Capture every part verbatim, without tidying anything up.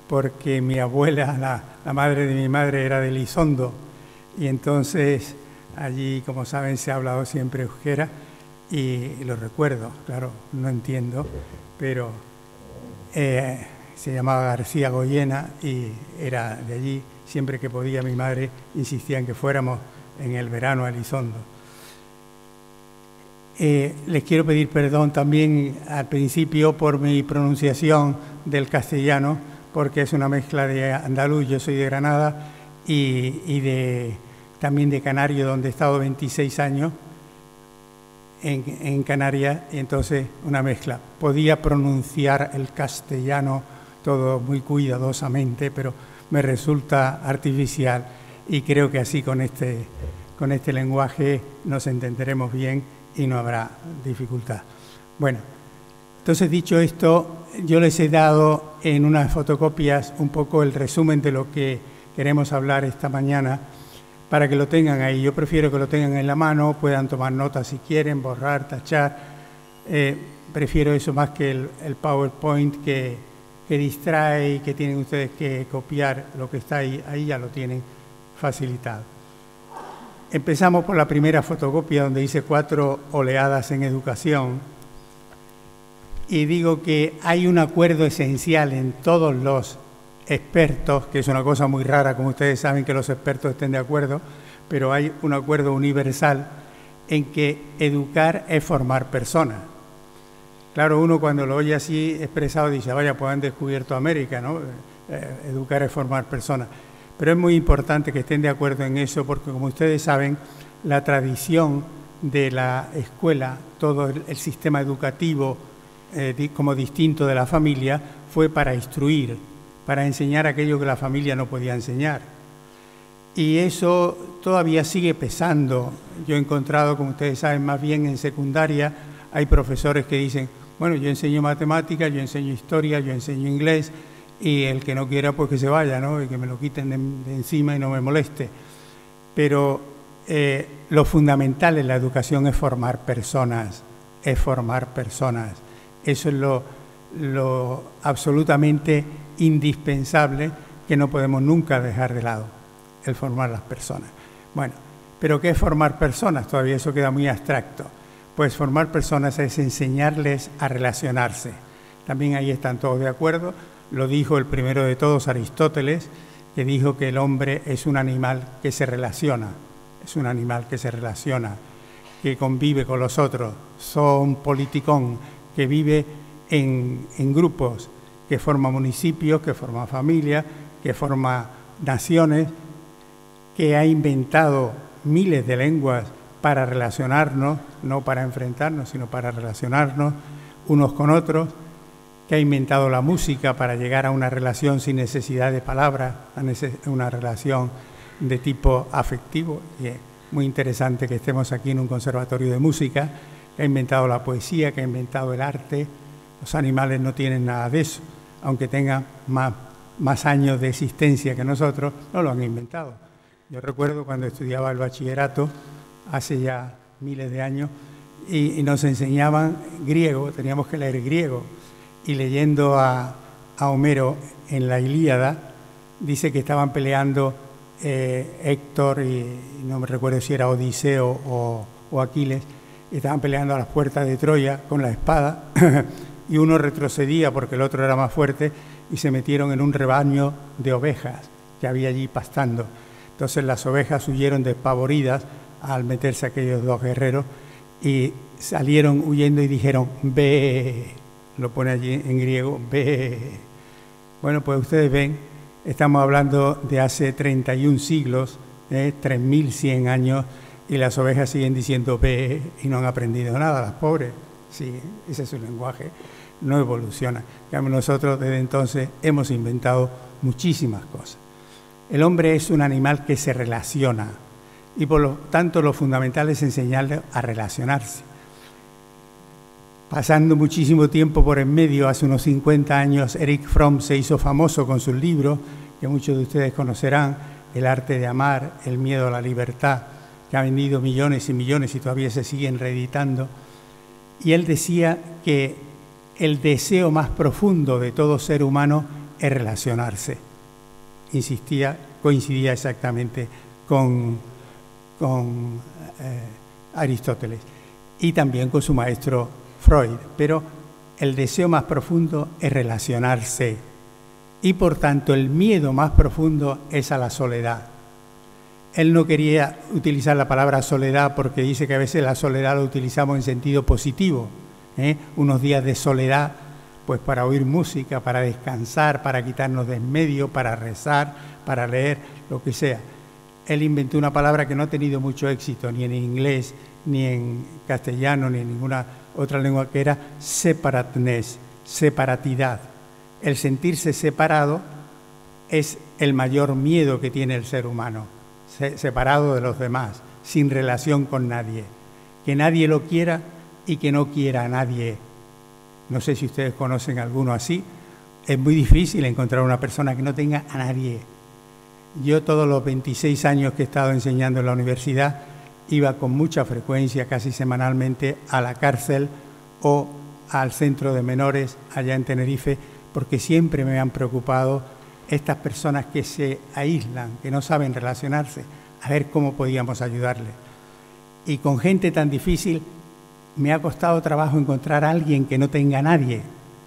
porque mi abuela, la, la madre de mi madre, era de Elizondo, y entonces allí, como saben, se ha hablado siempre euskera, y lo recuerdo, claro, no entiendo, pero eh, se llamaba García Goyena y era de allí. Siempre que podía mi madre insistía en que fuéramos en el verano a Elizondo. Eh, les quiero pedir perdón también al principio por mi pronunciación del castellano, porque es una mezcla de andaluz, yo soy de Granada, y, y de, también de Canarias, donde he estado veintiséis años en, en Canarias, y entonces una mezcla. Podía pronunciar el castellano todo muy cuidadosamente, pero me resulta artificial, y creo que así con este, con este lenguaje nos entenderemos bien y no habrá dificultad. Bueno, entonces dicho esto, yo les he dado en unas fotocopias un poco el resumen de lo que queremos hablar esta mañana para que lo tengan ahí. Yo prefiero que lo tengan en la mano, puedan tomar notas si quieren, borrar, tachar. Eh, prefiero eso más que el, el PowerPoint que, que distrae y que tienen ustedes que copiar lo que está ahí. Ahí ya lo tienen facilitado. Empezamos por la primera fotocopia, donde dice cuatro oleadas en educación. Y digo que hay un acuerdo esencial en todos los expertos, que es una cosa muy rara, como ustedes saben, que los expertos estén de acuerdo, pero hay un acuerdo universal en que educar es formar personas. Claro, uno cuando lo oye así expresado dice, vaya, pues han descubierto América, ¿no? Eh, educar es formar personas. Pero es muy importante que estén de acuerdo en eso, porque como ustedes saben, la tradición de la escuela, todo el, el sistema educativo eh, di, como distinto de la familia, fue para instruir, para enseñar aquello que la familia no podía enseñar. Y eso todavía sigue pesando. Yo he encontrado, como ustedes saben, más bien en secundaria, hay profesores que dicen, bueno, yo enseño matemáticas, yo enseño historia, yo enseño inglés, y el que no quiera, pues que se vaya, ¿no? Y que me lo quiten de, de encima y no me moleste. Pero eh, lo fundamental en la educación es formar personas, es formar personas. Eso es lo, lo absolutamente indispensable que no podemos nunca dejar de lado, el formar las personas. Bueno, ¿pero qué es formar personas? Todavía eso queda muy abstracto. Pues formar personas es enseñarles a relacionarse. También ahí están todos de acuerdo. Lo dijo el primero de todos, Aristóteles, que dijo que el hombre es un animal que se relaciona, es un animal que se relaciona, que convive con los otros, son politicón, que vive en, en grupos, que forma municipios, que forma familias, que forma naciones, que ha inventado miles de lenguas para relacionarnos, no para enfrentarnos, sino para relacionarnos unos con otros, que ha inventado la música para llegar a una relación sin necesidad de palabras, a una relación de tipo afectivo. Y es muy interesante que estemos aquí en un conservatorio de música, que ha inventado la poesía, que ha inventado el arte. Los animales no tienen nada de eso, aunque tengan más, más años de existencia que nosotros, no lo han inventado. Yo recuerdo cuando estudiaba el bachillerato, hace ya miles de años, y, y nos enseñaban griego, teníamos que leer griego. Y leyendo a, a Homero en la Ilíada, dice que estaban peleando eh, Héctor y, y no me recuerdo si era Odiseo o, o Aquiles, estaban peleando a las puertas de Troya con la espada y uno retrocedía porque el otro era más fuerte y se metieron en un rebaño de ovejas que había allí pastando. Entonces las ovejas huyeron despavoridas al meterse aquellos dos guerreros y salieron huyendo y dijeron, ve. Lo pone allí en griego, ve. Bueno, pues ustedes ven, estamos hablando de hace treinta y un siglos, eh, tres mil cien años, y las ovejas siguen diciendo ve y no han aprendido nada, las pobres. Sí, ese es su lenguaje, no evoluciona. Nosotros desde entonces hemos inventado muchísimas cosas. El hombre es un animal que se relaciona y por lo tanto lo fundamental es enseñarle a relacionarse. Pasando muchísimo tiempo por en medio, hace unos cincuenta años, Erich Fromm se hizo famoso con sus libros, que muchos de ustedes conocerán, El arte de amar, El miedo a la libertad, que ha vendido millones y millones y todavía se siguen reeditando. Y él decía que el deseo más profundo de todo ser humano es relacionarse. Insistía, coincidía exactamente con, con eh, Aristóteles y también con su maestro Freud, pero el deseo más profundo es relacionarse y por tanto el miedo más profundo es a la soledad. Él no quería utilizar la palabra soledad porque dice que a veces la soledad la utilizamos en sentido positivo, ¿eh? Unos días de soledad, pues para oír música, para descansar, para quitarnos de en medio, para rezar, para leer, lo que sea. Él inventó una palabra que no ha tenido mucho éxito, ni en inglés, ni en castellano, ni en ninguna otra lengua, que era separatness, separatidad. El sentirse separado es el mayor miedo que tiene el ser humano, separado de los demás, sin relación con nadie. Que nadie lo quiera y que no quiera a nadie. No sé si ustedes conocen a alguno así. Es muy difícil encontrar una persona que no tenga a nadie. Yo todos los veintiséis años que he estado enseñando en la universidad iba con mucha frecuencia, casi semanalmente, a la cárcel o al centro de menores allá en Tenerife, porque siempre me han preocupado estas personas que se aíslan, que no saben relacionarse, a ver cómo podíamos ayudarles. Y con gente tan difícil me ha costado trabajo encontrar a alguien que no tenga a nadie.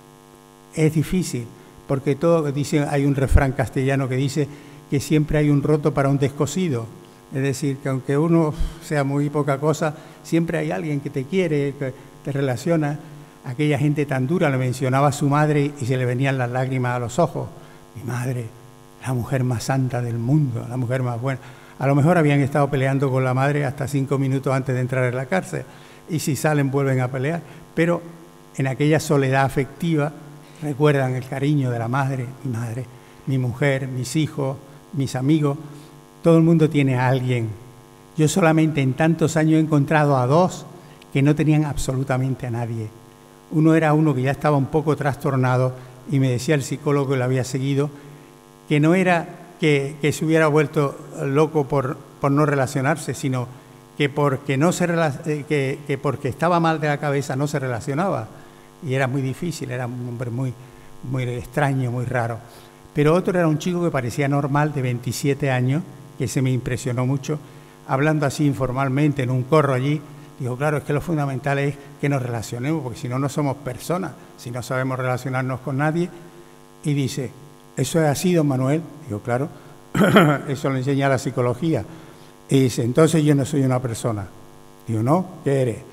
Es difícil, porque todo, dice, hay un refrán castellano que dice que siempre hay un roto para un descosido. Es decir, que aunque uno sea muy poca cosa, siempre hay alguien que te quiere, que te relaciona. Aquella gente tan dura, le mencionaba a su madre y se le venían las lágrimas a los ojos. Mi madre, la mujer más santa del mundo, la mujer más buena. A lo mejor habían estado peleando con la madre hasta cinco minutos antes de entrar en la cárcel. Y si salen vuelven a pelear. Pero en aquella soledad afectiva recuerdan el cariño de la madre, mi madre, mi mujer, mis hijos, mis amigos. Todo el mundo tiene a alguien. Yo solamente en tantos años he encontrado a dos que no tenían absolutamente a nadie. Uno era uno que ya estaba un poco trastornado y me decía el psicólogo que lo había seguido, que no era que, que se hubiera vuelto loco por, por no relacionarse, sino que porque, no se, que, que porque estaba mal de la cabeza no se relacionaba. Y era muy difícil, era un hombre muy, muy extraño, muy raro. Pero otro era un chico que parecía normal, de veintisiete años, que se me impresionó mucho, hablando así informalmente en un corro allí. Digo, claro, es que lo fundamental es que nos relacionemos, porque si no, no somos personas, si no sabemos relacionarnos con nadie. Y dice, ¿eso es así, don Manuel? Digo, claro, eso lo enseña la psicología. Y dice, entonces yo no soy una persona. Digo, ¿no? ¿Qué eres?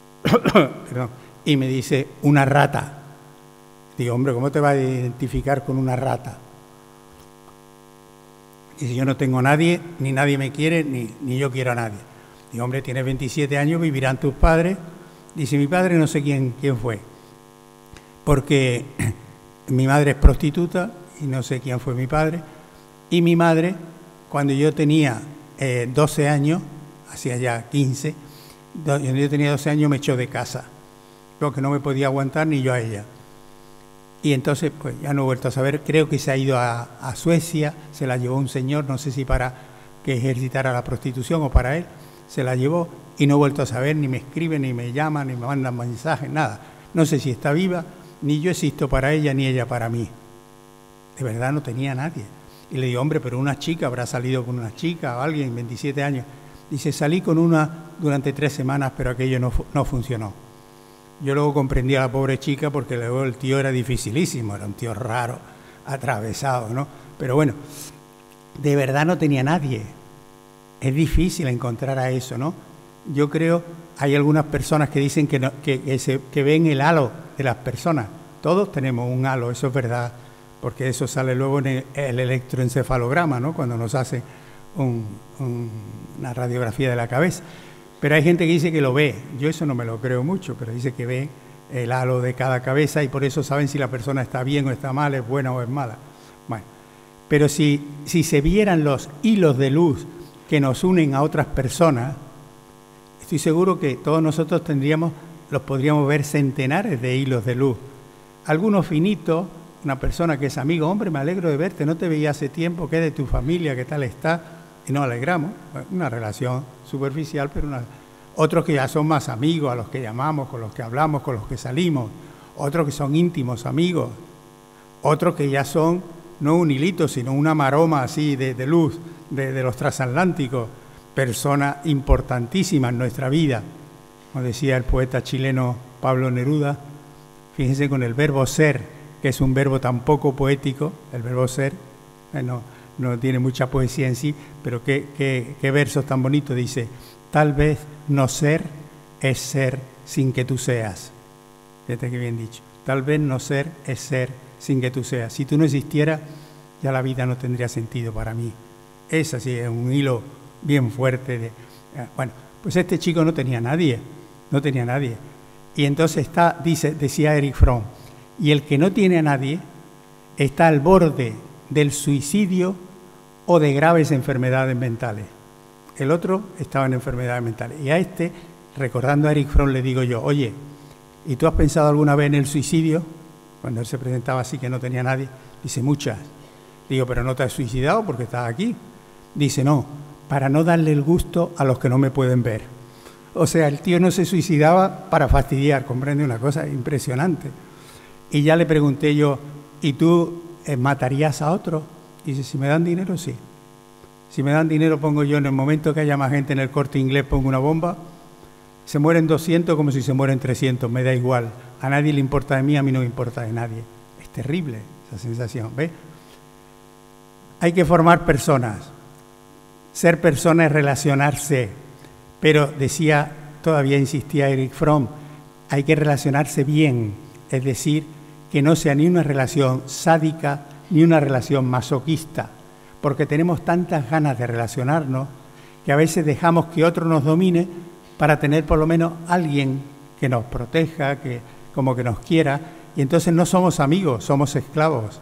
Perdón. Y me dice, una rata. Digo, hombre, ¿cómo te vas a identificar con una rata? Dice, yo no tengo a nadie, ni nadie me quiere, ni, ni yo quiero a nadie. Digo, hombre, tienes veintisiete años, vivirán tus padres. Dice, mi padre no sé quién, quién fue, porque mi madre es prostituta y no sé quién fue mi padre. Y mi madre, cuando yo tenía eh, doce años, hacía ya quince, cuando yo tenía doce años me echó de casa, porque no me podía aguantar ni yo a ella. Y entonces, pues ya no he vuelto a saber, creo que se ha ido a, a Suecia, se la llevó un señor, no sé si para que ejercitara la prostitución o para él, se la llevó y no he vuelto a saber, ni me escribe, ni me llama, ni me mandan mensajes, nada. No sé si está viva, ni yo existo para ella, ni ella para mí. De verdad no tenía a nadie. Y le digo, hombre, pero una chica, habrá salido con una chica o alguien, veintisiete años. Dice, salí con una durante tres semanas, pero aquello no, no funcionó. Yo luego comprendí a la pobre chica porque luego el tío era dificilísimo, era un tío raro, atravesado, ¿no? Pero bueno, de verdad no tenía nadie. Es difícil encontrar a eso, ¿no? Yo creo, hay algunas personas que dicen que, no, que, que, se, que ven el halo de las personas. Todos tenemos un halo, eso es verdad, porque eso sale luego en el, el electroencefalograma, ¿no? Cuando nos hacen un, un, una radiografía de la cabeza. Pero hay gente que dice que lo ve. Yo eso no me lo creo mucho, pero dice que ve el halo de cada cabeza y por eso saben si la persona está bien o está mal, es buena o es mala. Bueno, pero si, si se vieran los hilos de luz que nos unen a otras personas, estoy seguro que todos nosotros tendríamos, los podríamos ver centenares de hilos de luz. Algunos finitos, una persona que es amigo, hombre, me alegro de verte, no te veía hace tiempo, ¿qué de tu familia, qué tal está? Y nos alegramos, una relación superficial, pero una... otros que ya son más amigos, a los que llamamos, con los que hablamos, con los que salimos, otros que son íntimos amigos, Otros que ya son no un hilito, sino una maroma así de, de luz de, de los transatlánticos, personas importantísimas en nuestra vida. Como decía el poeta chileno Pablo Neruda, fíjense con el verbo ser, que es un verbo tan poco poético, el verbo ser, eh, no, no tiene mucha poesía en sí, pero qué, qué, qué versos tan bonitos. Dice, tal vez no ser es ser sin que tú seas. Fíjate qué bien dicho. Tal vez no ser es ser sin que tú seas. Si tú no existieras, ya la vida no tendría sentido para mí. Ese sí es un hilo bien fuerte. De, eh, bueno, pues este chico no tenía nadie, no tenía nadie. Y entonces está, dice, decía Erich Fromm, y el que no tiene a nadie está al borde del suicidio o de graves enfermedades mentales. El otro estaba en enfermedades mentales. Y a este, recordando a Erich Fromm, le digo yo, oye, ¿y tú has pensado alguna vez en el suicidio? Cuando él se presentaba así que no tenía nadie, dice, muchas. Digo, ¿pero no te has suicidado porque estás aquí? Dice, no, para no darle el gusto a los que no me pueden ver. O sea, el tío no se suicidaba para fastidiar, comprende, una cosa impresionante. Y ya le pregunté yo, ¿y tú eh, matarías a otro? Dice, si me dan dinero, sí. Si me dan dinero, pongo yo, en el momento que haya más gente en el Corte Inglés, pongo una bomba. Se mueren doscientos como si se mueren trescientos, me da igual. A nadie le importa de mí, a mí no me importa de nadie. Es terrible esa sensación, ¿ves? Hay que formar personas. Ser persona es relacionarse. Pero decía, todavía insistía Erich Fromm, hay que relacionarse bien. Es decir, que no sea ni una relación sádica ni una relación masoquista. Porque tenemos tantas ganas de relacionarnos que a veces dejamos que otro nos domine para tener por lo menos alguien que nos proteja, que como que nos quiera, y entonces no somos amigos, somos esclavos.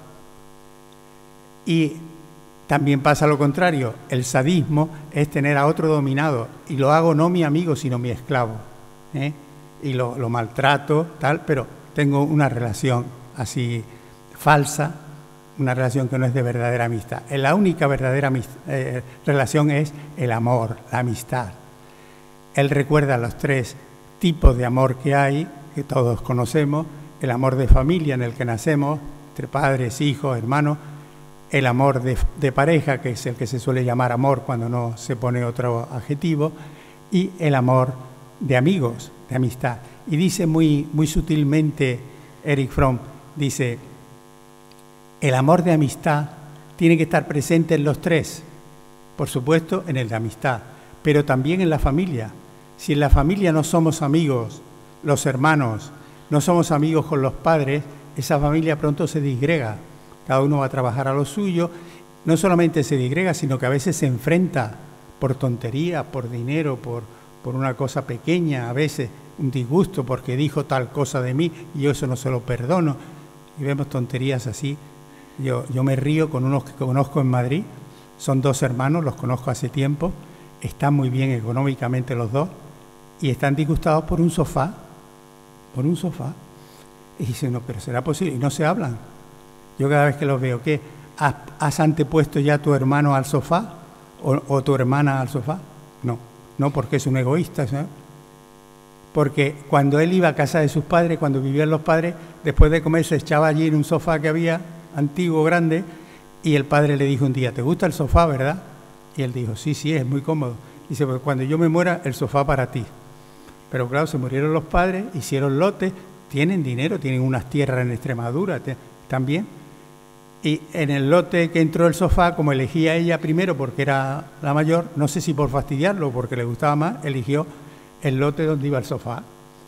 Y también pasa lo contrario, el sadismo es tener a otro dominado, y lo hago no mi amigo, sino mi esclavo, ¿eh? Y lo, lo maltrato, tal, pero tengo una relación así falsa, una relación que no es de verdadera amistad. La única verdadera eh, relación es el amor, la amistad. Él recuerda los tres tipos de amor que hay, que todos conocemos: el amor de familia en el que nacemos, entre padres, hijos, hermanos; el amor de, de pareja, que es el que se suele llamar amor cuando no se pone otro adjetivo; y el amor de amigos, de amistad. Y dice muy, muy sutilmente Erich Fromm, dice, el amor de amistad tiene que estar presente en los tres, por supuesto en el de amistad, pero también en la familia. Si en la familia no somos amigos, los hermanos, no somos amigos con los padres, esa familia pronto se disgrega. Cada uno va a trabajar a lo suyo. No solamente se disgrega, sino que a veces se enfrenta por tontería, por dinero, por, por una cosa pequeña, a veces un disgusto porque dijo tal cosa de mí y yo eso no se lo perdono. Y vemos tonterías así. Yo, yo me río con unos que conozco en Madrid, son dos hermanos, los conozco hace tiempo, están muy bien económicamente los dos, y están disgustados por un sofá, por un sofá. Y dicen, no, pero será posible, y no se hablan. Yo cada vez que los veo, ¿qué? ¿Has, has antepuesto ya a tu hermano al sofá? ¿O, o tu hermana al sofá? No, no, porque es un egoísta, ¿sabes? Porque cuando él iba a casa de sus padres, cuando vivían los padres, después de comer se echaba allí en un sofá que había, antiguo, grande, y el padre le dijo un día, ¿te gusta el sofá, verdad? Y él dijo, sí, sí, es muy cómodo. Dice, pues cuando yo me muera, el sofá para ti. Pero claro, se murieron los padres, hicieron lotes, tienen dinero, tienen unas tierras en Extremadura también. Y en el lote que entró el sofá, como elegía ella primero porque era la mayor, no sé si por fastidiarlo o porque le gustaba más, eligió el lote donde iba el sofá.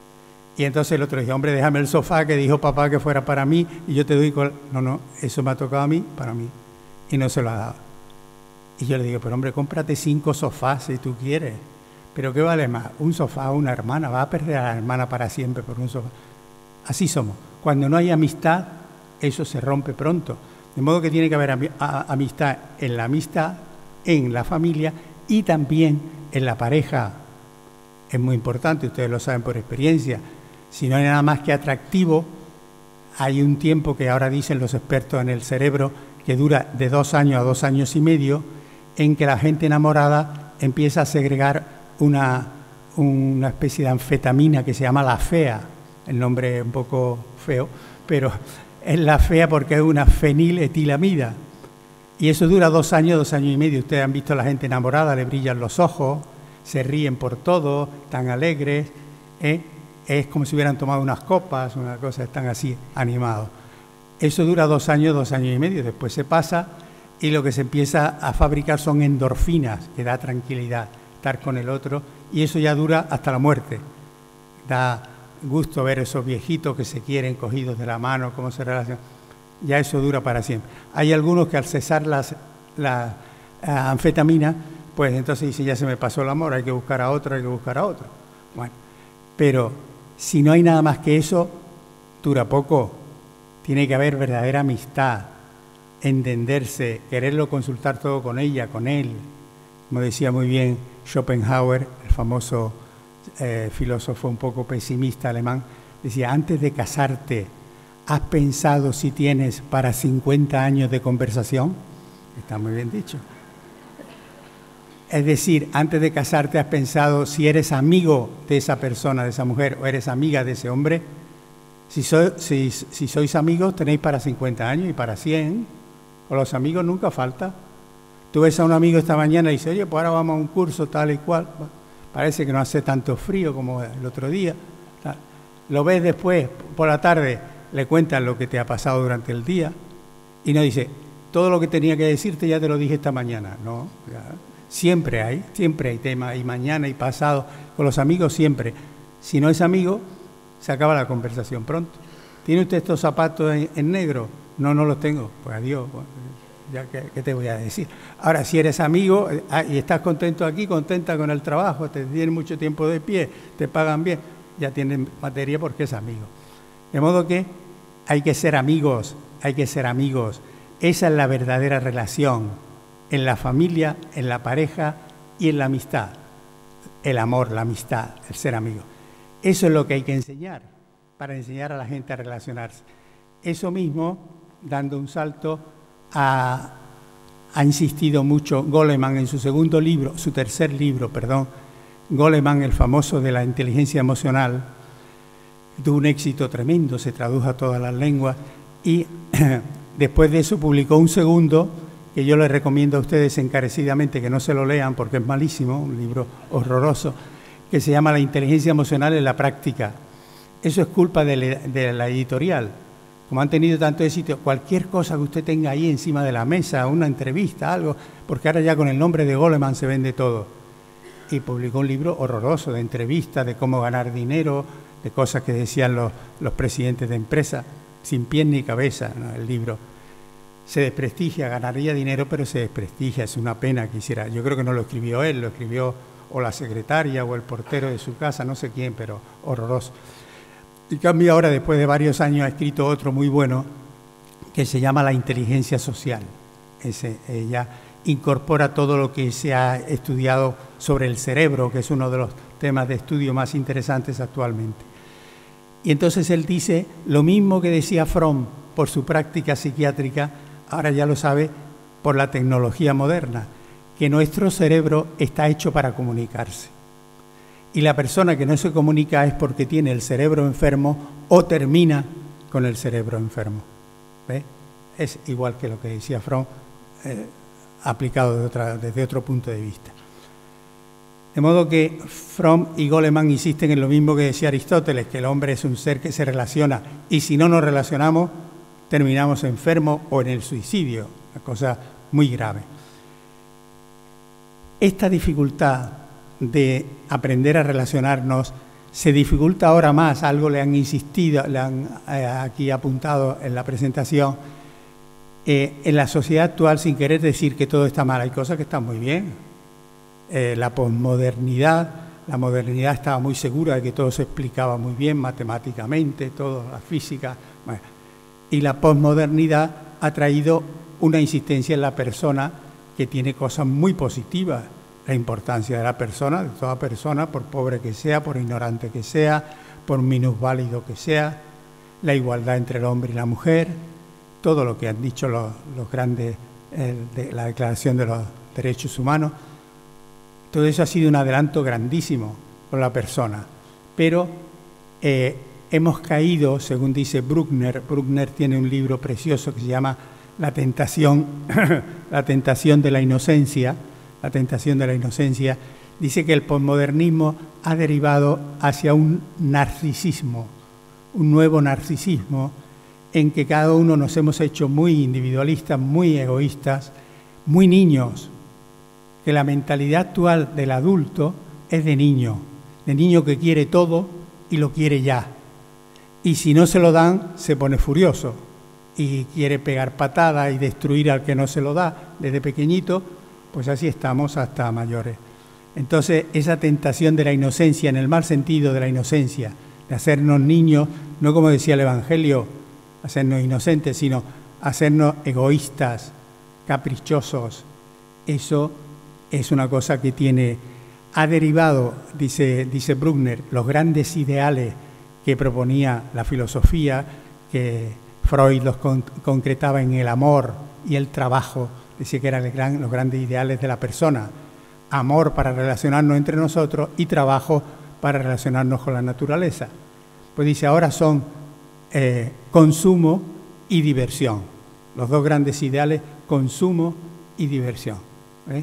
Y entonces el otro dijo, hombre, déjame el sofá que dijo papá que fuera para mí y yo te doy con... No, no, eso me ha tocado a mí, para mí. Y no se lo ha dado. Y yo le digo, pero hombre, cómprate cinco sofás si tú quieres. ¿Pero qué vale más? Un sofá o una hermana. Va a perder a la hermana para siempre por un sofá. Así somos. Cuando no hay amistad, eso se rompe pronto. De modo que tiene que haber am- a- amistad en la amistad, en la familia y también en la pareja. Es muy importante, ustedes lo saben por experiencia. Si no hay nada más que atractivo, hay un tiempo que ahora dicen los expertos en el cerebro que dura de dos años a dos años y medio, en que la gente enamorada empieza a segregar una, una especie de anfetamina que se llama la fea, el nombre es un poco feo, pero es la fea porque es una feniletilamida. Y eso dura dos años, dos años y medio. Ustedes han visto a la gente enamorada, le brillan los ojos, se ríen por todo, están alegres, ¿eh? Es como si hubieran tomado unas copas, una cosa, están así animados. Eso dura dos años, dos años y medio, después se pasa y lo que se empieza a fabricar son endorfinas, que da tranquilidad, estar con el otro, y eso ya dura hasta la muerte. Da gusto ver esos viejitos que se quieren cogidos de la mano, cómo se relacionan. Ya eso dura para siempre. Hay algunos que al cesar las, la uh, anfetamina, pues entonces dice, ya se me pasó el amor, hay que buscar a otro, hay que buscar a otro. Bueno, pero si no hay nada más que eso, dura poco. Tiene que haber verdadera amistad, entenderse, quererlo consultar todo con ella, con él. Como decía muy bien Schopenhauer, el famoso eh, filósofo un poco pesimista alemán, decía, antes de casarte, ¿has pensado si tienes para cincuenta años de conversación? Está muy bien dicho. Es decir, antes de casarte, ¿has pensado si eres amigo de esa persona, de esa mujer, o eres amiga de ese hombre? Si, so, si, si sois amigos, tenéis para cincuenta años y para cien. O los amigos nunca falta. Tú ves a un amigo esta mañana y dices, oye, pues ahora vamos a un curso tal y cual. Parece que no hace tanto frío como el otro día. Lo ves después, por la tarde, le cuentas lo que te ha pasado durante el día y no dice, todo lo que tenía que decirte ya te lo dije esta mañana. No, ya. Siempre hay, siempre hay tema, y mañana y pasado, con los amigos siempre. Si no es amigo, se acaba la conversación pronto. ¿Tiene usted estos zapatos en, en negro? No, no los tengo. Pues adiós, pues, ya que, ¿qué te voy a decir? Ahora, si eres amigo ah, y estás contento aquí, contenta con el trabajo, te tienen mucho tiempo de pie, te pagan bien, ya tienen materia porque es amigo. De modo que hay que ser amigos, hay que ser amigos. Esa es la verdadera relación en la familia, en la pareja y en la amistad. El amor, la amistad, el ser amigo. Eso es lo que hay que enseñar, para enseñar a la gente a relacionarse. Eso mismo, dando un salto, ha, ha insistido mucho Goleman en su segundo libro, su tercer libro, perdón, Goleman, el famoso de la inteligencia emocional, tuvo un éxito tremendo, se tradujo a todas las lenguas y después de eso publicó un segundo que yo les recomiendo a ustedes encarecidamente que no se lo lean porque es malísimo, un libro horroroso, que se llama La inteligencia emocional en la práctica. Eso es culpa de la, de la editorial. Como han tenido tanto éxito, cualquier cosa que usted tenga ahí encima de la mesa, una entrevista, algo, porque ahora ya con el nombre de Goleman se vende todo. Y publicó un libro horroroso de entrevistas, de cómo ganar dinero, de cosas que decían los, los presidentes de empresas, sin pies ni cabeza, ¿no? El libro se desprestigia, ganaría dinero, pero se desprestigia, es una pena que hiciera. Yo creo que no lo escribió él, lo escribió o la secretaria o el portero de su casa, no sé quién, pero horroroso. Y cambio ahora, después de varios años, ha escrito otro muy bueno que se llama La inteligencia social. Ese, ella incorpora todo lo que se ha estudiado sobre el cerebro, que es uno de los temas de estudio más interesantes actualmente. Y entonces él dice lo mismo que decía Fromm por su práctica psiquiátrica, ahora ya lo sabe por la tecnología moderna, que nuestro cerebro está hecho para comunicarse. Y la persona que no se comunica es porque tiene el cerebro enfermo o termina con el cerebro enfermo. ¿Ve? Es igual que lo que decía Fromm, eh, aplicado de otra, desde otro punto de vista. De modo que Fromm y Goleman insisten en lo mismo que decía Aristóteles, que el hombre es un ser que se relaciona y si no nos relacionamos terminamos enfermos o en el suicidio, una cosa muy grave. Esta dificultad de aprender a relacionarnos se dificulta ahora más, algo le han insistido, le han eh, aquí apuntado en la presentación, eh, en la sociedad actual, sin querer decir que todo está mal, hay cosas que están muy bien. Eh, la posmodernidad, la modernidad estaba muy segura de que todo se explicaba muy bien matemáticamente, todo, la física, bueno, y la posmodernidad ha traído una insistencia en la persona que tiene cosas muy positivas, la importancia de la persona, de toda persona, por pobre que sea, por ignorante que sea, por minusválido que sea, la igualdad entre el hombre y la mujer, todo lo que han dicho los, los grandes, eh, de la Declaración de los Derechos Humanos, todo eso ha sido un adelanto grandísimo con la persona, pero eh, hemos caído, según dice Bruckner, Bruckner tiene un libro precioso que se llama La tentación, la tentación de la inocencia, la tentación de la inocencia, dice que el posmodernismo ha derivado hacia un narcisismo, un nuevo narcisismo, en que cada uno nos hemos hecho muy individualistas, muy egoístas, muy niños, que la mentalidad actual del adulto es de niño, de niño que quiere todo y lo quiere ya. Y si no se lo dan, se pone furioso y quiere pegar patadas y destruir al que no se lo da desde pequeñito, pues así estamos hasta mayores. Entonces, esa tentación de la inocencia, en el mal sentido de la inocencia, de hacernos niños, no como decía el Evangelio, hacernos inocentes, sino hacernos egoístas, caprichosos, eso es una cosa que tiene, ha derivado, dice, dice Bruckner, los grandes ideales que proponía la filosofía, que Freud los con, concretaba en el amor y el trabajo, decía que eran el gran, los grandes ideales de la persona, amor para relacionarnos entre nosotros y trabajo para relacionarnos con la naturaleza. Pues dice, ahora son eh, consumo y diversión, los dos grandes ideales, consumo y diversión. ¿eh?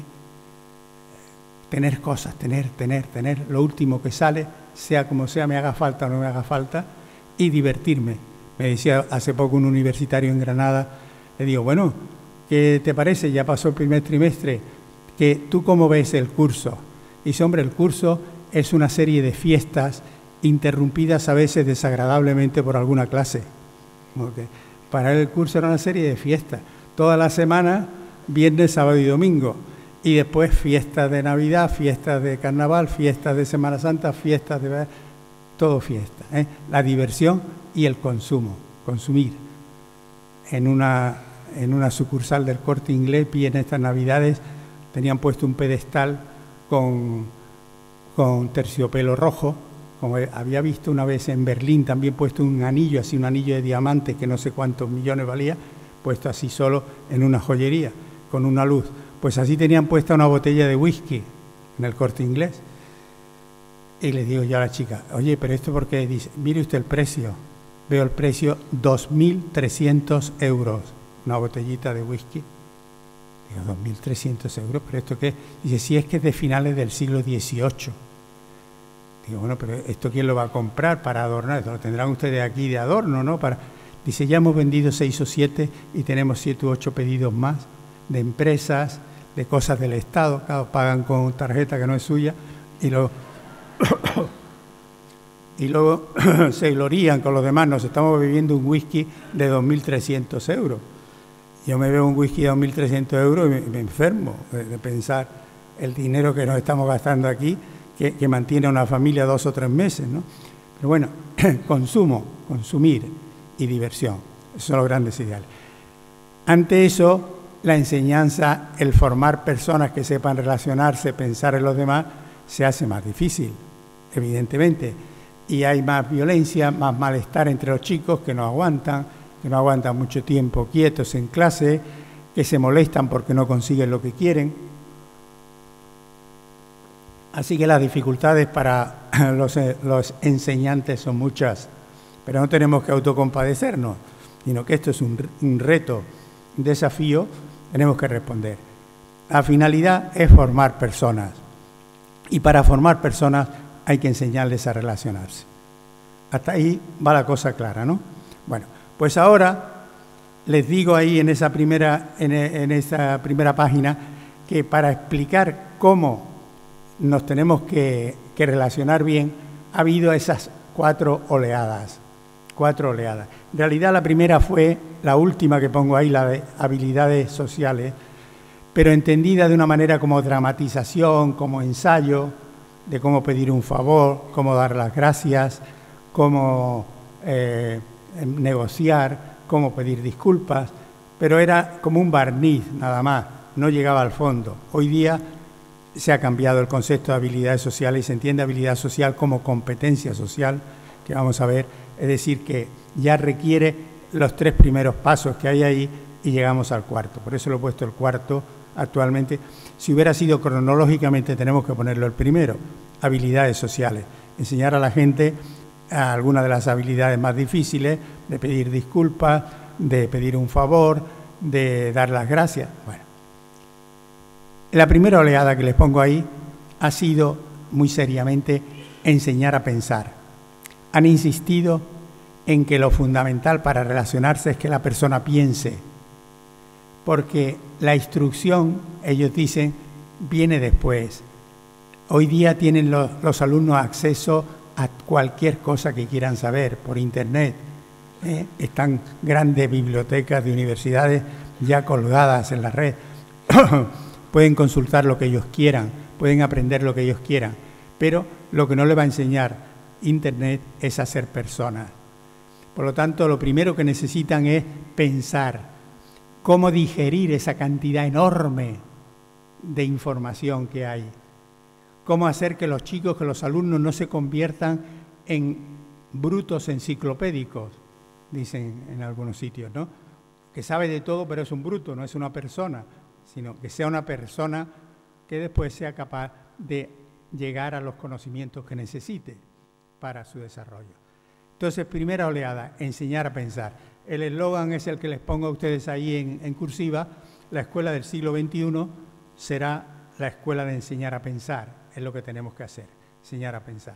Tener cosas, tener, tener, tener, lo último que sale, sea como sea, me haga falta o no me haga falta, y divertirme. Me decía hace poco un universitario en Granada, le digo, bueno, ¿qué te parece? Ya pasó el primer trimestre, que ¿tú cómo ves el curso? Y dice, hombre, el curso es una serie de fiestas interrumpidas a veces desagradablemente por alguna clase. Porque para él el curso era una serie de fiestas, toda la semana, viernes, sábado y domingo. Y después fiestas de Navidad, fiestas de Carnaval, fiestas de Semana Santa, fiestas de... todo fiesta. ¿eh? La diversión y el consumo, consumir. En una, en una sucursal del Corte Inglés, vi en estas Navidades, tenían puesto un pedestal con, con terciopelo rojo, como había visto una vez en Berlín, también puesto un anillo, así un anillo de diamante que no sé cuántos millones valía, puesto así solo en una joyería, con una luz. Pues así tenían puesta una botella de whisky en el Corte Inglés. Y le digo yo a la chica, oye, pero esto por qué, dice, mire usted el precio. Veo el precio, dos mil trescientos euros, una botellita de whisky. Digo, dos mil trescientos euros, ¿pero esto qué? Dice, sí, es que es de finales del siglo dieciocho. Digo, bueno, pero ¿esto quién lo va a comprar para adornar? Esto lo tendrán ustedes aquí de adorno, ¿no? Para... Dice, ya hemos vendido seis o siete y tenemos siete u ocho pedidos más de empresas, de cosas del Estado, claro, pagan con tarjeta que no es suya, y luego, y luego se glorían con los demás, nos estamos bebiendo un whisky de dos mil trescientos euros. Yo me bebo un whisky de dos mil trescientos euros y me, me enfermo de, de pensar el dinero que nos estamos gastando aquí, que, que mantiene a una familia dos o tres meses, ¿no? Pero bueno, consumo, consumir y diversión, esos son los grandes ideales. Ante eso, la enseñanza, el formar personas que sepan relacionarse, pensar en los demás, se hace más difícil, evidentemente. Y hay más violencia, más malestar entre los chicos que no aguantan, que no aguantan mucho tiempo quietos en clase, que se molestan porque no consiguen lo que quieren. Así que las dificultades para los, los enseñantes son muchas, pero no tenemos que autocompadecernos, sino que esto es un, un reto, un desafío. Tenemos que responder. La finalidad es formar personas. Y para formar personas hay que enseñarles a relacionarse. Hasta ahí va la cosa clara, ¿no? Bueno, pues ahora les digo ahí en esa primera, en, en esa primera página que para explicar cómo nos tenemos que, que relacionar bien, ha habido esas cuatro oleadas. Cuatro oleadas. En realidad la primera fue la última que pongo ahí, la de habilidades sociales, pero entendida de una manera como dramatización, como ensayo, de cómo pedir un favor, cómo dar las gracias, cómo eh, negociar, cómo pedir disculpas, pero era como un barniz nada más, no llegaba al fondo. Hoy día se ha cambiado el concepto de habilidades sociales y se entiende habilidad social como competencia social, que vamos a ver, es decir, que ya requiere los tres primeros pasos que hay ahí y llegamos al cuarto. Por eso lo he puesto el cuarto actualmente. Si hubiera sido cronológicamente, tenemos que ponerlo el primero, habilidades sociales. Enseñar a la gente algunas de las habilidades más difíciles, de pedir disculpas, de pedir un favor, de dar las gracias. Bueno, la primera oleada que les pongo ahí ha sido, muy seriamente, enseñar a pensar. Han insistido en que lo fundamental para relacionarse es que la persona piense, porque la instrucción, ellos dicen, viene después. Hoy día tienen los, los alumnos acceso a cualquier cosa que quieran saber por Internet. ¿eh? Están grandes bibliotecas de universidades ya colgadas en la red. Pueden consultar lo que ellos quieran, pueden aprender lo que ellos quieran, pero lo que no les va a enseñar Internet es a ser personas. Por lo tanto, lo primero que necesitan es pensar cómo digerir esa cantidad enorme de información que hay. Cómo hacer que los chicos, que los alumnos no se conviertan en brutos enciclopédicos, dicen en algunos sitios, ¿no? Que sabe de todo, pero es un bruto, no es una persona, sino que sea una persona que después sea capaz de llegar a los conocimientos que necesite para su desarrollo. Entonces, primera oleada, enseñar a pensar. El eslogan es el que les pongo a ustedes ahí en, en cursiva. La escuela del siglo veintiuno será la escuela de enseñar a pensar. Es lo que tenemos que hacer, enseñar a pensar.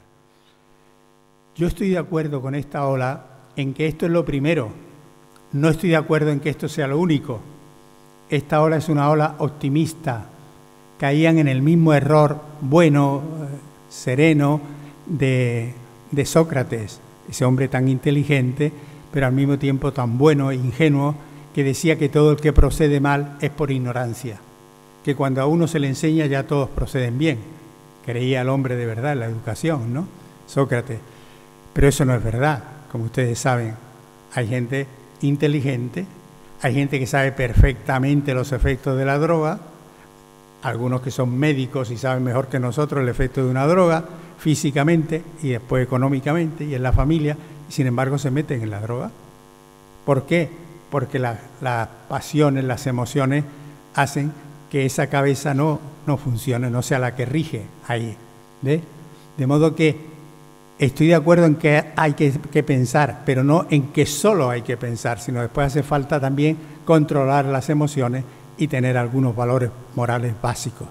Yo estoy de acuerdo con esta ola en que esto es lo primero. No estoy de acuerdo en que esto sea lo único. Esta ola es una ola optimista. Caían en el mismo error bueno, sereno, de, de Sócrates, ese hombre tan inteligente, pero al mismo tiempo tan bueno e ingenuo, que decía que todo el que procede mal es por ignorancia, que cuando a uno se le enseña ya todos proceden bien. Creía el hombre de verdad en la educación, ¿no? Sócrates. Pero eso no es verdad, como ustedes saben. Hay gente inteligente, hay gente que sabe perfectamente los efectos de la droga, algunos que son médicos y saben mejor que nosotros el efecto de una droga, físicamente y después económicamente y en la familia, y sin embargo se meten en la droga. ¿Por qué? Porque las la pasiones, las emociones hacen que esa cabeza no, no funcione, no sea la que rige ahí. ¿Ve? De modo que estoy de acuerdo en que hay que, que pensar, pero no en que solo hay que pensar, sino después hace falta también controlar las emociones y tener algunos valores morales básicos.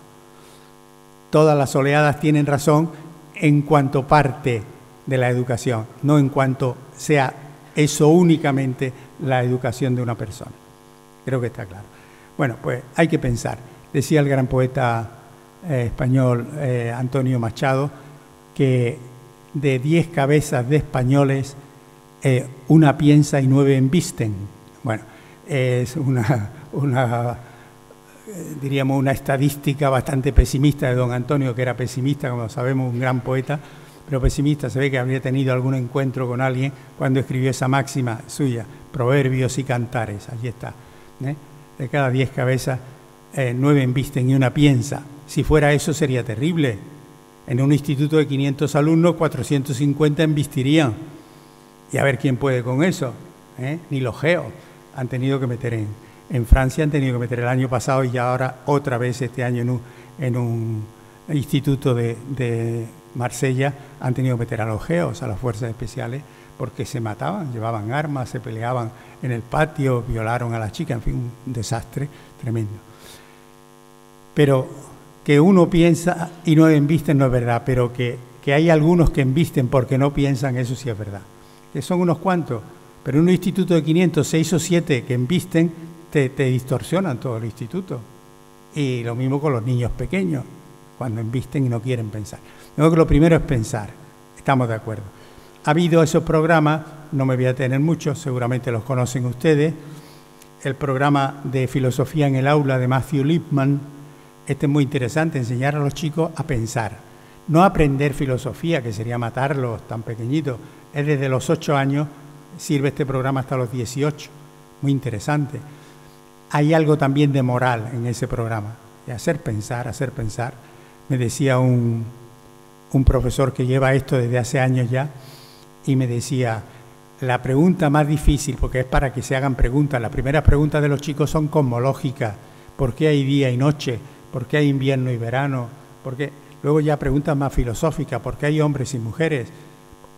Todas las oleadas tienen razón en cuanto parte de la educación, no en cuanto sea eso únicamente la educación de una persona. Creo que está claro. Bueno, pues hay que pensar. Decía el gran poeta eh, español eh, Antonio Machado que de diez cabezas de españoles, eh, una piensa y nueve embisten. Bueno, es una, una eh, diríamos, una estadística bastante pesimista de don Antonio, que era pesimista, como sabemos, un gran poeta, pero pesimista. Se ve que habría tenido algún encuentro con alguien cuando escribió esa máxima suya, Proverbios y Cantares, allí está. ¿eh? De cada diez cabezas, eh, nueve embisten y una piensa. Si fuera eso sería terrible. En un instituto de quinientos alumnos, cuatrocientos cincuenta embistirían. Y a ver quién puede con eso. ¿eh? Ni los geos han tenido que meter en, en Francia, han tenido que meter el año pasado y ya ahora otra vez este año en un, en un instituto de, de Marsella han tenido que meter a los geos, a las fuerzas especiales, porque se mataban, llevaban armas, se peleaban en el patio, violaron a las chicas, en fin, un desastre tremendo. Pero que uno piensa y no embisten no es verdad, pero que, que hay algunos que embisten porque no piensan, eso sí es verdad. Que son unos cuantos, pero en un instituto de quinientos, seis o siete que embisten, te, te distorsionan todo el instituto. Y lo mismo con los niños pequeños, cuando embisten y no quieren pensar. Creo que lo primero es pensar, estamos de acuerdo. Ha habido esos programas, no me voy a tener muchos, seguramente los conocen ustedes, el programa de filosofía en el aula de Matthew Lipman. Este es muy interesante, enseñar a los chicos a pensar, no aprender filosofía, que sería matarlos tan pequeñitos. Es desde los ocho años, sirve este programa hasta los dieciocho, muy interesante. Hay algo también de moral en ese programa, de hacer pensar, hacer pensar. Me decía un, un profesor que lleva esto desde hace años ya, y me decía, la pregunta más difícil, porque es para que se hagan preguntas, las primeras preguntas de los chicos son cosmológicas. ¿Por qué hay día y noche? ¿Por qué hay invierno y verano? ¿Por qué? Luego ya preguntas más filosóficas, ¿por qué hay hombres y mujeres?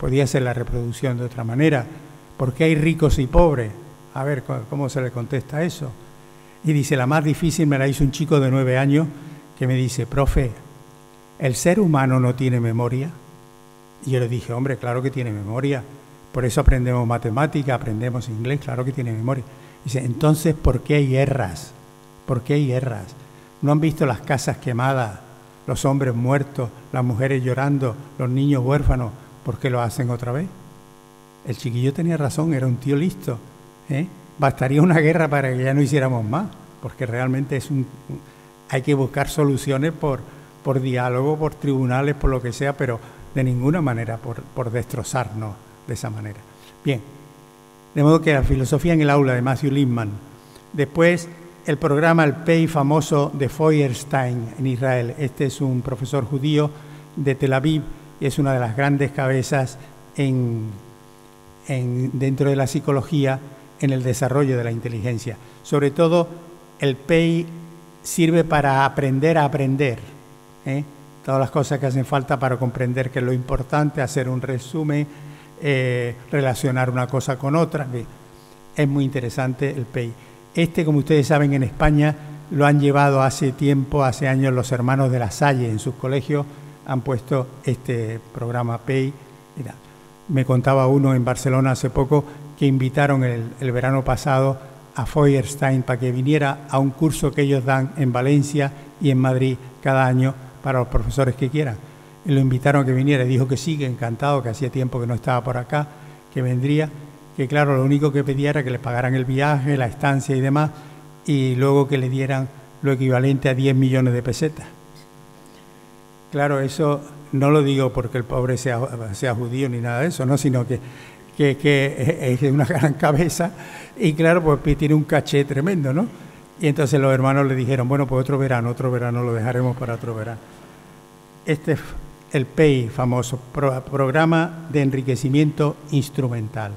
podía ser la reproducción de otra manera. ¿Por qué hay ricos y pobres? A ver, ¿cómo se le contesta a eso? Y dice, la más difícil me la hizo un chico de nueve años que me dice, profe, ¿el ser humano no tiene memoria? Y yo le dije, hombre, claro que tiene memoria. Por eso aprendemos matemática, aprendemos inglés, claro que tiene memoria. Dice, entonces, ¿por qué hay guerras? ¿Por qué hay guerras? ¿No han visto las casas quemadas, los hombres muertos, las mujeres llorando, los niños huérfanos? ¿Por qué lo hacen otra vez? El chiquillo tenía razón, era un tío listo, ¿eh? Bastaría una guerra para que ya no hiciéramos más, porque realmente es un, hay que buscar soluciones por, por diálogo, por tribunales, por lo que sea, pero de ninguna manera por, por destrozarnos de esa manera. Bien, de modo que la filosofía en el aula de Matthew Lipman. Después el programa, el P E I famoso de Feuerstein en Israel. Este es un profesor judío de Tel Aviv y es una de las grandes cabezas en, en, dentro de la psicología en el desarrollo de la inteligencia. Sobre todo, el P E I sirve para aprender a aprender, ¿eh? Todas las cosas que hacen falta para comprender qué es lo importante, hacer un resumen, eh, relacionar una cosa con otra. Es muy interesante el P E I. Este, como ustedes saben, en España lo han llevado hace tiempo, hace años, los hermanos de La Salle en sus colegios han puesto este programa P E I. Mira, me contaba uno en Barcelona hace poco que invitaron el, el verano pasado a Feuerstein para que viniera a un curso que ellos dan en Valencia y en Madrid cada año para los profesores que quieran. Y lo invitaron a que viniera y dijo que sí, que encantado, que hacía tiempo que no estaba por acá, que vendría, que claro, lo único que pedía era que le pagaran el viaje, la estancia y demás, y luego que le dieran lo equivalente a diez millones de pesetas. Claro, eso no lo digo porque el pobre sea, sea judío ni nada de eso, no, sino que, que, que es una gran cabeza y claro, pues tiene un caché tremendo, ¿no? Y entonces los hermanos le dijeron, bueno, pues otro verano, otro verano lo dejaremos para otro verano. Este es el P E I famoso, pro, Programa de Enriquecimiento Instrumental.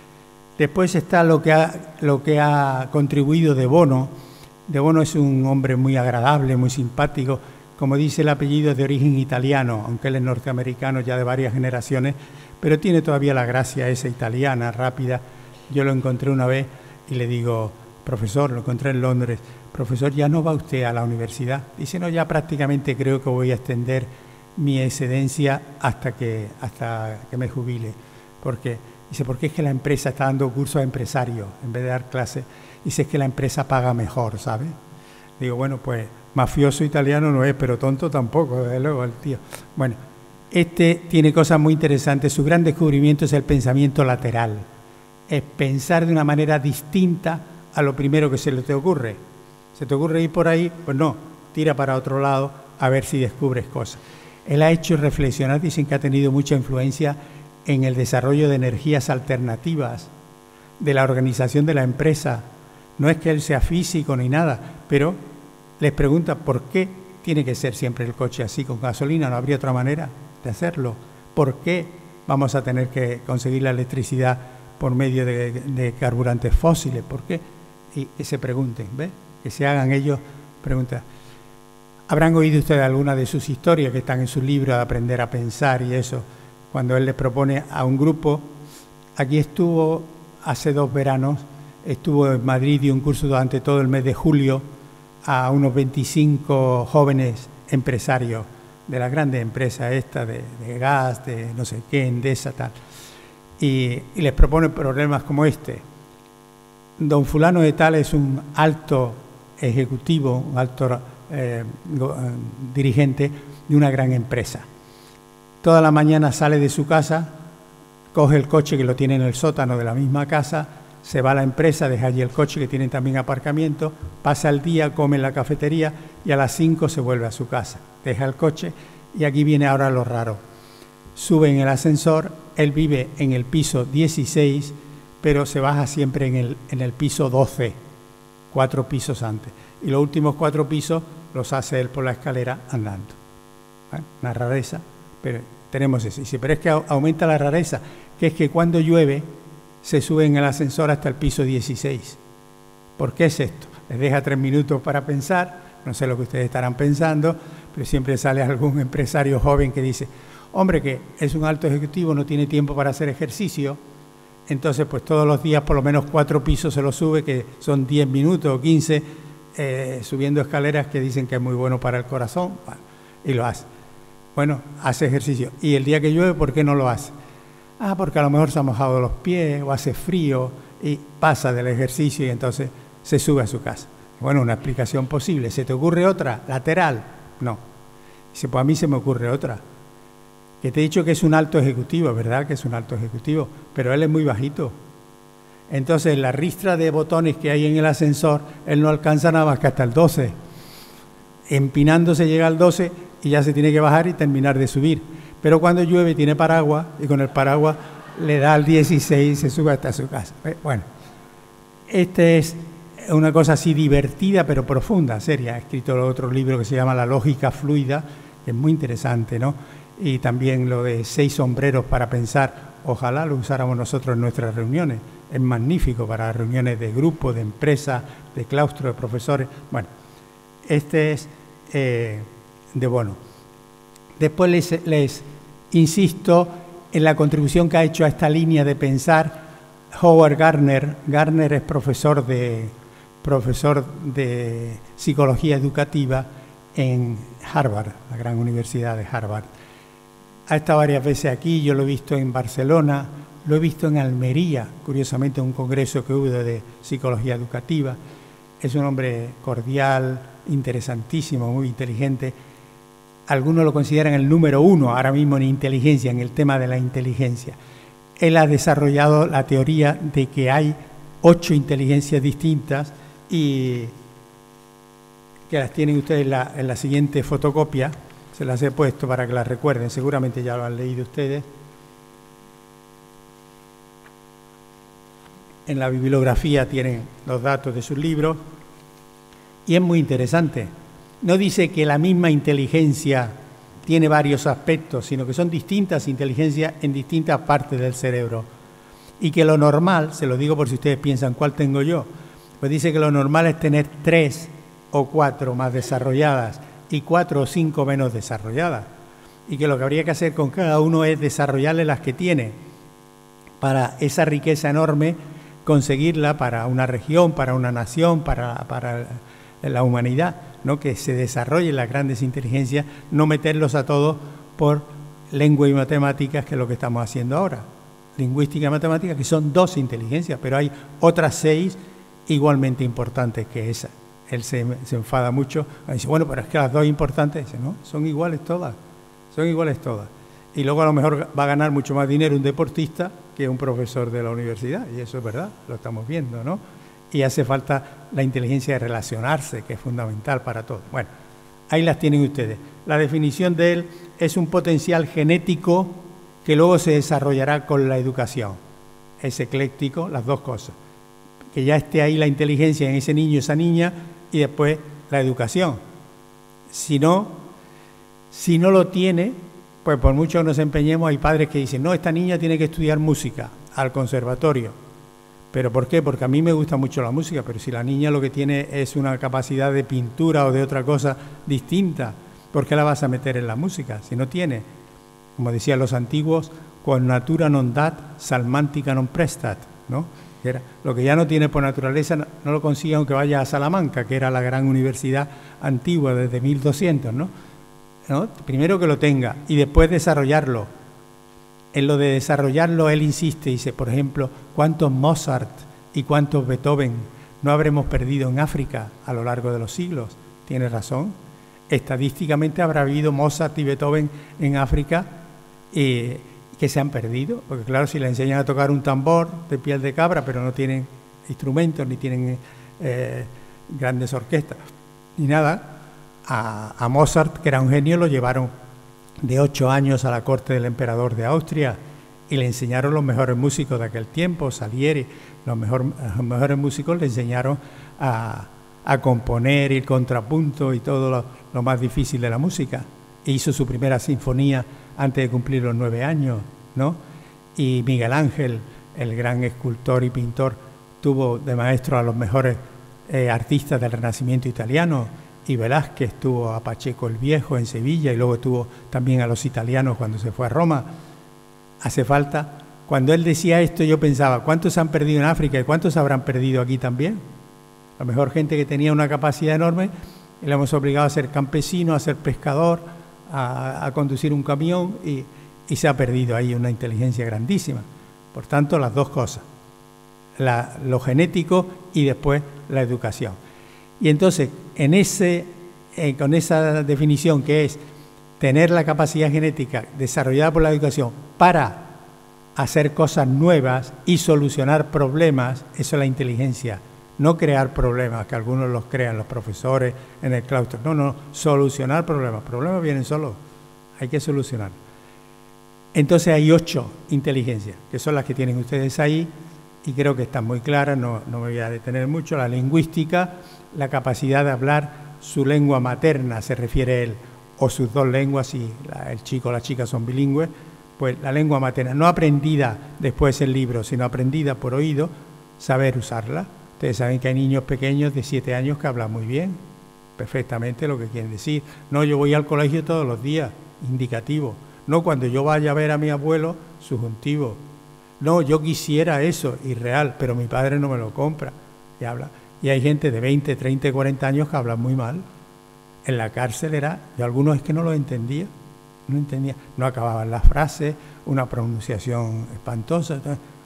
Después está lo que ha, lo que ha contribuido De Bono. De Bono es un hombre muy agradable, muy simpático. Como dice, el apellido es de origen italiano, aunque él es norteamericano ya de varias generaciones, pero tiene todavía la gracia esa italiana, rápida. Yo lo encontré una vez y le digo, profesor, lo encontré en Londres, profesor, ¿ya no va usted a la universidad? Dice, no, ya prácticamente creo que voy a extender mi excedencia hasta que, hasta que me jubile. Porque, dice, porque es que la empresa está dando cursos a empresarios en vez de dar clases. Dice, es que la empresa paga mejor, ¿sabe? Digo, bueno, pues mafioso italiano no es, pero tonto tampoco, desde luego, el tío. Bueno, este tiene cosas muy interesantes. Su gran descubrimiento es el pensamiento lateral. Es pensar de una manera distinta a lo primero que se le te ocurre. ¿Se te ocurre ir por ahí? Pues no, tira para otro lado a ver si descubres cosas. Él ha hecho reflexionar, dicen que ha tenido mucha influencia en el desarrollo de energías alternativas, de la organización de la empresa. No es que él sea físico ni nada, pero les pregunta por qué tiene que ser siempre el coche así con gasolina, no habría otra manera de hacerlo. ¿Por qué vamos a tener que conseguir la electricidad por medio de, de carburantes fósiles? ¿Por qué? Y, y se pregunten, ¿ves? Que se hagan ellos preguntas. Habrán oído ustedes alguna de sus historias que están en su libro de Aprender a Pensar y eso, cuando él les propone a un grupo. Aquí estuvo hace dos veranos, estuvo en Madrid y un curso durante todo el mes de julio a unos veinticinco jóvenes empresarios de las grandes empresas estas, de, de gas, de no sé qué, Endesa, tal. Y, y les propone problemas como este. Don fulano de tal es un alto ejecutivo, un alto eh, dirigente de una gran empresa. Toda la mañana sale de su casa, coge el coche que lo tiene en el sótano de la misma casa, se va a la empresa, deja allí el coche que tienen también aparcamiento, pasa el día, come en la cafetería y a las cinco se vuelve a su casa. Deja el coche y aquí viene ahora lo raro. Sube en el ascensor, él vive en el piso dieciséis, pero se baja siempre en el, en el piso doce, cuatro pisos antes. Y los últimos cuatro pisos los hace él por la escalera andando. ¿Eh? Una rareza, pero tenemos eso. Y dice, pero es que aumenta la rareza, que es que cuando llueve se sube en el ascensor hasta el piso dieciséis. ¿Por qué es esto? Les deja tres minutos para pensar, no sé lo que ustedes estarán pensando, pero siempre sale algún empresario joven que dice, Hombre, que es un alto ejecutivo, no tiene tiempo para hacer ejercicio, entonces pues todos los días por lo menos cuatro pisos se lo sube, que son diez minutos o quince, eh, subiendo escaleras que dicen que es muy bueno para el corazón, bueno, y lo hace. Bueno, hace ejercicio. Y el día que llueve, ¿por qué no lo hace? Ah, porque a lo mejor se ha mojado los pies o hace frío y pasa del ejercicio y entonces se sube a su casa. Bueno, una explicación posible. ¿Se te ocurre otra? ¿Lateral? No. Dice, pues a mí se me ocurre otra. Que te he dicho que es un alto ejecutivo, ¿verdad? Que es un alto ejecutivo, pero él es muy bajito. Entonces, la ristra de botones que hay en el ascensor, él no alcanza nada más que hasta el doce. Empinándose llega al doce y ya se tiene que bajar y terminar de subir. Pero cuando llueve tiene paraguas y con el paraguas le da al dieciséis y se sube hasta su casa. Bueno, este es una cosa así divertida pero profunda, seria. Ha escrito otro libro que se llama La lógica fluida, que es muy interesante, ¿no? Y también lo de seis sombreros para pensar, ojalá lo usáramos nosotros en nuestras reuniones. Es magnífico para reuniones de grupo, de empresa, de claustro, de profesores. Bueno, este es eh, de Bono. Después les, les insisto en la contribución que ha hecho a esta línea de pensar Howard Gardner. Gardner es profesor de, profesor de psicología educativa en Harvard, la gran universidad de Harvard. Ha estado varias veces aquí, yo lo he visto en Barcelona, lo he visto en Almería, curiosamente un congreso que hubo de psicología educativa. Es un hombre cordial, interesantísimo, muy inteligente. Algunos lo consideran el número uno ahora mismo en inteligencia, en el tema de la inteligencia. Él ha desarrollado la teoría de que hay ocho inteligencias distintas y que las tienen ustedes en la, en la siguiente fotocopia. Se las he puesto para que las recuerden, seguramente ya lo han leído ustedes. En la bibliografía tienen los datos de sus libros y es muy interesante. No dice que la misma inteligencia tiene varios aspectos, sino que son distintas inteligencias en distintas partes del cerebro. Y que lo normal, se lo digo por si ustedes piensan cuál tengo yo, pues dice que lo normal es tener tres o cuatro más desarrolladas y cuatro o cinco menos desarrolladas. Y que lo que habría que hacer con cada uno es desarrollarle las que tiene para esa riqueza enorme, conseguirla para una región, para una nación, para, para la humanidad, ¿no? Que se desarrollen las grandes inteligencias, no meterlos a todos por lengua y matemáticas, que es lo que estamos haciendo ahora. Lingüística y matemática, que son dos inteligencias, pero hay otras seis igualmente importantes que esa. Él se, se enfada mucho, dice, bueno, pero es que las dos importantes, dice, no, son iguales todas, son iguales todas. Y luego a lo mejor va a ganar mucho más dinero un deportista que un profesor de la universidad, y eso es verdad, lo estamos viendo, ¿no? Y hace falta la inteligencia de relacionarse, que es fundamental para todo. Bueno, ahí las tienen ustedes. La definición de él es un potencial genético que luego se desarrollará con la educación. Es ecléctico, las dos cosas. Que ya esté ahí la inteligencia en ese niño, esa niña, y después la educación. Si no, si no lo tiene, pues por mucho que nos empeñemos, hay padres que dicen, no, esta niña tiene que estudiar música al conservatorio. ¿Pero por qué? Porque a mí me gusta mucho la música, pero si la niña lo que tiene es una capacidad de pintura o de otra cosa distinta, ¿por qué la vas a meter en la música? Si no tiene, como decían los antiguos, quod natura non dat, salmantica non prestat, ¿no? Que era, lo que ya no tiene por naturaleza no, no lo consigue aunque vaya a Salamanca, que era la gran universidad antigua desde mil doscientos, ¿no? ¿No? Primero que lo tenga y después desarrollarlo. En lo de desarrollarlo, él insiste, dice, por ejemplo, ¿cuántos Mozart y cuántos Beethoven no habremos perdido en África a lo largo de los siglos? Tiene razón. Estadísticamente habrá habido Mozart y Beethoven en África eh, que se han perdido, porque claro, si le enseñan a tocar un tambor de piel de cabra, pero no tienen instrumentos, ni tienen eh, grandes orquestas, ni nada, a, a Mozart, que era un genio, lo llevaron de ocho años a la corte del emperador de Austria y le enseñaron los mejores músicos de aquel tiempo, Salieri, los, mejor, los mejores músicos le enseñaron a, a componer el contrapunto y todo lo, lo más difícil de la música. E hizo su primera sinfonía antes de cumplir los nueve años, ¿no? Y Miguel Ángel, el gran escultor y pintor, tuvo de maestro a los mejores eh, artistas del Renacimiento italiano, y Velázquez tuvo a Pacheco el Viejo en Sevilla y luego tuvo también a los italianos cuando se fue a Roma. Hace falta. Cuando él decía esto yo pensaba, ¿cuántos han perdido en África y cuántos habrán perdido aquí también? A lo mejor gente que tenía una capacidad enorme y le hemos obligado a ser campesino, a ser pescador, a, a conducir un camión y, y se ha perdido ahí una inteligencia grandísima. Por tanto, las dos cosas, la, lo genético y después la educación. Y entonces, en ese, eh, con esa definición que es tener la capacidad genética desarrollada por la educación para hacer cosas nuevas y solucionar problemas, eso es la inteligencia. No crear problemas, que algunos los crean los profesores en el claustro. No, no, solucionar problemas. Problemas vienen solos, hay que solucionar. Entonces hay ocho inteligencias, que son las que tienen ustedes ahí, y creo que están muy claras, no, no me voy a detener mucho. La lingüística, la capacidad de hablar su lengua materna, se refiere él, o sus dos lenguas, si la, el chico o la chica son bilingües, pues la lengua materna, no aprendida después en libros, sino aprendida por oído, saber usarla. Ustedes saben que hay niños pequeños de siete años que hablan muy bien, perfectamente lo que quieren decir. No, yo voy al colegio todos los días, indicativo. No, cuando yo vaya a ver a mi abuelo, subjuntivo. No, yo quisiera eso, irreal, pero mi padre no me lo compra. Y habla. Y hay gente de veinte, treinta, cuarenta años que habla muy mal. En la cárcel era, yo algunos es que no lo entendía, no entendía, no acababan las frases, una pronunciación espantosa,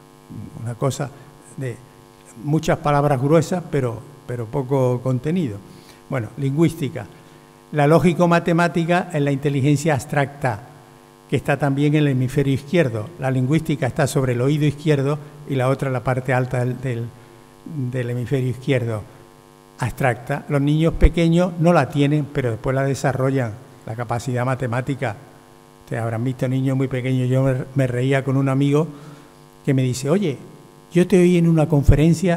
una cosa de muchas palabras gruesas, pero, pero poco contenido. Bueno, lingüística. La lógico-matemática es la inteligencia abstracta, que está también en el hemisferio izquierdo. La lingüística está sobre el oído izquierdo y la otra en la parte alta del, del, del hemisferio izquierdo, abstracta. Los niños pequeños no la tienen, pero después la desarrollan, la capacidad matemática. Ustedes habrán visto niños muy pequeños. Yo me, me reía con un amigo que me dice, oye, yo te oí en una conferencia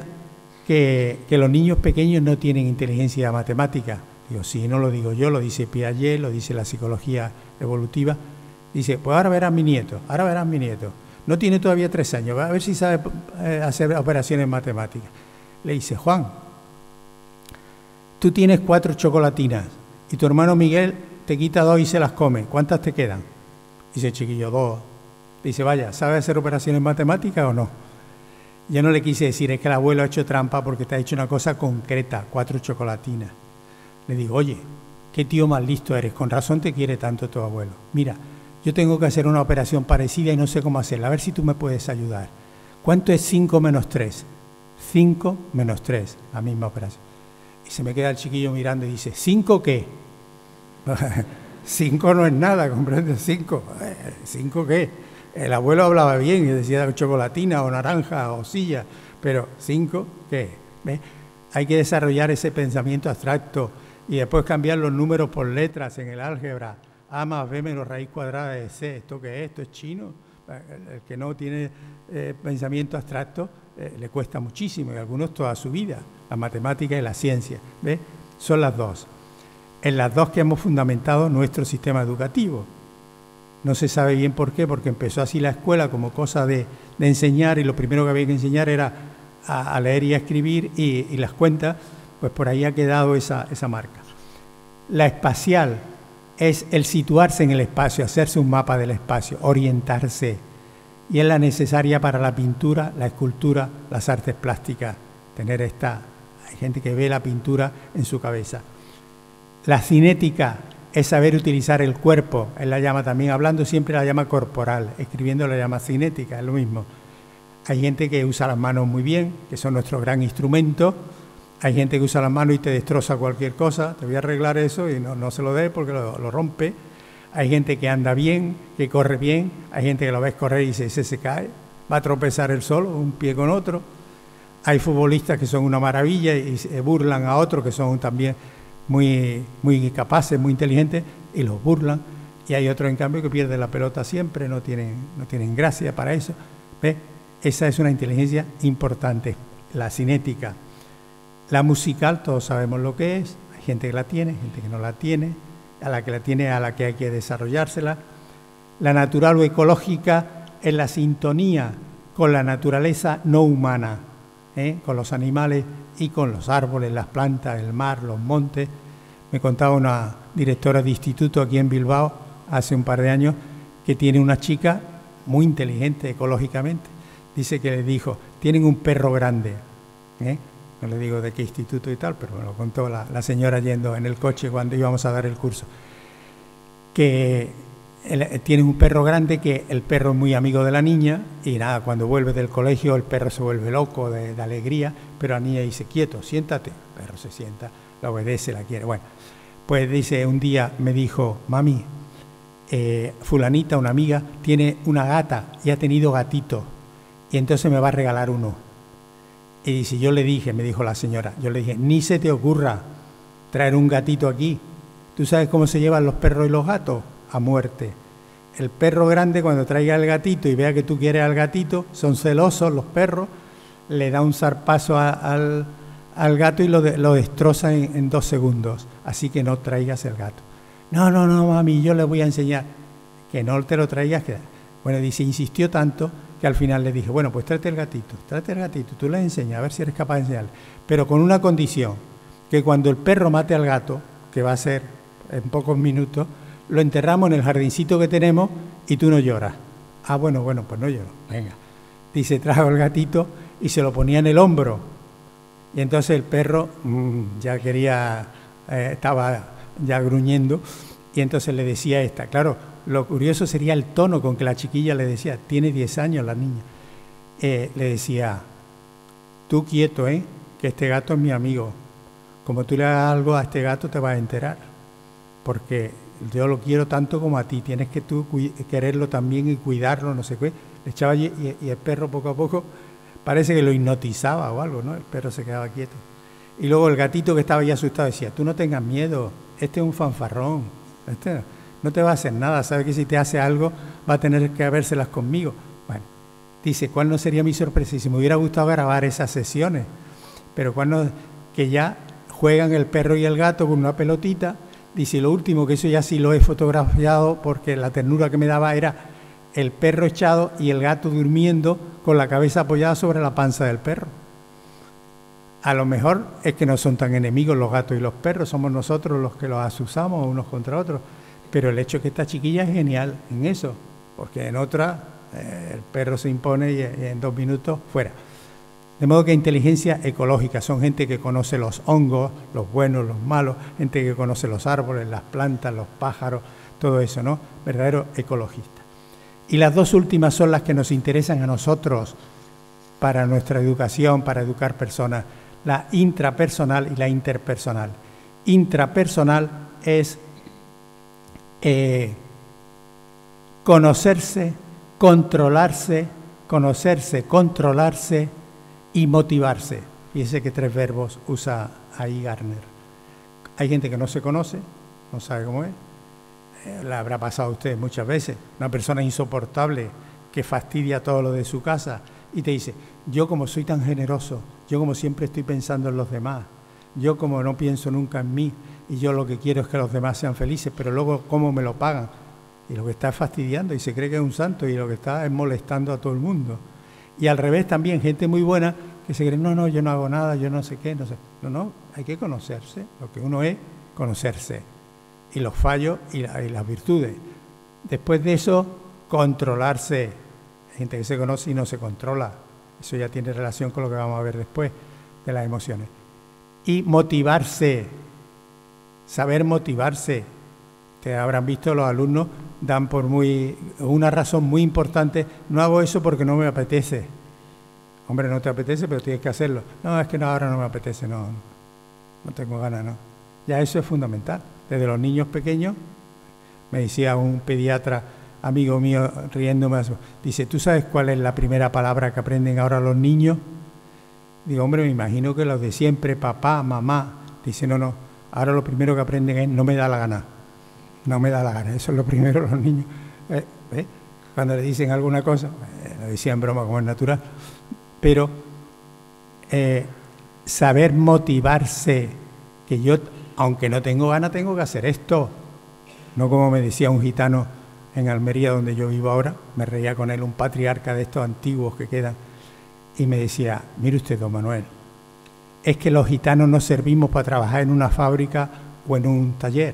que, que los niños pequeños no tienen inteligencia matemática. Digo, sí, no lo digo yo, lo dice Piaget, lo dice la psicología evolutiva. Dice, pues ahora verás mi nieto, ahora verás mi nieto. No tiene todavía tres años, va a ver si sabe eh, hacer operaciones matemáticas. Le dice, Juan, tú tienes cuatro chocolatinas y tu hermano Miguel te quita dos y se las come. ¿Cuántas te quedan? Dice, chiquillo, dos. Dice, vaya, ¿sabe hacer operaciones matemáticas o no? Yo no le quise decir, es que el abuelo ha hecho trampa porque te ha hecho una cosa concreta, cuatro chocolatinas. Le digo, oye, qué tío más listo eres, con razón te quiere tanto tu abuelo. Mira, yo tengo que hacer una operación parecida y no sé cómo hacerla, a ver si tú me puedes ayudar. ¿Cuánto es cinco menos tres? cinco menos tres, la misma operación. Y se me queda el chiquillo mirando y dice, ¿cinco qué? cinco no es nada, ¿comprendes? cinco. ¿cinco qué? El abuelo hablaba bien y decía chocolatina o naranja o silla, pero cinco, ¿qué? ¿Ves? Hay que desarrollar ese pensamiento abstracto y después cambiar los números por letras en el álgebra. A más B menos raíz cuadrada de C. ¿Esto qué es? ¿Esto es chino? El que no tiene eh, pensamiento abstracto eh, le cuesta muchísimo, y a algunos toda su vida. La matemática y la ciencia, ¿ves? Son las dos. En las dos que hemos fundamentado nuestro sistema educativo. No se sabe bien por qué, porque empezó así la escuela como cosa de, de enseñar, y lo primero que había que enseñar era a, a leer y a escribir, y, y las cuentas, pues por ahí ha quedado esa, esa marca. La espacial es el situarse en el espacio, hacerse un mapa del espacio, orientarse, y es la necesaria para la pintura, la escultura, las artes plásticas, tener esta, hay gente que ve la pintura en su cabeza. La cinética es saber utilizar el cuerpo, él la llama también, hablando siempre la llama corporal, escribiendo la llama cinética, es lo mismo. Hay gente que usa las manos muy bien, que son nuestro gran instrumento. Hay gente que usa las manos y te destroza cualquier cosa, te voy a arreglar eso y no, no se lo dé porque lo, lo rompe. Hay gente que anda bien, que corre bien, hay gente que lo ves correr y dice, ese se cae, va a tropezar él solo, un pie con otro. Hay futbolistas que son una maravilla y se burlan a otros que son también muy, muy capaces, muy inteligentes, y los burlan. Y hay otros, en cambio, que pierden la pelota siempre, no tienen, no tienen gracia para eso. ¿Ves? Esa es una inteligencia importante, la cinética. La musical, todos sabemos lo que es, hay gente que la tiene, gente que no la tiene, a la que la tiene, a la que hay que desarrollársela. La natural o ecológica es la sintonía con la naturaleza no humana, ¿eh? Con los animales y con los árboles, las plantas, el mar, los montes. Me contaba una directora de instituto aquí en Bilbao hace un par de años que tiene una chica muy inteligente ecológicamente. Dice que le dijo, tienen un perro grande, ¿eh? No le digo de qué instituto y tal, pero me lo contó la, la señora yendo en el coche cuando íbamos a dar el curso. Que el, tienen un perro grande, que el perro es muy amigo de la niña y nada, cuando vuelve del colegio el perro se vuelve loco de, de alegría, pero la niña dice, quieto, siéntate. El perro se sienta, la obedece, la quiere. Bueno, pues dice, un día me dijo, mami, eh, fulanita, una amiga, tiene una gata y ha tenido gatito y entonces me va a regalar uno. Y dice, yo le dije, me dijo la señora, yo le dije, ni se te ocurra traer un gatito aquí. ¿Tú sabes cómo se llevan los perros y los gatos? A muerte. El perro grande, cuando traiga el gatito y vea que tú quieres al gatito, son celosos los perros, le da un zarpazo a, al, al gato y lo, de, lo destroza en, en dos segundos. Así que no traigas el gato. No, no, no, mami, yo le voy a enseñar. Que no te lo traigas. Que... Bueno, dice, insistió tanto que al final le dije, bueno, pues tráete el gatito, tráete el gatito, tú le enseñas, a ver si eres capaz de enseñarle. Pero con una condición, que cuando el perro mate al gato, que va a ser en pocos minutos, lo enterramos en el jardincito que tenemos y tú no lloras. Ah, bueno, bueno, pues no lloro, venga. Dice, trajo el gatito y se lo ponía en el hombro. Y entonces el perro mmm, ya quería, eh, estaba ya gruñendo, y entonces le decía esta, claro, lo curioso sería el tono con que la chiquilla le decía, tiene diez años la niña, eh, le decía, tú quieto, ¿eh? Que este gato es mi amigo. Como tú le hagas algo a este gato te vas a enterar, porque yo lo quiero tanto como a ti, tienes que tú quererlo también y cuidarlo, no sé qué. Le echaba allí y, y el perro poco a poco parece que lo hipnotizaba o algo, ¿no? El perro se quedaba quieto. Y luego el gatito, que estaba ya asustado, decía, tú no tengas miedo, este es un fanfarrón, este no te va a hacer nada, sabe que si te hace algo va a tener que habérselas conmigo. Bueno, dice, ¿cuál no sería mi sorpresa? Y si me hubiera gustado grabar esas sesiones, pero cuando que ya juegan el perro y el gato con una pelotita, dice, lo último, que eso ya sí lo he fotografiado porque la ternura que me daba era el perro echado y el gato durmiendo con la cabeza apoyada sobre la panza del perro. A lo mejor es que no son tan enemigos los gatos y los perros, somos nosotros los que los asusamos unos contra otros. Pero el hecho es que esta chiquilla es genial en eso, porque en otra eh, el perro se impone y, y en dos minutos fuera. De modo que inteligencia ecológica, son gente que conoce los hongos, los buenos, los malos, gente que conoce los árboles, las plantas, los pájaros, todo eso, ¿no? Verdadero ecologista. Y las dos últimas son las que nos interesan a nosotros para nuestra educación, para educar personas, la intrapersonal y la interpersonal. Intrapersonal es Eh, conocerse, controlarse, conocerse, controlarse y motivarse. Fíjese que tres verbos usa ahí Gardner. Hay gente que no se conoce, no sabe cómo es, eh, la habrá pasado a usted muchas veces, una persona insoportable que fastidia todo lo de su casa y te dice, yo como soy tan generoso, yo como siempre estoy pensando en los demás, yo como no pienso nunca en mí, y yo lo que quiero es que los demás sean felices, pero luego ¿cómo me lo pagan? Y lo que está es fastidiando y se cree que es un santo y lo que está es molestando a todo el mundo. Y al revés también, gente muy buena que se cree, no, no, yo no hago nada, yo no sé qué, no sé. No, no, hay que conocerse, lo que uno es, conocerse. Y los fallos y, la, y las virtudes. Después de eso, controlarse. Hay gente que se conoce y no se controla. Eso ya tiene relación con lo que vamos a ver después de las emociones. Y motivarse. Saber motivarse. Ustedes habrán visto, los alumnos dan por muy una razón muy importante, no hago eso porque no me apetece. Hombre, no te apetece, pero tienes que hacerlo. No, es que no, ahora no me apetece, no, no tengo ganas, no. Ya eso es fundamental. Desde los niños pequeños, me decía un pediatra amigo mío riéndome, dice, ¿tú sabes cuál es la primera palabra que aprenden ahora los niños? Digo, hombre, me imagino que los de siempre, papá, mamá. Dice, no, no. Ahora lo primero que aprenden es no me da la gana, no me da la gana, eso es lo primero los niños. Eh, ¿eh? Cuando le dicen alguna cosa, eh, lo decía en broma como es natural, pero eh, saber motivarse, que yo, aunque no tengo ganas, tengo que hacer esto. No como me decía un gitano en Almería, donde yo vivo ahora, me reía con él, un patriarca de estos antiguos que quedan, y me decía, mire usted, don Manuel, es que los gitanos no servimos para trabajar en una fábrica o en un taller.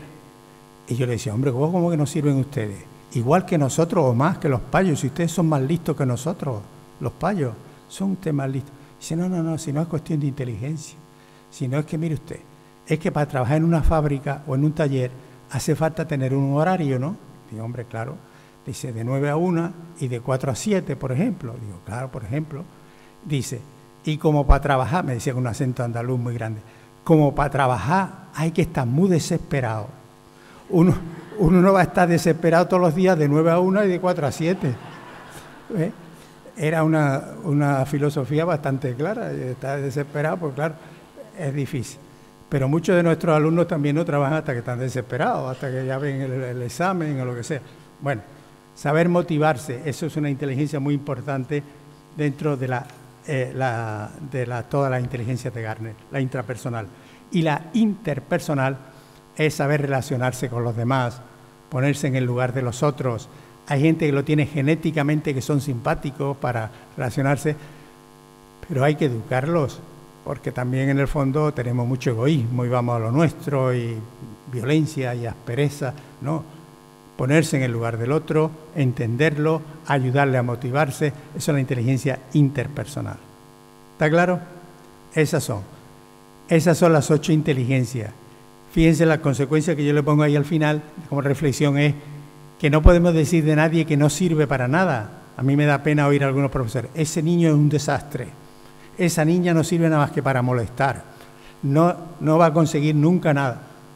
Y yo le decía, hombre, ¿cómo que no sirven ustedes? Igual que nosotros o más que los payos, si ustedes son más listos que nosotros, los payos, son ustedes más listos. Dice, no, no, no, si no es cuestión de inteligencia, sino es que, mire usted, es que para trabajar en una fábrica o en un taller hace falta tener un horario, ¿no? Digo, hombre, claro. Dice, de nueve a una y de cuatro a siete, por ejemplo. Digo, claro, por ejemplo. Dice, y como para trabajar, me decía con un acento andaluz muy grande, como para trabajar hay que estar muy desesperado. Uno, uno no va a estar desesperado todos los días de nueve a una y de cuatro a siete. ¿Eh? Era una, una filosofía bastante clara. Estar desesperado, pues claro, es difícil. Pero muchos de nuestros alumnos también no trabajan hasta que están desesperados, hasta que ya ven el, el examen o lo que sea. Bueno, saber motivarse, eso es una inteligencia muy importante dentro de, la, eh, la, de la, todas las inteligencias de Gardner, la intrapersonal. Y la interpersonal es saber relacionarse con los demás, ponerse en el lugar de los otros. Hay gente que lo tiene genéticamente, que son simpáticos para relacionarse, pero hay que educarlos, porque también en el fondo tenemos mucho egoísmo y vamos a lo nuestro, y violencia y aspereza, ¿no? Ponerse en el lugar del otro, entenderlo, ayudarle a motivarse, eso es la inteligencia interpersonal. ¿Está claro? Esas son. Esas son las ocho inteligencias. Fíjense, las consecuencias que yo le pongo ahí al final, como reflexión, es que no podemos decir de nadie que no sirve para nada. A mí me da pena oír a algunos profesores, ese niño es un desastre, esa niña no sirve nada más que para molestar, no, no va a conseguir nunca nada.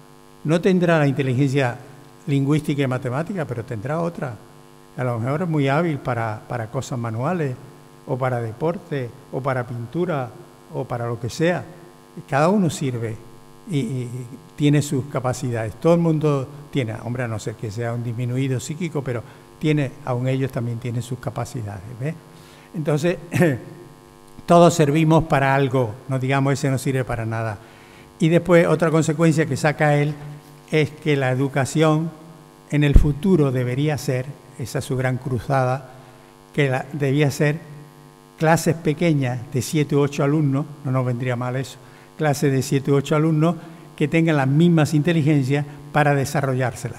No tendrá la inteligencia lingüística y matemática, pero tendrá otra. A lo mejor es muy hábil para, para cosas manuales, o para deporte, o para pintura, o para lo que sea. Cada uno sirve. Y, y tiene sus capacidades. Todo el mundo tiene, hombre, a no ser que sea un disminuido psíquico, pero tiene, aun ellos también tienen sus capacidades, ¿ves? Entonces, todos servimos para algo, no digamos ese no sirve para nada. Y después otra consecuencia que saca él es que la educación en el futuro debería ser, esa es su gran cruzada, que la, debía ser clases pequeñas de siete u ocho alumnos, no nos vendría mal eso, clases de siete u ocho alumnos que tengan las mismas inteligencias para desarrollárselas.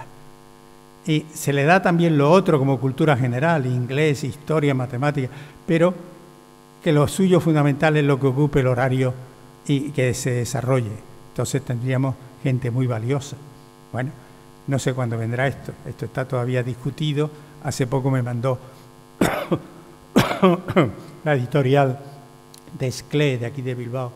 Y se le da también lo otro como cultura general, inglés, historia, matemáticas, pero que lo suyo fundamental es lo que ocupe el horario y que se desarrolle. Entonces tendríamos gente muy valiosa. Bueno, no sé cuándo vendrá esto, esto está todavía discutido. Hace poco me mandó la editorial de Esclé, de aquí de Bilbao,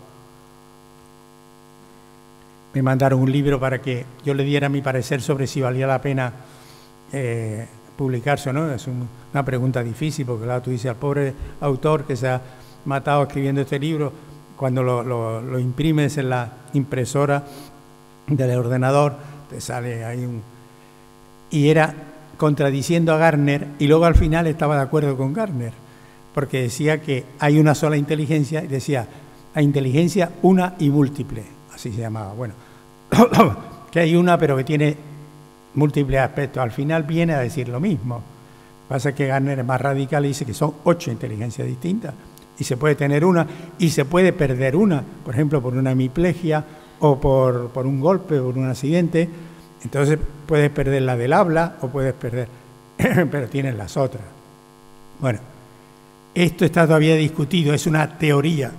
me mandaron un libro para que yo le diera mi parecer sobre si valía la pena eh, publicarse o no. Es un, una pregunta difícil, porque claro, tú dices al pobre autor que se ha matado escribiendo este libro, cuando lo, lo, lo imprimes en la impresora del ordenador, te sale ahí un... Y era contradiciendo a Gardner, y luego al final estaba de acuerdo con Gardner, porque decía que hay una sola inteligencia, y decía, la inteligencia una y múltiple, así se llamaba. Bueno, que hay una pero que tiene múltiples aspectos. Al final viene a decir lo mismo. Lo que pasa es que Gardner es más radical y dice que son ocho inteligencias distintas, y se puede tener una y se puede perder una, por ejemplo, por una hemiplegia o por, por un golpe o por un accidente. Entonces puedes perder la del habla o puedes perder, pero tienes las otras. Bueno, esto está todavía discutido, es una teoría.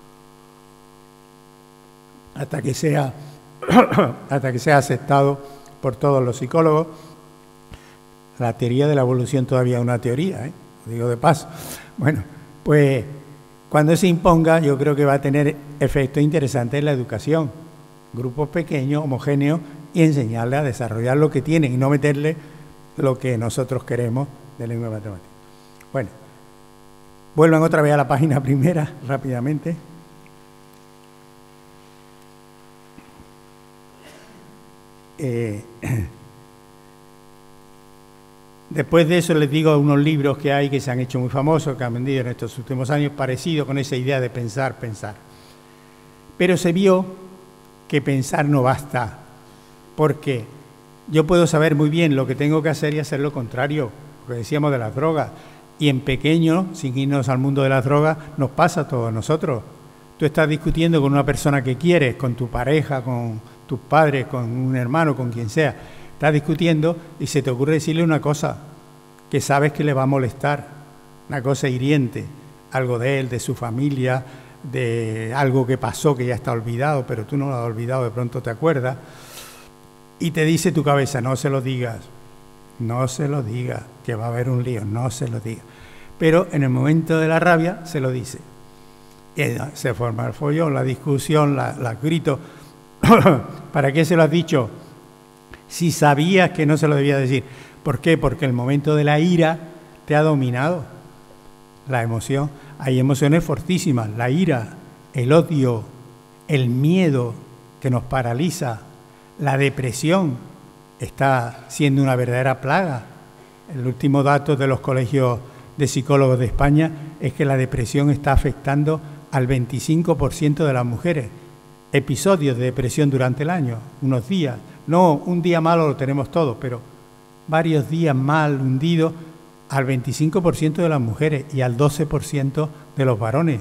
Hasta que sea, hasta que sea aceptado por todos los psicólogos. La teoría de la evolución todavía es una teoría, ¿eh? Lo digo de paso. Bueno, pues cuando se imponga, yo creo que va a tener efectos interesantes en la educación. Grupos pequeños, homogéneos, y enseñarles a desarrollar lo que tienen y no meterle lo que nosotros queremos de lengua y matemática. Bueno, vuelvan otra vez a la página primera, rápidamente. Eh, después de eso les digo unos libros que hay que se han hecho muy famosos, que han vendido en estos últimos años, parecidos con esa idea de pensar, pensar. Pero se vio que pensar no basta, porque yo puedo saber muy bien lo que tengo que hacer y hacer lo contrario, lo que decíamos de las drogas, y en pequeño, sin irnos al mundo de las drogas, nos pasa a todos nosotros. Tú estás discutiendo con una persona que quieres, con tu pareja, con tus padres, con un hermano, con quien sea, estás discutiendo y se te ocurre decirle una cosa que sabes que le va a molestar, una cosa hiriente, algo de él, de su familia, de algo que pasó que ya está olvidado, pero tú no lo has olvidado, de pronto te acuerdas, y te dice tu cabeza, no se lo digas, no se lo digas, que va a haber un lío, no se lo digas. Pero en el momento de la rabia se lo dice. Y se forma el follón, la discusión, la, la grito. ¿Para qué se lo has dicho? Si sabías que no se lo debía decir. ¿Por qué? Porque el momento de la ira te ha dominado. La emoción. Hay emociones fortísimas. La ira, el odio, el miedo que nos paraliza, la depresión está siendo una verdadera plaga. El último dato de los colegios de psicólogos de España es que la depresión está afectando al veinticinco por ciento de las mujeres. Episodios de depresión durante el año, unos días. No, un día malo lo tenemos todos, pero varios días mal hundidos al veinticinco por ciento de las mujeres y al doce por ciento de los varones.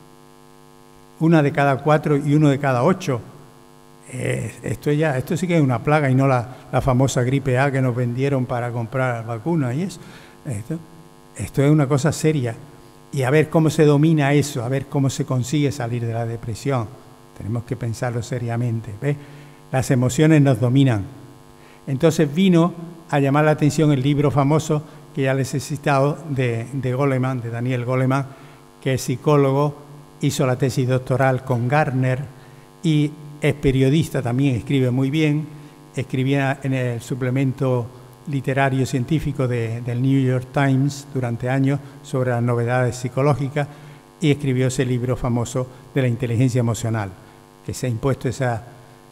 Una de cada cuatro y uno de cada ocho. Eh, esto ya, esto sí que es una plaga y no la, la famosa gripe A que nos vendieron para comprar vacunas y eso. Esto, esto es una cosa seria. Y a ver cómo se domina eso, a ver cómo se consigue salir de la depresión. Tenemos que pensarlo seriamente. ¿Ves? Las emociones nos dominan. Entonces vino a llamar la atención el libro famoso que ya les he citado de, de Goleman, de Daniel Goleman, que es psicólogo, hizo la tesis doctoral con Gardner y es periodista, también escribe muy bien, escribía en el suplemento literario científico de, del New York Times durante años sobre las novedades psicológicas y escribió ese libro famoso de la inteligencia emocional, que se ha impuesto esa...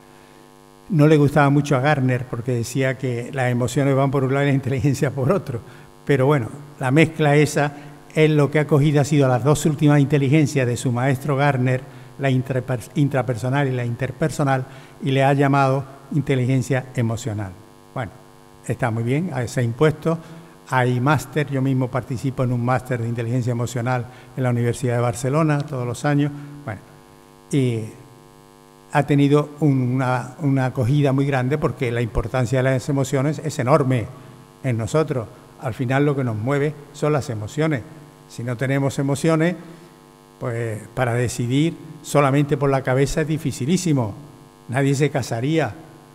No le gustaba mucho a Gardner porque decía que las emociones van por un lado y la inteligencia por otro, pero bueno, la mezcla esa es lo que ha cogido, ha sido las dos últimas inteligencias de su maestro Gardner, la intrapersonal y la interpersonal, y le ha llamado inteligencia emocional. Bueno, está muy bien, se ha impuesto, hay máster, yo mismo participo en un máster de inteligencia emocional en la Universidad de Barcelona todos los años, bueno, y ha tenido una, una acogida muy grande porque la importancia de las emociones es enorme en nosotros. Al final lo que nos mueve son las emociones. Si no tenemos emociones, pues para decidir solamente por la cabeza es dificilísimo. Nadie se casaría,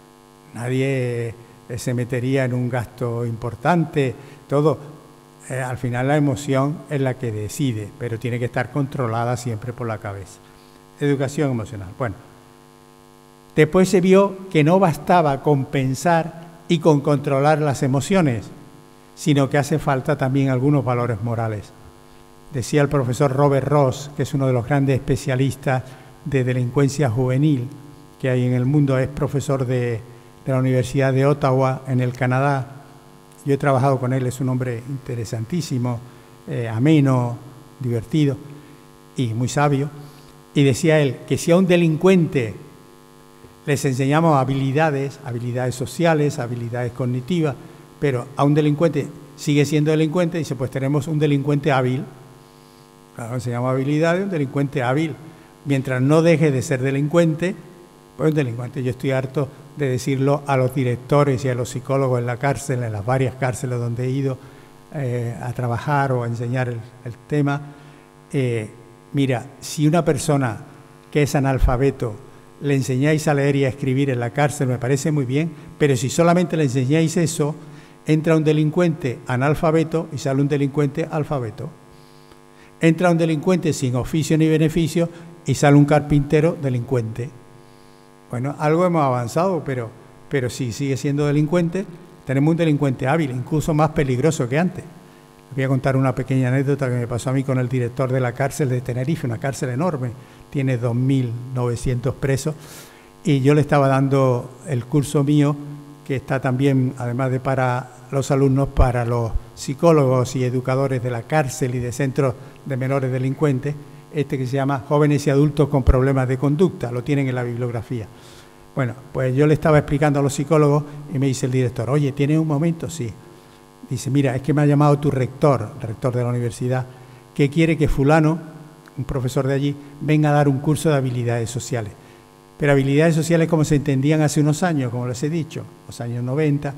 nadie se metería en un gasto importante, todo. Eh, al final la emoción es la que decide, pero tiene que estar controlada siempre por la cabeza. Educación emocional. Bueno, después se vio que no bastaba con pensar y con controlar las emociones, sino que hace falta también algunos valores morales. Decía el profesor Robert Ross, que es uno de los grandes especialistas de delincuencia juvenil que hay en el mundo, es profesor de, de la Universidad de Ottawa, en el Canadá. Yo he trabajado con él, es un hombre interesantísimo, eh, ameno, divertido y muy sabio. Y decía él que si a un delincuente les enseñamos habilidades, habilidades sociales, habilidades cognitivas, pero a un delincuente sigue siendo delincuente, dice, pues tenemos un delincuente hábil. Claro, se llama habilidades, un delincuente hábil. Mientras no deje de ser delincuente, pues un delincuente. Yo estoy harto de decirlo a los directores y a los psicólogos en la cárcel, en las varias cárceles donde he ido eh, a trabajar o a enseñar el, el tema. Eh, mira, si una persona que es analfabeto le enseñáis a leer y a escribir en la cárcel, me parece muy bien, pero si solamente le enseñáis eso, entra un delincuente analfabeto y sale un delincuente alfabeto. Entra un delincuente sin oficio ni beneficio y sale un carpintero delincuente. Bueno, algo hemos avanzado, pero, pero si sigue siendo delincuente, tenemos un delincuente hábil, incluso más peligroso que antes. Les voy a contar una pequeña anécdota que me pasó a mí con el director de la cárcel de Tenerife, una cárcel enorme, tiene dos mil novecientos presos, y yo le estaba dando el curso mío, que está también, además de para los alumnos, para los psicólogos y educadores de la cárcel y de centros de menores delincuentes, este que se llama Jóvenes y Adultos con Problemas de Conducta, lo tienen en la bibliografía. Bueno, pues yo le estaba explicando a los psicólogos y me dice el director, oye, ¿tienes un momento? Sí. Dice, mira, es que me ha llamado tu rector, el rector de la universidad, que quiere que fulano, un profesor de allí, venga a dar un curso de habilidades sociales. Pero habilidades sociales como se entendían hace unos años, como les he dicho, los años noventa,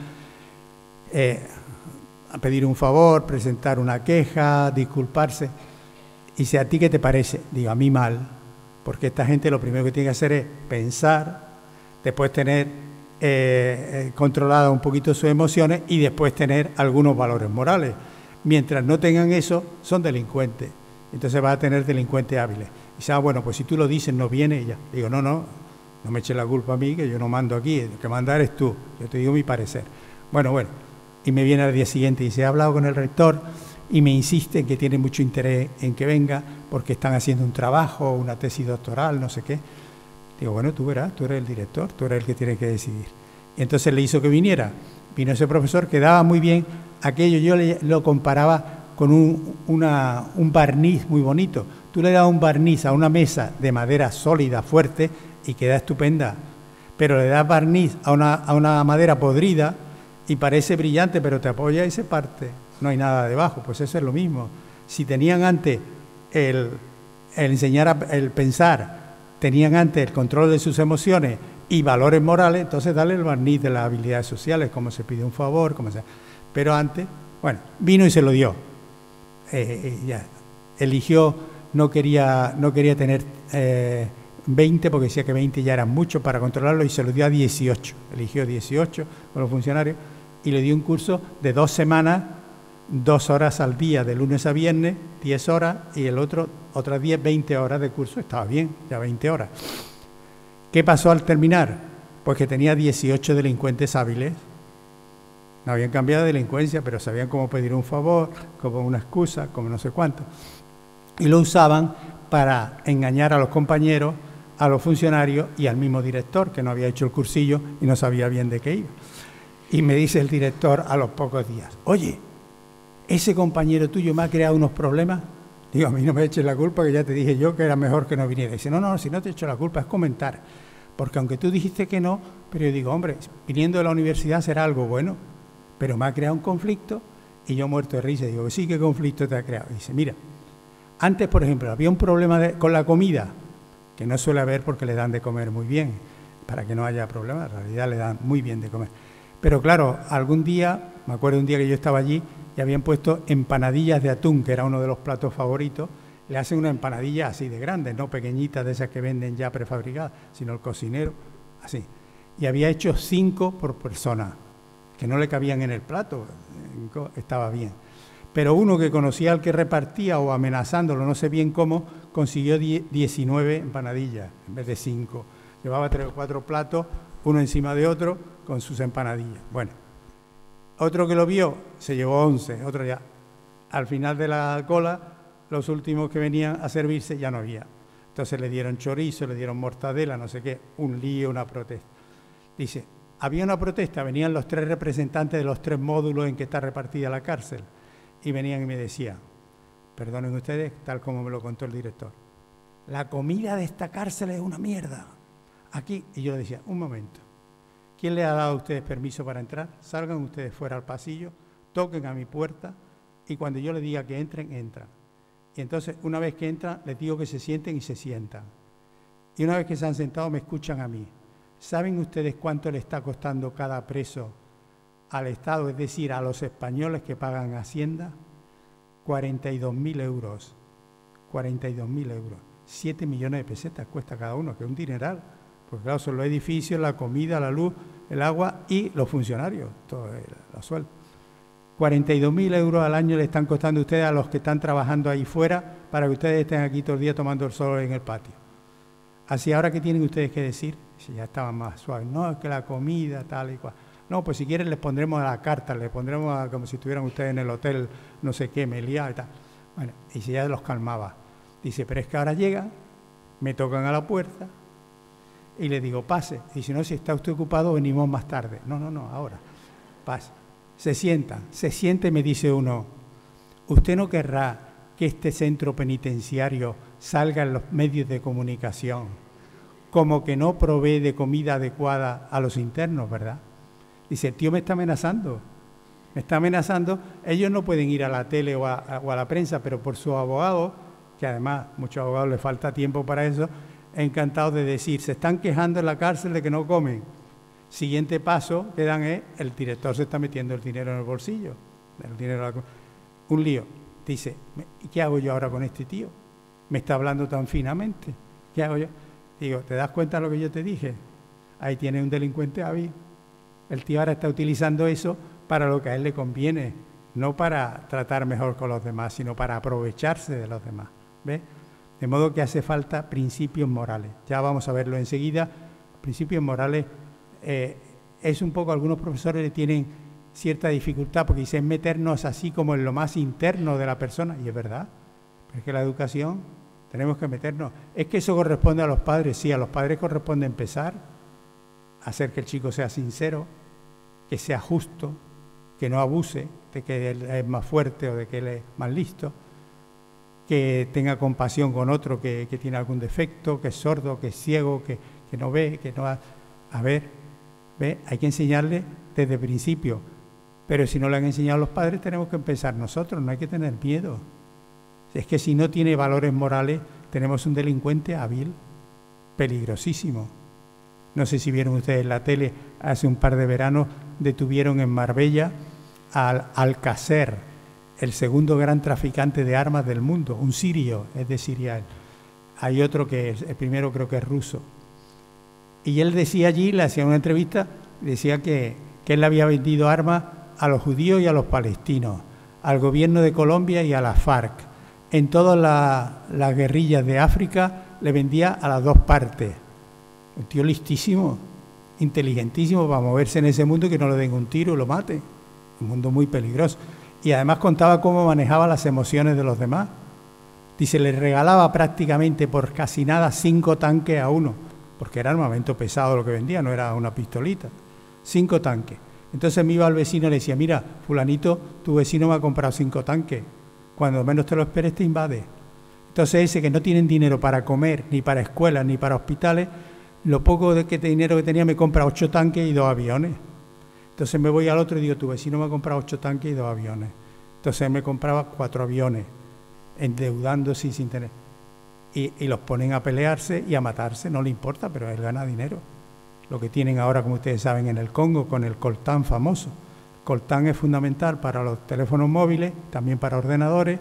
eh, a pedir un favor, presentar una queja, disculparse. Y si a ti qué te parece, digo, a mí mal, porque esta gente lo primero que tiene que hacer es pensar, después tener eh, eh, controladas un poquito sus emociones y después tener algunos valores morales. Mientras no tengan eso, son delincuentes. Entonces vas a tener delincuentes hábiles. Y dice, ah, bueno, pues si tú lo dices, no viene ella. Digo, no, no, no me eches la culpa a mí, que yo no mando aquí, el que manda eres tú. Yo te digo mi parecer. Bueno, bueno. Y me viene al día siguiente y dice, he hablado con el rector y me insiste en que tiene mucho interés en que venga porque están haciendo un trabajo, una tesis doctoral, no sé qué. Digo, bueno, tú verás, tú eres el director, tú eres el que tiene que decidir. Y entonces le hizo que viniera. Vino ese profesor que daba muy bien aquello, yo le, lo comparaba con un, una, un barniz muy bonito. Tú le das un barniz a una mesa de madera sólida, fuerte, y queda estupenda. Pero le das barniz a una, a una madera podrida y parece brillante, pero te apoya y se parte. No hay nada debajo, pues eso es lo mismo. Si tenían antes el, el enseñar, a, el pensar, tenían antes el control de sus emociones y valores morales, entonces dale el barniz de las habilidades sociales, como se pide un favor, como sea. Pero antes, bueno, vino y se lo dio. Eh, ya, eligió, no quería, no quería tener eh, veinte, porque decía que veinte ya eran mucho para controlarlo, y se lo dio a dieciocho. Eligió dieciocho con los funcionarios y le dio un curso de dos semanas, dos horas al día, de lunes a viernes, diez horas, y el otro, otras diez, veinte horas de curso. Estaba bien, ya veinte horas. ¿Qué pasó al terminar? Pues que tenía dieciocho delincuentes hábiles. No habían cambiado de delincuencia, pero sabían cómo pedir un favor, como una excusa, como no sé cuánto. Y lo usaban para engañar a los compañeros, a los funcionarios y al mismo director, que no había hecho el cursillo y no sabía bien de qué iba. Y me dice el director a los pocos días, oye, ese compañero tuyo me ha creado unos problemas. Digo, a mí no me eches la culpa, que ya te dije yo que era mejor que no viniera. Dice, no, no, si no te echo la culpa, es comentar. Porque aunque tú dijiste que no, pero yo digo, hombre, viniendo de la universidad será algo bueno, pero me ha creado un conflicto y yo muerto de risa. Digo, sí, ¿qué conflicto te ha creado? Dice, mira, antes, por ejemplo, había un problema de, con la comida, que no suele haber porque le dan de comer muy bien, para que no haya problema, en realidad le dan muy bien de comer. Pero claro, algún día, me acuerdo un día que yo estaba allí y habían puesto empanadillas de atún, que era uno de los platos favoritos. Le hacen una empanadilla así de grande, no pequeñitas de esas que venden ya prefabricadas, sino el cocinero, así. Y había hecho cinco por persona, que no le cabían en el plato, estaba bien. Pero uno que conocía al que repartía o amenazándolo, no sé bien cómo, consiguió diecinueve empanadillas en vez de cinco. Llevaba tres o cuatro platos, uno encima de otro, con sus empanadillas. Bueno, otro que lo vio se llevó once, otro ya. Al final de la cola, los últimos que venían a servirse ya no había. Entonces le dieron chorizo, le dieron mortadela, no sé qué, un lío, una protesta. Dice, había una protesta, venían los tres representantes de los tres módulos en que está repartida la cárcel. Y venían y me decían, perdonen ustedes, tal como me lo contó el director, la comida de esta cárcel es una mierda. Aquí, y yo le decía, un momento, ¿quién les ha dado a ustedes permiso para entrar? Salgan ustedes fuera al pasillo, toquen a mi puerta y cuando yo les diga que entren, entran. Y entonces, una vez que entran, les digo que se sienten y se sientan. Y una vez que se han sentado, me escuchan a mí. ¿Saben ustedes cuánto le está costando cada preso al Estado, es decir, a los españoles que pagan Hacienda? cuarenta y dos mil euros. cuarenta y dos mil euros. siete millones de pesetas cuesta cada uno, que es un dineral. Porque claro, son los edificios, la comida, la luz, el agua y los funcionarios, todo los sueldos. cuarenta y dos mil euros al año le están costando a ustedes a los que están trabajando ahí fuera para que ustedes estén aquí todo el día tomando el sol en el patio. Así, ¿ahora qué tienen ustedes que decir? Si ya estaban más suaves. No, es que la comida, tal y cual. No, pues si quieren les pondremos a la carta, les pondremos a, como si estuvieran ustedes en el hotel, no sé qué, Meliá y tal. Bueno, y si ya los calmaba. Dice, pero es que ahora llegan, me tocan a la puerta y le digo, pase. Y si no, si está usted ocupado, venimos más tarde. No, no, no, ahora. Pase. Se sientan, se siente y me dice uno, ¿usted no querrá que este centro penitenciario salga en los medios de comunicación como que no provee de comida adecuada a los internos, verdad? Dice, el tío me está amenazando, me está amenazando, ellos no pueden ir a la tele o a, a, o a la prensa, pero por su abogado, que además muchos abogados les falta tiempo para eso, encantados de decir, se están quejando en la cárcel de que no comen. Siguiente paso que dan es, el director se está metiendo el dinero en el bolsillo. El dinero, un lío. Dice, ¿y qué hago yo ahora con este tío? Me está hablando tan finamente. ¿Qué hago yo? Digo, ¿te das cuenta de lo que yo te dije? Ahí tiene un delincuente hábil. El tío ahora está utilizando eso para lo que a él le conviene, no para tratar mejor con los demás, sino para aprovecharse de los demás. ¿Ves? De modo que hace falta principios morales. Ya vamos a verlo enseguida. Principios morales eh, es un poco, algunos profesores le tienen cierta dificultad porque dicen meternos así como en lo más interno de la persona, y es verdad, pero es que la educación tenemos que meternos. Es que eso corresponde a los padres, sí, a los padres corresponde empezar a hacer que el chico sea sincero, que sea justo, que no abuse de que él es más fuerte o de que él es más listo, que tenga compasión con otro que, que tiene algún defecto, que es sordo, que es ciego, que, que no ve, que no... Ha... A ver, ¿ve? Hay que enseñarle desde el principio, pero si no le han enseñado los padres tenemos que empezar nosotros, no hay que tener miedo. Es que si no tiene valores morales tenemos un delincuente hábil, peligrosísimo. No sé si vieron ustedes en la tele, hace un par de veranos detuvieron en Marbella al Alcácer, el segundo gran traficante de armas del mundo, un sirio, es de Siria. Hay otro que es, el primero creo que es ruso. Y él decía allí, le hacía una entrevista, decía que, que él había vendido armas a los judíos y a los palestinos, al gobierno de Colombia y a la FARC. En todas la, las guerrillas de África le vendía a las dos partes. Un tío listísimo, inteligentísimo para moverse en ese mundo y que no le den un tiro y lo mate. Un mundo muy peligroso. Y además contaba cómo manejaba las emociones de los demás. Dice, le regalaba prácticamente por casi nada cinco tanques a uno, porque era armamento pesado lo que vendía, no era una pistolita. Cinco tanques. Entonces me iba al vecino y le decía, mira, fulanito, tu vecino me ha comprado cinco tanques. Cuando menos te lo esperes te invade. Entonces ese que no tienen dinero para comer, ni para escuelas, ni para hospitales, lo poco de que dinero que tenía me compra ocho tanques y dos aviones. Entonces me voy al otro y digo, tu vecino me ha comprado ocho tanques y dos aviones. Entonces me compraba cuatro aviones, endeudándose y sin tener. Y, y los ponen a pelearse y a matarse, no le importa, pero él gana dinero. Lo que tienen ahora, como ustedes saben, en el Congo con el coltán famoso. Coltán es fundamental para los teléfonos móviles, también para ordenadores.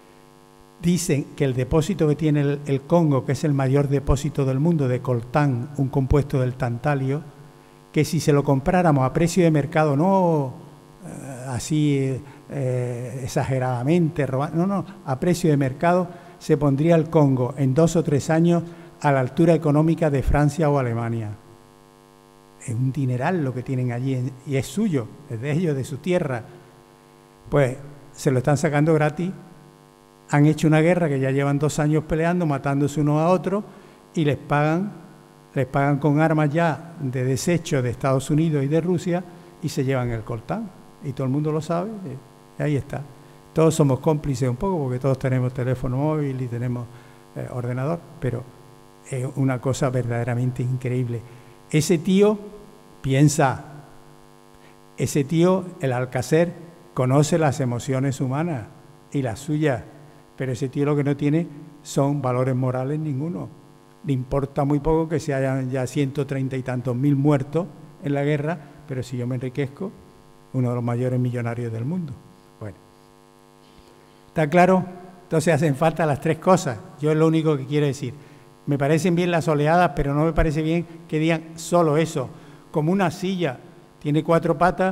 Dicen que el depósito que tiene el, el Congo, que es el mayor depósito del mundo de coltán, un compuesto del tantalio, que si se lo compráramos a precio de mercado, no eh, así eh, exageradamente, robando, no, no, a precio de mercado, se pondría el Congo en dos o tres años a la altura económica de Francia o Alemania. Es un dineral lo que tienen allí y es suyo, es de ellos, de su tierra. Pues se lo están sacando gratis. Han hecho una guerra que ya llevan dos años peleando, matándose unos a otros y les pagan, les pagan con armas ya de desecho de Estados Unidos y de Rusia y se llevan el coltán. Y todo el mundo lo sabe, y ahí está. Todos somos cómplices un poco porque todos tenemos teléfono móvil y tenemos eh, ordenador, pero es una cosa verdaderamente increíble. Ese tío piensa, ese tío, el Alcácer, conoce las emociones humanas y las suyas, pero ese tío lo que no tiene son valores morales ninguno. Le importa muy poco que se hayan ya ciento treinta y tantos mil muertos en la guerra, pero si yo me enriquezco, uno de los mayores millonarios del mundo. Bueno, ¿está claro? Entonces hacen falta las tres cosas. Yo es lo único que quiero decir. Me parecen bien las oleadas, pero no me parece bien que digan solo eso. Como una silla tiene cuatro patas,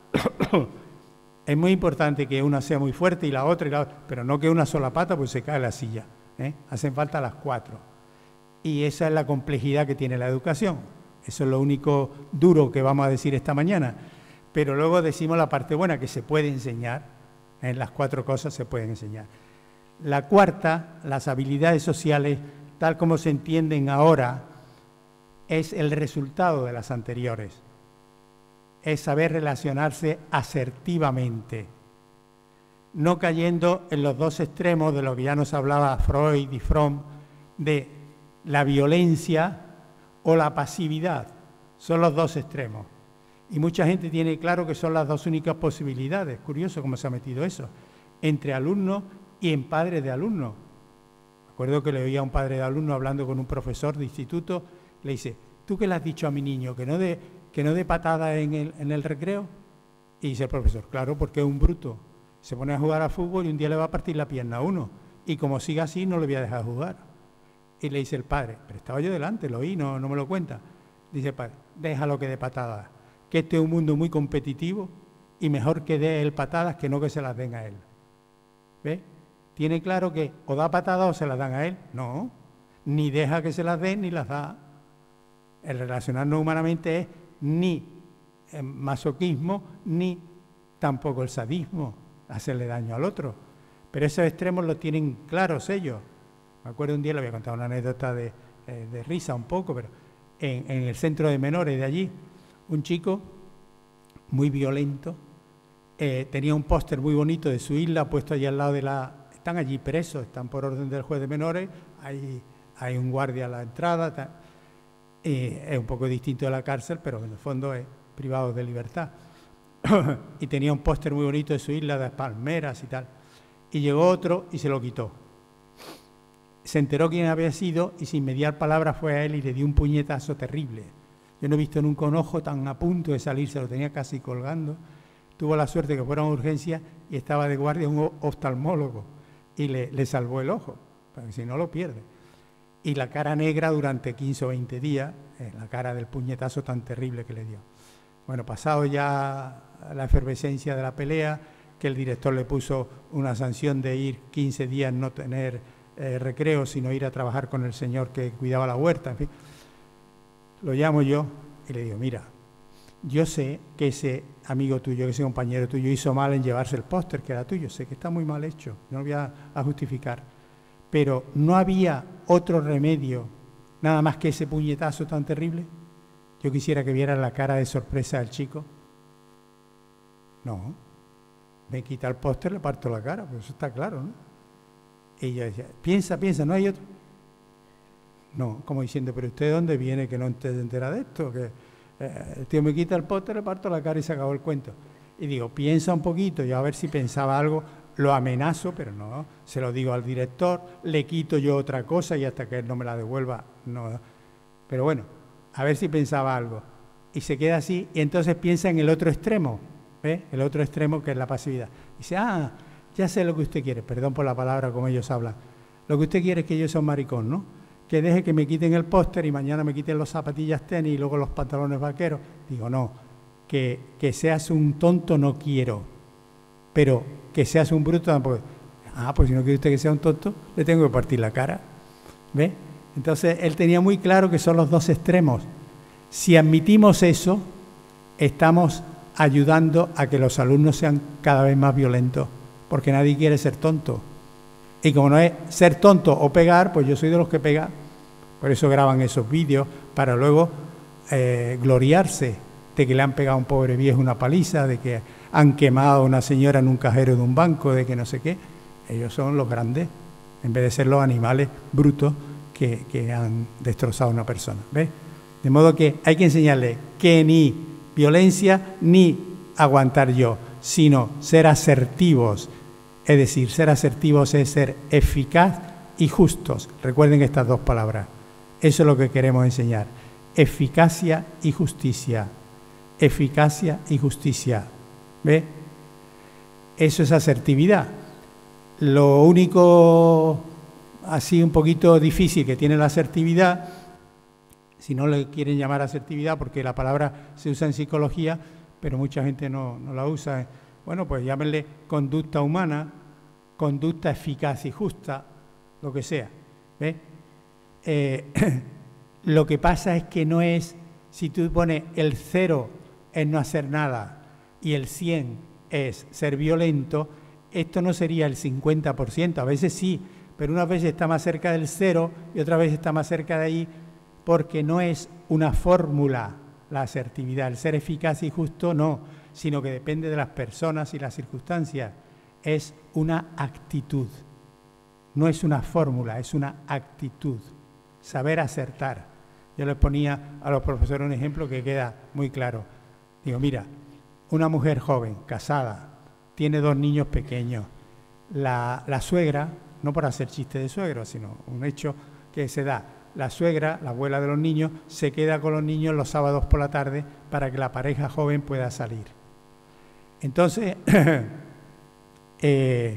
es muy importante que una sea muy fuerte y la otra y la otra, pero no que una sola pata, pues se cae la silla, ¿eh? Hacen falta las cuatro. Y esa es la complejidad que tiene la educación. Eso es lo único duro que vamos a decir esta mañana. Pero luego decimos la parte buena, que se puede enseñar. En las cuatro cosas se pueden enseñar. La cuarta, las habilidades sociales, tal como se entienden ahora, es el resultado de las anteriores. Es saber relacionarse asertivamente, no cayendo en los dos extremos de lo que ya nos hablaba Freud y Fromm, de la violencia o la pasividad. Son los dos extremos. Y mucha gente tiene claro que son las dos únicas posibilidades. Curioso cómo se ha metido eso, entre alumnos y en padres de alumnos. Recuerdo que le oía a un padre de alumno hablando con un profesor de instituto, le dice, ¿tú qué le has dicho a mi niño? ¿Que no dé que no dé patada en el, en el recreo? Y dice el profesor, claro, porque es un bruto. Se pone a jugar a fútbol y un día le va a partir la pierna a uno. Y como siga así, no le voy a dejar jugar. Y le dice el padre, pero estaba yo delante, lo oí, no, no me lo cuenta. Dice el padre, déjalo que dé patadas, que este es un mundo muy competitivo y mejor que dé él patadas que no que se las den a él. ¿Ves? Tiene claro que o da patadas o se las dan a él. No, ni deja que se las den ni las da. El relacionarnos humanamente es ni el masoquismo ni tampoco el sadismo, hacerle daño al otro. Pero esos extremos los tienen claros ellos. Me acuerdo un día, le voy a contar una anécdota de, eh, de risa un poco, pero en, en el centro de menores de allí, un chico muy violento, eh, tenía un póster muy bonito de su isla puesto allí al lado de la... Están allí presos, están por orden del juez de menores, hay, hay un guardia a la entrada, ta, eh, es un poco distinto de la cárcel, pero en el fondo es privado de libertad. Y tenía un póster muy bonito de su isla, de palmeras y tal. Y llegó otro y se lo quitó. Se enteró quién había sido y sin mediar palabra fue a él y le dio un puñetazo terrible. Yo no he visto nunca un ojo tan a punto de salir, se lo tenía casi colgando. Tuvo la suerte que fuera una urgencia y estaba de guardia un oftalmólogo y le, le salvó el ojo, porque si no lo pierde. Y la cara negra durante quince o veinte días, eh, la cara del puñetazo tan terrible que le dio. Bueno, pasado ya la efervescencia de la pelea, que el director le puso una sanción de ir quince días no tener eh, recreo, sino ir a trabajar con el señor que cuidaba la huerta, en fin. Lo llamo yo y le digo, mira, yo sé que ese amigo tuyo, que ese compañero tuyo hizo mal en llevarse el póster que era tuyo, sé que está muy mal hecho, no lo voy a, a justificar, pero no había otro remedio, nada más que ese puñetazo tan terrible. Yo quisiera que viera la cara de sorpresa del chico. No, me quita el póster, le parto la cara, pues eso está claro, ¿no? Y ella decía, piensa, piensa, ¿no hay otro? No, como diciendo, pero ¿usted de dónde viene que no se entera de esto? Que eh, el tío me quita el póster, le parto la cara y se acabó el cuento. Y digo, piensa un poquito, yo a ver si pensaba algo, lo amenazo, pero no, se lo digo al director, le quito yo otra cosa y hasta que él no me la devuelva, no. Pero bueno, a ver si pensaba algo. Y se queda así y entonces piensa en el otro extremo, ¿eh? El otro extremo que es la pasividad. Dice, ah, ya sé lo que usted quiere, perdón por la palabra como ellos hablan. Lo que usted quiere es que yo sea un maricón, ¿no? Que deje que me quiten el póster y mañana me quiten los zapatillas tenis y luego los pantalones vaqueros. Digo, no, que, que seas un tonto no quiero, pero que seas un bruto tampoco. Ah, pues si no quiere usted que sea un tonto, le tengo que partir la cara. ¿Ve? Entonces, él tenía muy claro que son los dos extremos. Si admitimos eso, estamos ayudando a que los alumnos sean cada vez más violentos, porque nadie quiere ser tonto. Y como no es ser tonto o pegar, pues yo soy de los que pega. Por eso graban esos vídeos, para luego eh, gloriarse de que le han pegado a un pobre viejo una paliza, de que han quemado a una señora en un cajero de un banco, de que no sé qué. Ellos son los grandes, en vez de ser los animales brutos que, que han destrozado a una persona. ¿Ves? De modo que hay que enseñarle que ni violencia ni aguantar yo, sino ser asertivos. Es decir, ser asertivos es ser eficaz y justos. Recuerden estas dos palabras. Eso es lo que queremos enseñar. Eficacia y justicia. Eficacia y justicia. ¿Ve? Eso es asertividad. Lo único así un poquito difícil que tiene la asertividad, si no le quieren llamar asertividad porque la palabra se usa en psicología, pero mucha gente no, no la usa, bueno, pues llámenle conducta humana, conducta eficaz y justa, lo que sea. ¿Ves? Eh, lo que pasa es que no es, si tú pones el cero es no hacer nada y el cien es ser violento, esto no sería el cincuenta por ciento, a veces sí, pero unas veces está más cerca del cero y otras veces está más cerca de ahí, porque no es una fórmula la asertividad, el ser eficaz y justo no, sino que depende de las personas y las circunstancias, es una actitud, no es una fórmula, es una actitud, saber acertar. Yo les ponía a los profesores un ejemplo que queda muy claro. Digo, mira, una mujer joven, casada, tiene dos niños pequeños, la, la suegra, no por hacer chiste de suegro, sino un hecho que se da. La suegra, la abuela de los niños, se queda con los niños los sábados por la tarde para que la pareja joven pueda salir. Entonces, eh,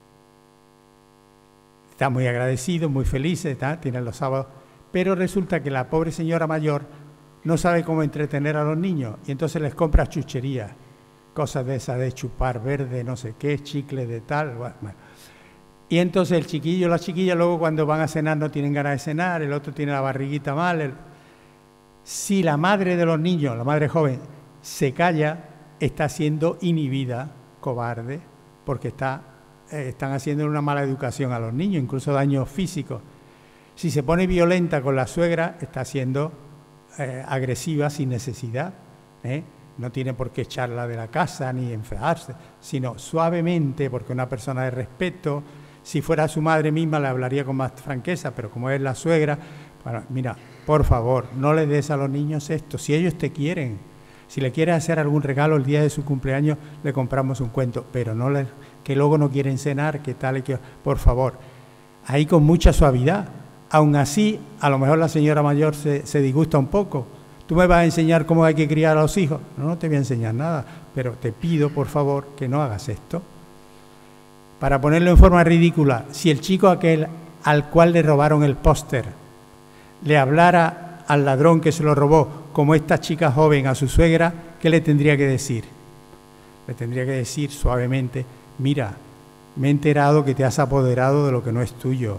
está muy agradecido, muy feliz, está, tienen los sábados, pero resulta que la pobre señora mayor no sabe cómo entretener a los niños y entonces les compra chucherías, cosas de esas de chupar verde, no sé qué, chicle de tal, bueno. Y entonces el chiquillo o la chiquilla luego cuando van a cenar no tienen ganas de cenar, el otro tiene la barriguita mal. El... Si la madre de los niños, la madre joven, se calla, está siendo inhibida, cobarde, porque está, eh, están haciendo una mala educación a los niños, incluso daños físicos. Si se pone violenta con la suegra, está siendo eh, agresiva sin necesidad, ¿eh? No tiene por qué echarla de la casa ni enfadarse, sino suavemente, porque una persona de respeto. Si fuera su madre misma le hablaría con más franqueza, pero como es la suegra, bueno, mira, por favor, no le des a los niños esto. Si ellos te quieren, si le quieres hacer algún regalo el día de su cumpleaños, le compramos un cuento, pero no le, que luego no quieren cenar, que tal y que... Por favor, ahí con mucha suavidad. Aún así, a lo mejor la señora mayor se, se disgusta un poco. ¿Tú me vas a enseñar cómo hay que criar a los hijos? No, no te voy a enseñar nada, pero te pido, por favor, que no hagas esto. Para ponerlo en forma ridícula, si el chico aquel al cual le robaron el póster le hablara al ladrón que se lo robó como esta chica joven a su suegra, ¿qué le tendría que decir? Le tendría que decir suavemente, mira, me he enterado que te has apoderado de lo que no es tuyo.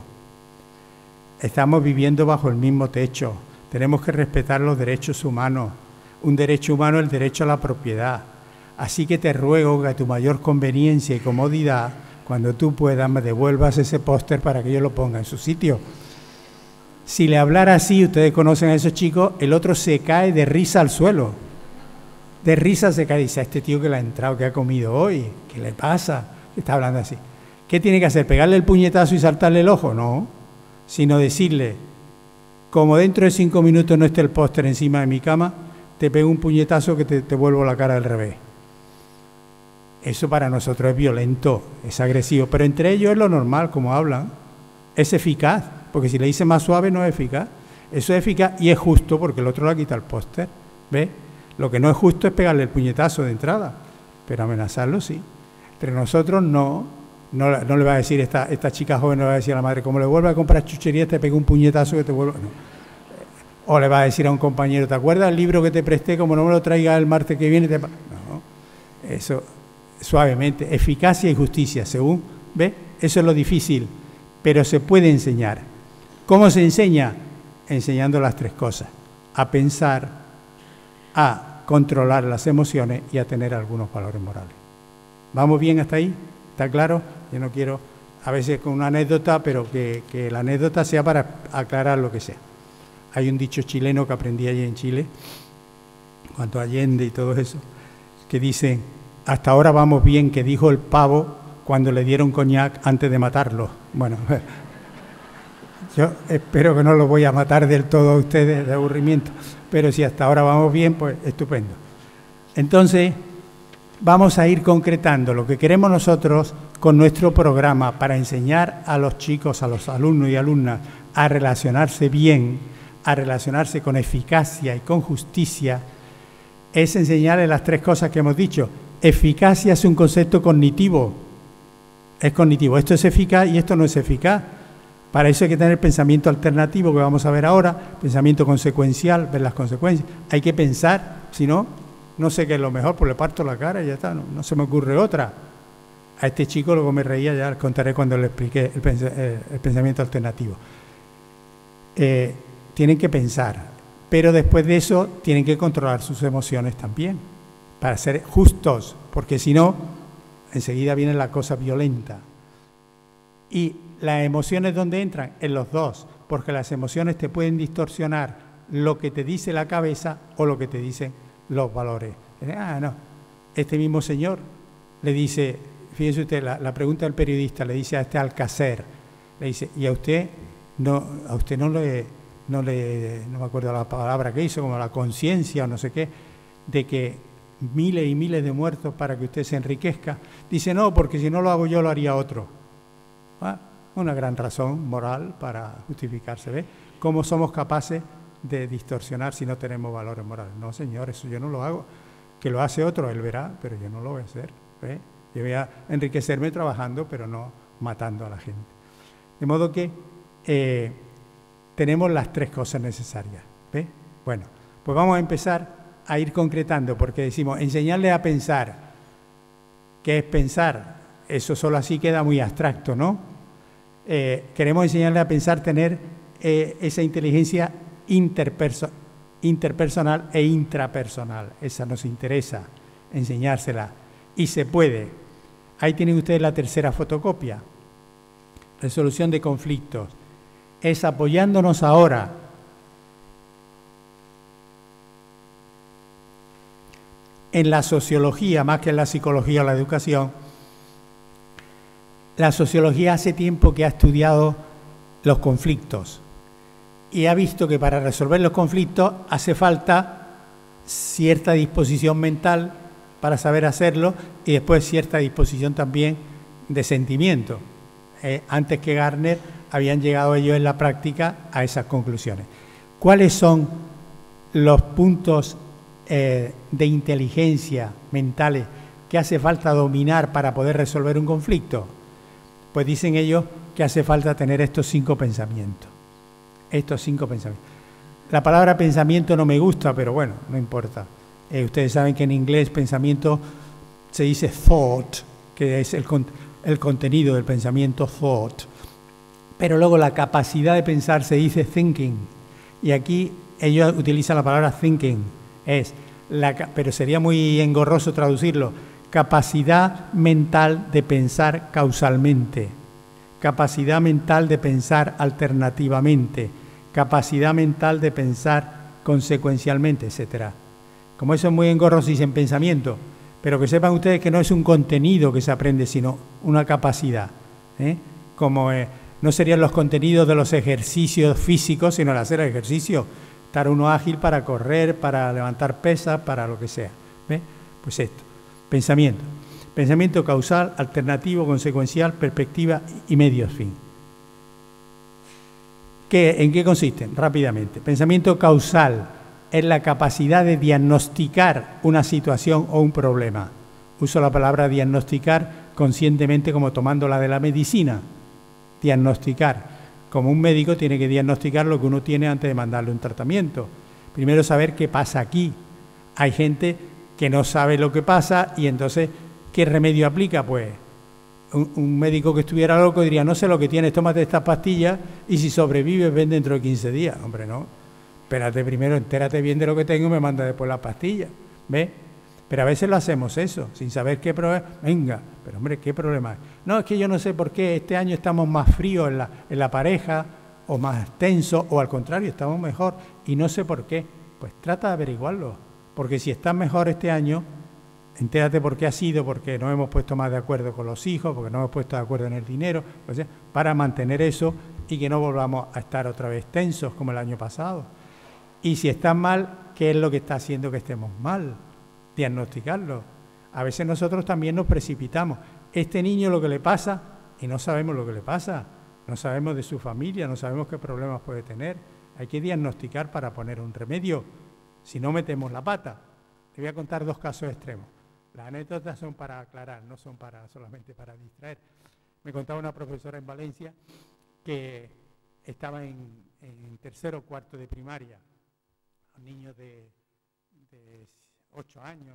Estamos viviendo bajo el mismo techo, tenemos que respetar los derechos humanos. Un derecho humano es el derecho a la propiedad. Así que te ruego que a tu mayor conveniencia y comodidad, cuando tú puedas, me devuelvas ese póster para que yo lo ponga en su sitio. Si le hablara así, ustedes conocen a esos chicos, el otro se cae de risa al suelo. De risa se cae y dice, a este tío que le ha entrado, que ha comido hoy, ¿qué le pasa? Está hablando así. ¿Qué tiene que hacer? ¿Pegarle el puñetazo y saltarle el ojo? No, sino decirle, como dentro de cinco minutos no esté el póster encima de mi cama, te pego un puñetazo que te, te vuelvo la cara al revés. Eso para nosotros es violento, es agresivo, pero entre ellos es lo normal, como hablan. Es eficaz, porque si le dice más suave no es eficaz. Eso es eficaz y es justo porque el otro le ha quitado el póster. ¿Ves? Lo que no es justo es pegarle el puñetazo de entrada, pero amenazarlo sí. Pero nosotros no, no, no le va a decir, esta, esta chica joven no le va a decir a la madre, como le vuelva a comprar chucherías te pego un puñetazo que te vuelva... No. O le va a decir a un compañero, ¿te acuerdas el libro que te presté? Como no me lo traigas el martes que viene, te... No, eso... Suavemente, eficacia y justicia, según, ¿ve? Eso es lo difícil, pero se puede enseñar. ¿Cómo se enseña? Enseñando las tres cosas, a pensar, a controlar las emociones y a tener algunos valores morales. ¿Vamos bien hasta ahí? ¿Está claro? Yo no quiero, a veces con una anécdota, pero que, que la anécdota sea para aclarar lo que sea. Hay un dicho chileno que aprendí allí en Chile, cuanto a Allende y todo eso, que dice... Hasta ahora vamos bien, que dijo el pavo cuando le dieron coñac antes de matarlo. Bueno, yo espero que no lo voy a matar del todo a ustedes de aburrimiento, pero si hasta ahora vamos bien, pues estupendo. Entonces, vamos a ir concretando lo que queremos nosotros con nuestro programa para enseñar a los chicos, a los alumnos y alumnas a relacionarse bien, a relacionarse con eficacia y con justicia, es enseñarles las tres cosas que hemos dicho. Eficacia es un concepto cognitivo, es cognitivo, esto es eficaz y esto no es eficaz. Para eso hay que tener pensamiento alternativo, que vamos a ver ahora, pensamiento consecuencial, ver las consecuencias. Hay que pensar, si no, no sé qué es lo mejor, pues le parto la cara y ya está, no, no se me ocurre otra. A este chico luego me reía, ya les contaré cuando le expliqué el, pens el pensamiento alternativo. Eh, tienen que pensar, pero después de eso tienen que controlar sus emociones también, para ser justos, porque si no, enseguida viene la cosa violenta. Y las emociones, ¿dónde entran? En los dos, porque las emociones te pueden distorsionar lo que te dice la cabeza o lo que te dicen los valores. Ah, no, este mismo señor le dice, fíjese usted, la, la pregunta del periodista le dice a este Alcácer, le dice, y a usted no, a usted no le, no le, no me acuerdo la palabra que hizo, como la conciencia o no sé qué, de que miles y miles de muertos para que usted se enriquezca. Dice, no, porque si no lo hago yo, lo haría otro. ¿Ah? una gran razón moral para justificarse. ¿Ves? ¿Cómo somos capaces de distorsionar si no tenemos valores morales? No, señor, eso yo no lo hago. Que lo hace otro, él verá, pero yo no lo voy a hacer. ¿Ves? Yo voy a enriquecerme trabajando, pero no matando a la gente. De modo que eh, tenemos las tres cosas necesarias. ¿Ves? Bueno, pues vamos a empezar a ir concretando, porque decimos, enseñarle a pensar. ¿Qué es pensar? Eso solo así queda muy abstracto, ¿no? Eh, queremos enseñarle a pensar, tener eh, esa inteligencia interperso interpersonal e intrapersonal. Esa nos interesa enseñársela. Y se puede. Ahí tienen ustedes la tercera fotocopia. Resolución de conflictos. Es apoyándonos ahora en la sociología, más que en la psicología o la educación. La sociología hace tiempo que ha estudiado los conflictos y ha visto que para resolver los conflictos hace falta cierta disposición mental para saber hacerlo y después cierta disposición también de sentimiento. Eh, antes que Gardner habían llegado ellos en la práctica a esas conclusiones. ¿Cuáles son los puntos eh, de inteligencia mentales que hace falta dominar para poder resolver un conflicto? Pues dicen ellos que hace falta tener estos cinco pensamientos. Estos cinco pensamientos. La palabra pensamiento no me gusta, pero bueno, no importa. Eh, ustedes saben que en inglés pensamiento se dice thought, que es el, el contenido del pensamiento, thought. Pero luego la capacidad de pensar se dice thinking. Y aquí ellos utilizan la palabra thinking. Es la, pero sería muy engorroso traducirlo. Capacidad mental de pensar causalmente. Capacidad mental de pensar alternativamente. Capacidad mental de pensar consecuencialmente, etcétera. Como eso es muy engorroso, dicen pensamiento, pero que sepan ustedes que no es un contenido que se aprende, sino una capacidad. ¿eh? Como eh, no serían los contenidos de los ejercicios físicos, sino el hacer ejercicio, estar uno ágil para correr, para levantar pesas, para lo que sea. ¿Ves? Pues esto, pensamiento. Pensamiento causal, alternativo, consecuencial, perspectiva y medios fin. ¿Qué, ¿En qué consisten? Rápidamente. Pensamiento causal es la capacidad de diagnosticar una situación o un problema. Uso la palabra diagnosticar conscientemente como tomándola de la medicina. Diagnosticar. Como un médico tiene que diagnosticar lo que uno tiene antes de mandarle un tratamiento. Primero saber qué pasa aquí. Hay gente que no sabe lo que pasa y entonces, ¿qué remedio aplica? Pues un, un médico que estuviera loco diría, no sé lo que tienes, tómate estas pastillas y si sobrevives ven dentro de quince días. Hombre, no. Espérate primero, entérate bien de lo que tengo y me manda después la pastilla. ¿Ves? Pero a veces lo hacemos eso, sin saber qué problema. Venga, pero hombre, ¿qué problema hay? No, es que yo no sé por qué este año estamos más fríos en la, en la pareja, o más tensos, o al contrario, estamos mejor, y no sé por qué. Pues trata de averiguarlo, porque si estás mejor este año, entérate por qué ha sido, porque no hemos puesto más de acuerdo con los hijos, porque no hemos puesto de acuerdo en el dinero, o sea, para mantener eso y que no volvamos a estar otra vez tensos como el año pasado. Y si estás mal, ¿qué es lo que está haciendo que estemos mal? Diagnosticarlo. A veces nosotros también nos precipitamos. Este niño lo que le pasa, y no sabemos lo que le pasa, no sabemos de su familia, no sabemos qué problemas puede tener. Hay que diagnosticar para poner un remedio, si no metemos la pata. Te voy a contar dos casos extremos. Las anécdotas son para aclarar, no son para solamente para distraer. Me contaba una profesora en Valencia que estaba en, en tercero o cuarto de primaria, niños de, de ocho años,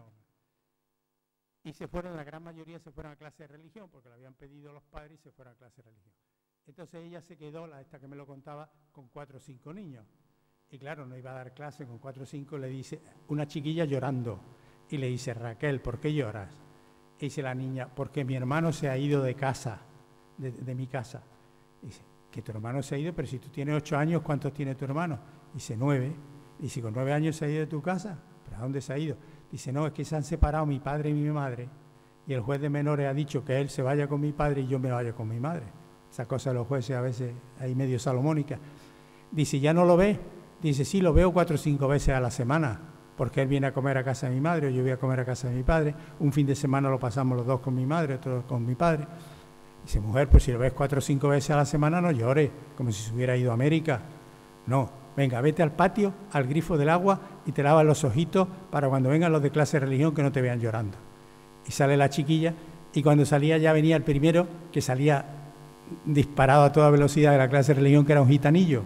y se fueron, la gran mayoría se fueron a clase de religión, porque lo habían pedido los padres y se fueron a clase de religión. Entonces ella se quedó, la esta que me lo contaba, con cuatro o cinco niños. Y claro, no iba a dar clase con cuatro o cinco, le dice, una chiquilla llorando, y le dice, Raquel, ¿por qué lloras? Y dice la niña, porque mi hermano se ha ido de casa, de, de mi casa. Y dice, que tu hermano se ha ido, pero si tú tienes ocho años, ¿cuántos tiene tu hermano? Dice, nueve. Dice, ¿con nueve años se ha ido de tu casa? ¿Pero a dónde se ha ido? Dice, no, es que se han separado mi padre y mi madre, y el juez de menores ha dicho que él se vaya con mi padre y yo me vaya con mi madre. Esa cosa de los jueces a veces hay medio salomónica. Dice, ¿ya no lo ves? Dice, sí, lo veo cuatro o cinco veces a la semana, porque él viene a comer a casa de mi madre, o yo voy a comer a casa de mi padre. Un fin de semana lo pasamos los dos con mi madre, otro con mi padre. Dice, mujer, pues si lo ves cuatro o cinco veces a la semana no llores, como si se hubiera ido a América. No, venga, vete al patio, al grifo del agua y te lavas los ojitos para cuando vengan los de clase de religión que no te vean llorando. Y sale la chiquilla y cuando salía ya venía el primero que salía disparado a toda velocidad de la clase de religión, que era un gitanillo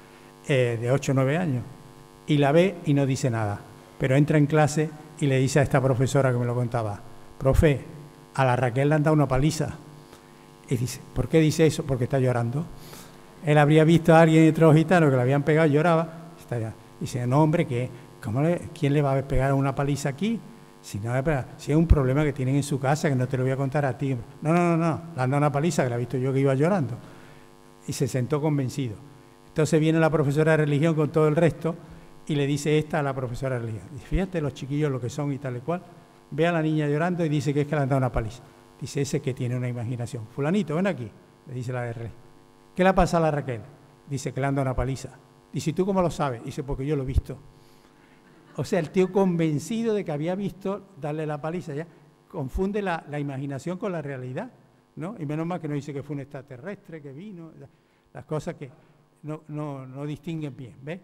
eh, de ocho o nueve años. Y la ve y no dice nada, pero entra en clase y le dice a esta profesora que me lo contaba, profe, a la Raquel le han dado una paliza. Y dice, ¿por qué dice eso? Porque está llorando. Él habría visto a alguien entre los gitanos que le habían pegado y lloraba. Está, dice, no, hombre, ¿qué? ¿Cómo le, ¿quién le va a pegar una paliza aquí? Si, no, si es un problema que tienen en su casa, que no te lo voy a contar a ti. No, no, no, no, le han dado una paliza, que la he visto yo que iba llorando. Y se sentó convencido. Entonces viene la profesora de religión con todo el resto y le dice esta a la profesora de religión. Dice, fíjate los chiquillos lo que son y tal y cual. Ve a la niña llorando y dice que es que le han dado una paliza. Dice, ese que tiene una imaginación. Fulanito, ven aquí, le dice la de religión. ¿Qué le pasa a la Raquel? Dice que le han dado una paliza. Dice, ¿y tú cómo lo sabes? Dice, porque yo lo he visto. O sea, el tío convencido de que había visto darle la paliza, ya confunde la, la imaginación con la realidad, ¿no? Y menos mal que no dice que fue un extraterrestre, que vino, las cosas que no, no, no distinguen bien, ¿ves?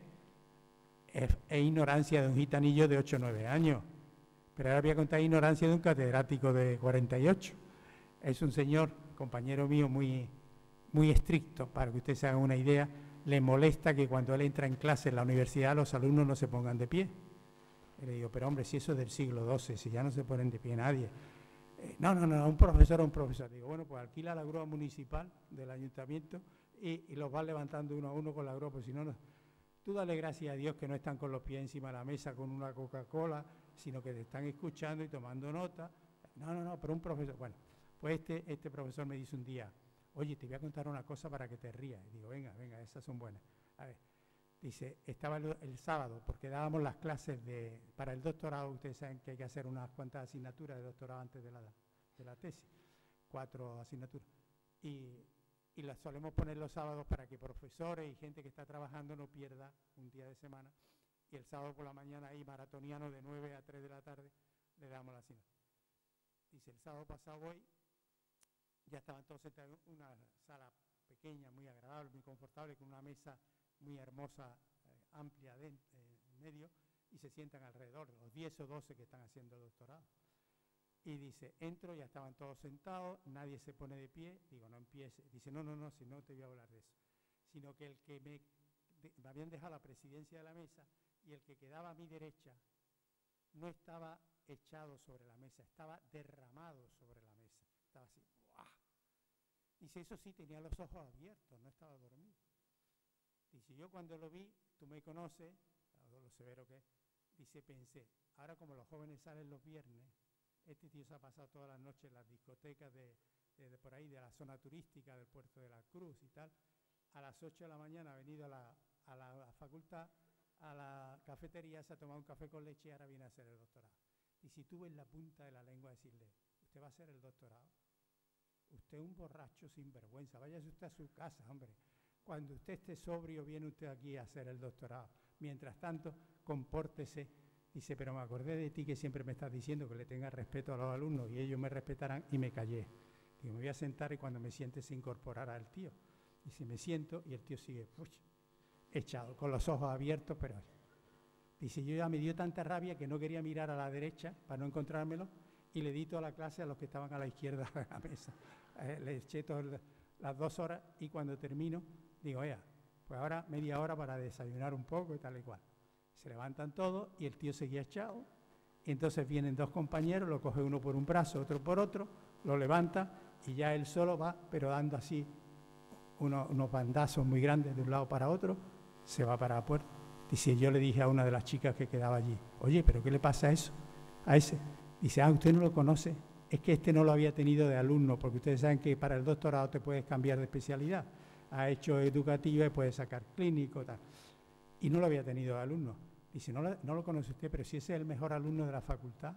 Es, es ignorancia de un gitanillo de ocho o nueve años. Pero ahora voy a contar ignorancia de un catedrático de cuarenta y ocho. Es un señor, compañero mío, muy, muy estricto, para que ustedes se hagan una idea. Le molesta que cuando él entra en clase en la universidad los alumnos no se pongan de pie. Y le digo, pero hombre, si eso es del siglo doce, si ya no se ponen de pie nadie. Eh, no, no, no, un profesor o un profesor. Digo, bueno, pues alquila la grúa municipal del ayuntamiento y, y los va levantando uno a uno con la grúa, pues si no, no. Tú dale gracias a Dios que no están con los pies encima de la mesa con una Coca-Cola, sino que te están escuchando y tomando nota. No, no, no, pero un profesor. Bueno, pues este, este profesor me dice un día, oye, te voy a contar una cosa para que te rías. Y digo, venga, venga, esas son buenas. A ver, dice, estaba el, el sábado, porque dábamos las clases de, para el doctorado, ustedes saben que hay que hacer unas cuantas asignaturas de doctorado antes de la, de la tesis, cuatro asignaturas. Y, y las solemos poner los sábados para que profesores y gente que está trabajando no pierda un día de semana. Y el sábado por la mañana ahí, maratoniano, de nueve a tres de la tarde, le damos la asignatura. Dice, el sábado pasado hoy, ya estaban todos sentados en una sala pequeña, muy agradable, muy confortable, con una mesa muy hermosa, eh, amplia de, eh, en medio, y se sientan alrededor, los diez o doce que están haciendo doctorado. Y dice, entro, ya estaban todos sentados, nadie se pone de pie, digo, no empiece. Dice, no, no, no, si no te voy a hablar de eso. Sino que el que me, de, me habían dejado la presidencia de la mesa y el que quedaba a mi derecha no estaba echado sobre la mesa, estaba derramado sobre la mesa. Estaba así, ¡buah! Dice, eso sí, tenía los ojos abiertos, no estaba dormido. Dice, yo cuando lo vi, tú me conoces, lo severo que es, dice, pensé, ahora como los jóvenes salen los viernes, este tío se ha pasado todas las noches en las discotecas de, de, de por ahí, de la zona turística del Puerto de la Cruz y tal. A las ocho de la mañana ha venido a la, a la, a la facultad, a la cafetería, se ha tomado un café con leche y ahora viene a hacer el doctorado. Y si tú ves la punta de la lengua decirle, ¿usted va a hacer el doctorado? Usted es un borracho sin vergüenza, váyase usted a su casa, hombre. Cuando usted esté sobrio, viene usted aquí a hacer el doctorado. Mientras tanto, compórtese. Dice, pero me acordé de ti que siempre me estás diciendo que le tenga respeto a los alumnos y ellos me respetarán, y me callé. Digo, me voy a sentar y cuando me siente se incorporará el tío. Dice, me siento y el tío sigue puch, echado, con los ojos abiertos, pero... Dice, yo ya me dio tanta rabia que no quería mirar a la derecha para no encontrármelo y le di toda la clase a los que estaban a la izquierda de la mesa. Eh, le eché todas las dos horas y cuando termino, digo, oiga, pues ahora media hora para desayunar un poco y tal y cual. Se levantan todos y el tío seguía echado. Y entonces vienen dos compañeros, lo coge uno por un brazo, otro por otro, lo levanta y ya él solo va, pero dando así uno, unos bandazos muy grandes de un lado para otro, se va para la puerta. Dice, yo le dije a una de las chicas que quedaba allí, oye, ¿pero qué le pasa a eso? A ese. Dice, ah, usted no lo conoce. Es que este no lo había tenido de alumno, porque ustedes saben que para el doctorado te puedes cambiar de especialidad. Ha hecho educativa y puedes sacar clínico, tal. Y no lo había tenido de alumno. Dice, no lo, no lo conoce usted, pero si ese es el mejor alumno de la facultad.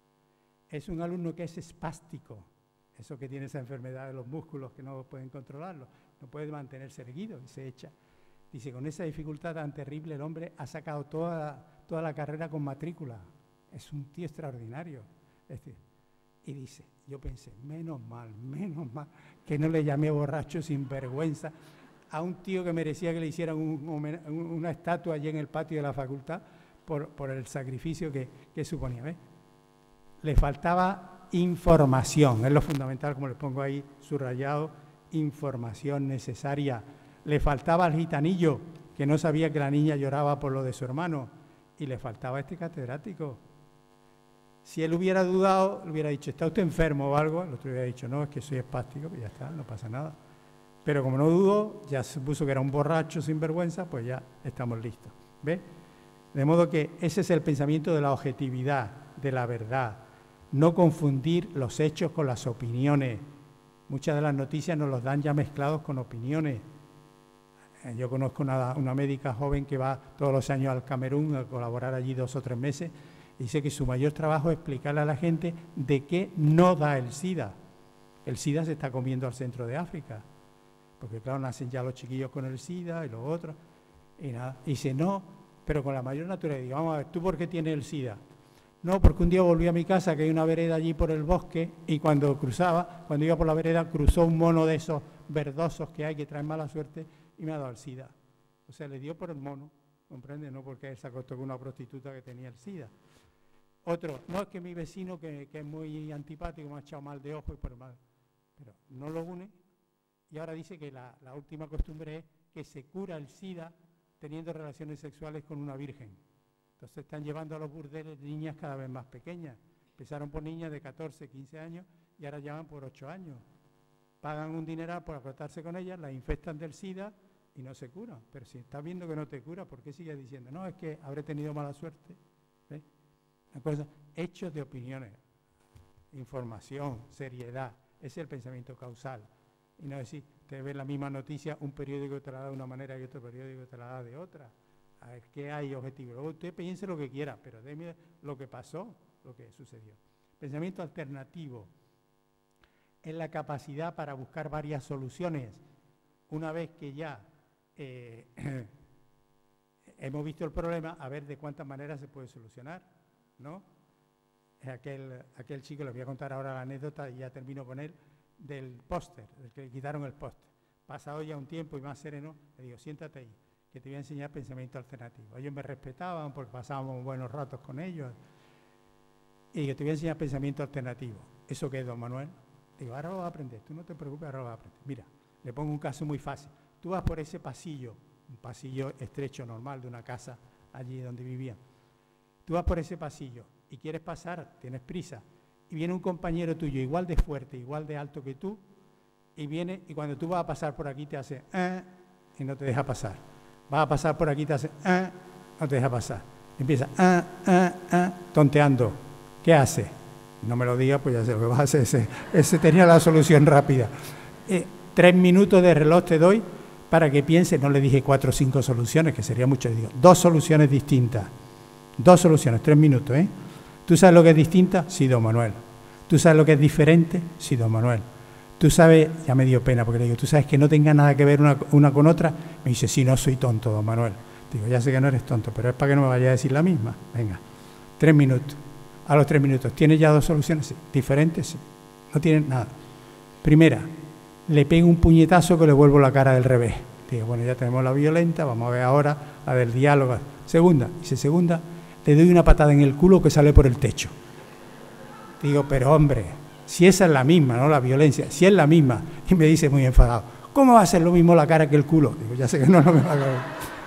Es un alumno que es espástico, eso que tiene esa enfermedad de los músculos que no pueden controlarlo, no puede mantenerse erguido y se echa. Dice, con esa dificultad tan terrible el hombre ha sacado toda, toda la carrera con matrícula. Es un tío extraordinario. Es decir, Y dice, yo pensé, menos mal, menos mal, que no le llamé borracho sin vergüenza a un tío que merecía que le hicieran un, una estatua allí en el patio de la facultad por, por el sacrificio que, que suponía. ¿Ves? Le faltaba información, es lo fundamental, como les pongo ahí subrayado, información necesaria. Le faltaba al gitanillo, que no sabía que la niña lloraba por lo de su hermano, y le faltaba a este catedrático. Si él hubiera dudado, le hubiera dicho, ¿está usted enfermo o algo? El otro hubiera dicho, no, es que soy espástico, pues ya está, no pasa nada. Pero como no dudó, ya se supuso que era un borracho sin vergüenza, pues ya estamos listos. ¿Ves? De modo que ese es el pensamiento de la objetividad, de la verdad. No confundir los hechos con las opiniones. Muchas de las noticias nos los dan ya mezclados con opiniones. Yo conozco una, una médica joven que va todos los años al Camerún a colaborar allí dos o tres meses. Dice que su mayor trabajo es explicarle a la gente de qué no da el SIDA. El SIDA se está comiendo al centro de África. Porque claro, nacen ya los chiquillos con el SIDA y los otros. Y nada. Y dice, no, pero con la mayor naturalidad. Digo, vamos a ver, ¿tú por qué tienes el SIDA? No, porque un día volví a mi casa, que hay una vereda allí por el bosque, y cuando cruzaba, cuando iba por la vereda, cruzó un mono de esos verdosos que hay, que traen mala suerte, y me ha dado el SIDA. O sea, le dio por el mono, ¿comprende? No porque él se acostó con una prostituta que tenía el SIDA. Otro, no, es que mi vecino, que, que es muy antipático, me ha echado mal de ojo y por mal. Pero no lo une, y ahora dice que la, la última costumbre es que se cura el SIDA teniendo relaciones sexuales con una virgen. Entonces están llevando a los burdeles niñas cada vez más pequeñas. Empezaron por niñas de catorce, quince años y ahora ya van por ocho años. Pagan un dineral por acostarse con ellas, las infectan del SIDA y no se curan. Pero si estás viendo que no te cura, ¿por qué sigues diciendo? No, es que habré tenido mala suerte. ¿Ves? Una cosa, hechos de opiniones, información, seriedad. Ese es el pensamiento causal. Y no decir, te ves la misma noticia, un periódico te la da de una manera y otro periódico te la da de otra. A ver, ¿qué hay objetivo? Luego usted piense lo que quiera, pero déme lo que pasó, lo que sucedió. Pensamiento alternativo es la capacidad para buscar varias soluciones. Una vez que ya eh, hemos visto el problema, a ver de cuántas maneras se puede solucionar, ¿no? Es aquel, aquel chico, le voy a contar ahora la anécdota y ya termino con él, del póster, del que le quitaron el póster. Pasado ya un tiempo y más sereno, le digo, siéntate ahí, que te voy a enseñar pensamiento alternativo. Ellos me respetaban porque pasábamos buenos ratos con ellos. Y digo, te voy a enseñar pensamiento alternativo. ¿Eso qué es, don Manuel? Digo, ahora lo vas a aprender, tú no te preocupes, ahora lo vas a aprender. Mira, le pongo un caso muy fácil. Tú vas por ese pasillo, un pasillo estrecho normal de una casa allí donde vivían. Tú vas por ese pasillo y quieres pasar, tienes prisa, y viene un compañero tuyo igual de fuerte, igual de alto que tú, y viene, y cuando tú vas a pasar por aquí te hace, eh, y no te deja pasar. Vas a pasar por aquí, te hace, eh, no te deja pasar. Empieza, ah, ah, ah, tonteando. ¿Qué hace? No me lo diga, pues ya sé lo que vas a hacer. Ese, ese tenía la solución rápida. Eh, tres minutos de reloj te doy para que pienses, no le dije cuatro o cinco soluciones, que sería mucho, digo, dos soluciones distintas. Dos soluciones, tres minutos, ¿eh? ¿Tú sabes lo que es distinta? Sí, don Manuel. ¿Tú sabes lo que es diferente? Sí, don Manuel. ¿Tú sabes? Ya me dio pena porque le digo, ¿tú sabes que no tenga nada que ver una, una con otra? Me dice, sí, no soy tonto, don Manuel. Digo, ya sé que no eres tonto, pero es para que no me vaya a decir la misma. Venga, tres minutos. A los tres minutos, ¿tienes ya dos soluciones? Sí. ¿Diferentes? Sí. No tienes nada. Primera, le pego un puñetazo que le vuelvo la cara del revés. Digo, bueno, ya tenemos la violenta, vamos a ver ahora la del diálogo. Segunda, dice, segunda, le doy una patada en el culo que sale por el techo. Digo, pero hombre, si esa es la misma, ¿no? La violencia, si es la misma. Y me dice muy enfadado, ¿cómo va a ser lo mismo la cara que el culo? Digo, ya sé que no es lo mismo la cara.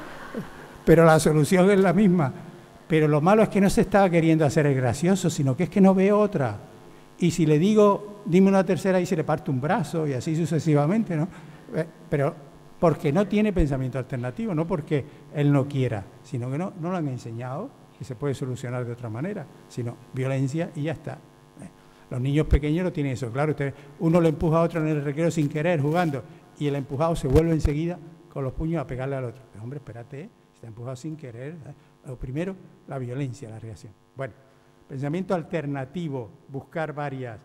Pero la solución es la misma. Pero lo malo es que no se estaba queriendo hacer el gracioso, sino que es que no veo otra. Y si le digo, dime una tercera y se le parte un brazo y así sucesivamente, ¿no? Pero porque no tiene pensamiento alternativo, no porque él no quiera, sino que no, no lo han enseñado que se puede solucionar de otra manera, sino violencia y ya está. Los niños pequeños no tienen eso, claro, usted, uno le empuja a otro en el recreo sin querer, jugando, y el empujado se vuelve enseguida con los puños a pegarle al otro. Pero, hombre, espérate, está empujado sin querer. ¿eh? Lo primero, la violencia, la reacción. Bueno, pensamiento alternativo, buscar varias.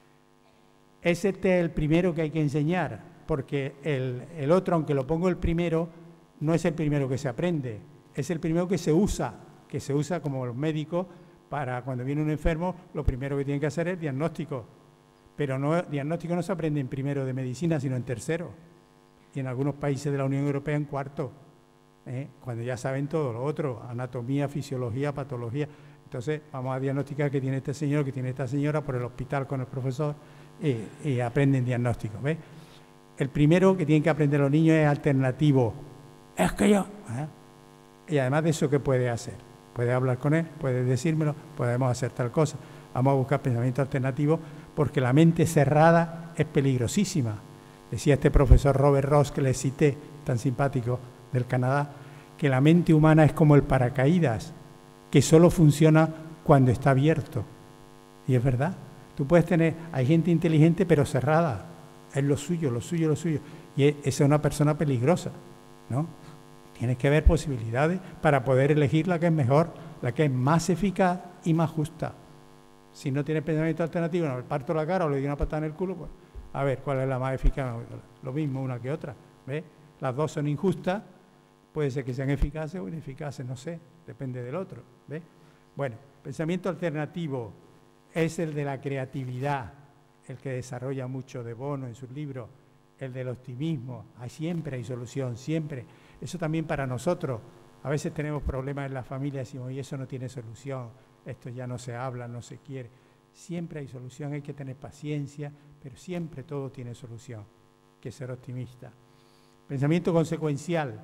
Ese es el primero que hay que enseñar, porque el, el otro, aunque lo pongo el primero, no es el primero que se aprende, es el primero que se usa, que se usa como los médicos para cuando viene un enfermo, lo primero que tienen que hacer es diagnóstico. Pero no, diagnóstico no se aprende en primero de medicina, sino en tercero. Y en algunos países de la Unión Europea en cuarto. ¿eh? Cuando ya saben todo lo otro, anatomía, fisiología, patología. Entonces vamos a diagnosticar que tiene este señor, que tiene esta señora, por el hospital con el profesor, y, y aprenden diagnóstico. ¿ves? El primero que tienen que aprender los niños es alternativo. Es que yo... ¿eh? Y además de eso, ¿qué puede hacer? Puede hablar con él, puede decírmelo, podemos hacer tal cosa. Vamos a buscar pensamiento alternativo, porque la mente cerrada es peligrosísima. Decía este profesor Robert Ross, que le cité, tan simpático, del Canadá, que la mente humana es como el paracaídas, que solo funciona cuando está abierto. Y es verdad. Tú puedes tener, hay gente inteligente pero cerrada. Es lo suyo, lo suyo, lo suyo. Y esa es una persona peligrosa, ¿no? Tienes que ver posibilidades para poder elegir la que es mejor, la que es más eficaz y más justa. Si no tienes pensamiento alternativo, no, le parto la cara o le doy una patada en el culo, pues a ver cuál es la más eficaz. Lo mismo una que otra. ¿Ves? Las dos son injustas, puede ser que sean eficaces o ineficaces, no sé, depende del otro. ¿Ves? Bueno, pensamiento alternativo es el de la creatividad, el que desarrolla mucho de Bono en sus libros, el del optimismo. Hay, siempre hay solución, siempre. Eso también para nosotros. A veces tenemos problemas en la familia y decimos, y eso no tiene solución, esto ya no se habla, no se quiere. Siempre hay solución, hay que tener paciencia, pero siempre todo tiene solución, que ser optimista. Pensamiento consecuencial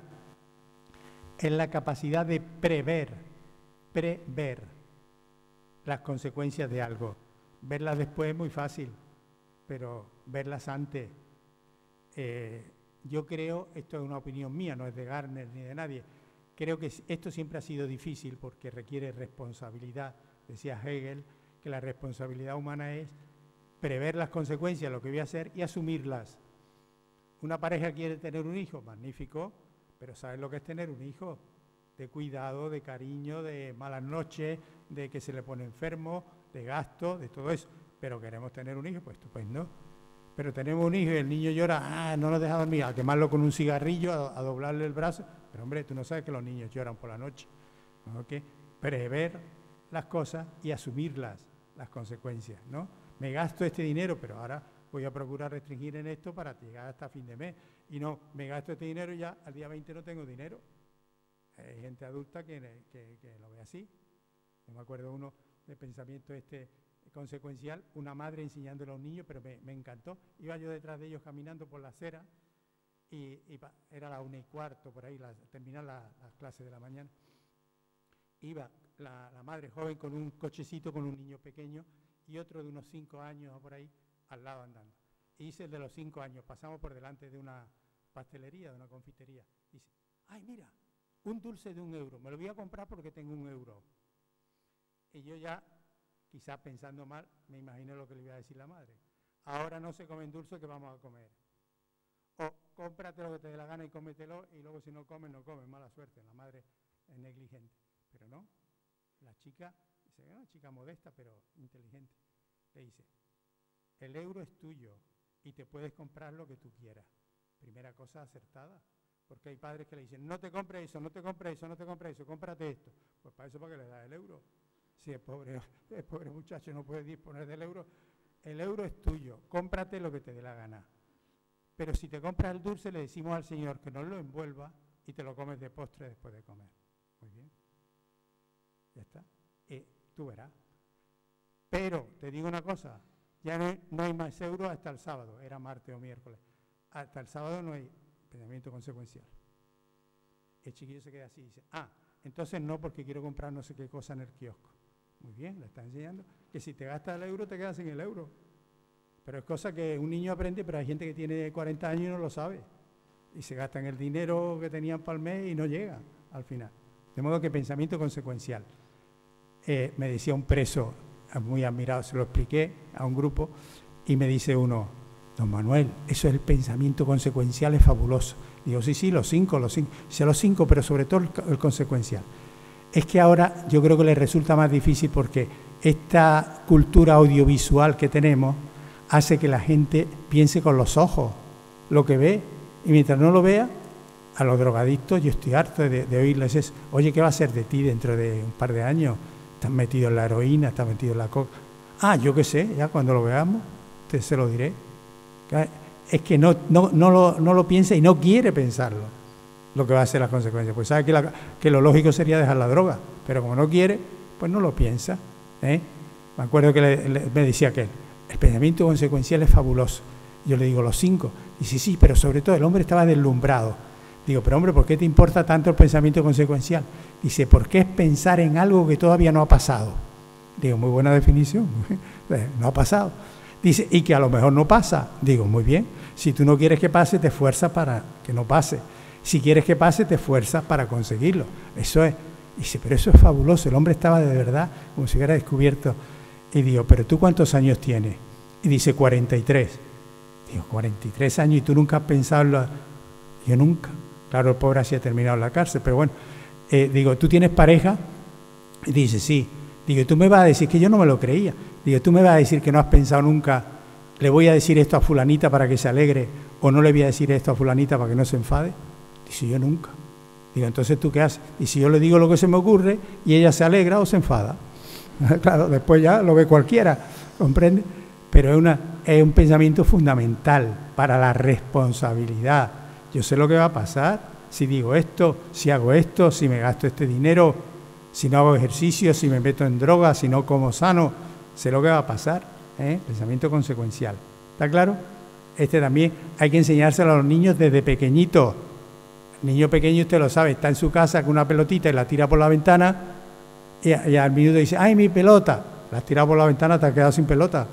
es la capacidad de prever, prever las consecuencias de algo. Verlas después es muy fácil, pero verlas antes. Eh, yo creo, esto es una opinión mía, no es de Gardner ni de nadie, creo que esto siempre ha sido difícil porque requiere responsabilidad. Decía Hegel que la responsabilidad humana es prever las consecuencias, lo que voy a hacer, y asumirlas. Una pareja quiere tener un hijo, magnífico, pero ¿sabes lo que es tener un hijo? De cuidado, de cariño, de malas noches, de que se le pone enfermo, de gasto, de todo eso. Pero queremos tener un hijo, pues estupendo. Pero tenemos un hijo y el niño llora, ah, no nos deja dormir, a quemarlo con un cigarrillo, a, a doblarle el brazo. Pero hombre, tú no sabes que los niños lloran por la noche. ¿Okay? Prever las cosas y asumirlas, las consecuencias, ¿no? Me gasto este dinero, pero ahora voy a procurar restringir en esto para llegar hasta fin de mes. Y no, me gasto este dinero y ya al día veinte no tengo dinero. Hay gente adulta que, que, que lo ve así. Yo me acuerdo uno de pensamiento este consecuencial, una madre enseñándole a un niño, pero me, me encantó. Iba yo detrás de ellos caminando por la acera y, y pa, era la una y cuarto por ahí, la, terminar las la clases de la mañana. Iba la, la madre joven con un cochecito con un niño pequeño y otro de unos cinco años por ahí al lado andando. Y dice el de los cinco años, pasamos por delante de una pastelería, de una confitería. Dice, ay, mira, un dulce de un euro, me lo voy a comprar porque tengo un euro. Y yo ya, quizás pensando mal, me imaginé lo que le iba a decir la madre. Ahora no se comen dulces, que vamos a comer. O cómprate lo que te dé la gana y cómetelo, y luego si no comes, no comes, mala suerte. La madre es negligente. Pero no, la chica, dice, una chica modesta pero inteligente, le dice, el euro es tuyo y te puedes comprar lo que tú quieras. Primera cosa acertada. Porque hay padres que le dicen, no te compres eso, no te compres eso, no te compres eso, cómprate esto. Pues para eso, ¿para qué le das el euro? Si el pobre, el pobre muchacho no puede disponer del euro, el euro es tuyo, cómprate lo que te dé la gana. Pero si te compras el dulce, le decimos al Señor que nos lo envuelva y te lo comes de postre después de comer. Muy bien. Ya está. Y tú verás. Pero, te digo una cosa, ya no hay, no hay más euros hasta el sábado, era martes o miércoles. Hasta el sábado no hay pensamiento consecuencial. El chiquillo se queda así y dice, ah, entonces no, porque quiero comprar no sé qué cosa en el kiosco. Muy bien, le está enseñando que si te gastas el euro, te quedas sin el euro. Pero es cosa que un niño aprende, pero hay gente que tiene cuarenta años y no lo sabe. Y se gastan el dinero que tenían para el mes y no llega al final. De modo que pensamiento consecuencial. Eh, me decía un preso, muy admirado, se lo expliqué a un grupo, y me dice uno, don Manuel, eso es el pensamiento consecuencial, es fabuloso. Digo, sí, sí, los cinco, los cinco, sí, los cinco, pero sobre todo el, el consecuencial. Es que ahora yo creo que les resulta más difícil porque esta cultura audiovisual que tenemos hace que la gente piense con los ojos lo que ve, y mientras no lo vea, a los drogadictos, yo estoy harto de, de oírles eso, oye, ¿qué va a ser de ti dentro de un par de años? estás metido en la heroína, estás metido en la coca. Ah, yo qué sé, ya cuando lo veamos, te se lo diré. Es que no, no, no, lo, no lo piensa y no quiere pensarlo, lo que va a ser las consecuencias. Pues sabe que, la, que lo lógico sería dejar la droga, pero como no quiere, pues no lo piensa. ¿eh? Me acuerdo que le, le, me decía que el pensamiento consecuencial es fabuloso. Yo le digo, los cinco. Dice, sí, pero sobre todo el hombre estaba deslumbrado. Digo, pero hombre, ¿por qué te importa tanto el pensamiento consecuencial? Dice, porque es pensar en algo que todavía no ha pasado. Digo, muy buena definición. No ha pasado. Dice, y que a lo mejor no pasa. Digo, muy bien. Si tú no quieres que pase, te esfuerzas para que no pase. Si quieres que pase, te esfuerzas para conseguirlo. Eso es. Dice, pero eso es fabuloso. El hombre estaba de verdad como si hubiera descubierto. Y digo, ¿pero tú cuántos años tienes? Y dice, cuarenta y tres. Digo, cuarenta y tres años y tú nunca has pensado en la... Yo nunca. Claro, el pobre así ha terminado en la cárcel, pero bueno. Eh, digo, ¿tú tienes pareja? Y dice, sí. Digo, tú me vas a decir, que yo no me lo creía. Digo, tú me vas a decir que no has pensado nunca, le voy a decir esto a fulanita para que se alegre, o no le voy a decir esto a fulanita para que no se enfade. Dice, yo nunca. Digo, entonces ¿tú qué haces? Y si yo le digo lo que se me ocurre y ella se alegra o se enfada. Claro, después ya lo ve cualquiera, ¿comprende? Pero es, una, es un pensamiento fundamental para la responsabilidad. Yo sé lo que va a pasar si digo esto, si hago esto, si me gasto este dinero, si no hago ejercicio, si me meto en droga, si no como sano, sé lo que va a pasar. ¿eh? Pensamiento consecuencial. ¿Está claro? Este también hay que enseñárselo a los niños desde pequeñitos. El niño pequeño, usted lo sabe, está en su casa con una pelotita y la tira por la ventana y, y al minuto dice, ¡ay, mi pelota! La has tirado por la ventana, te has quedado sin pelota.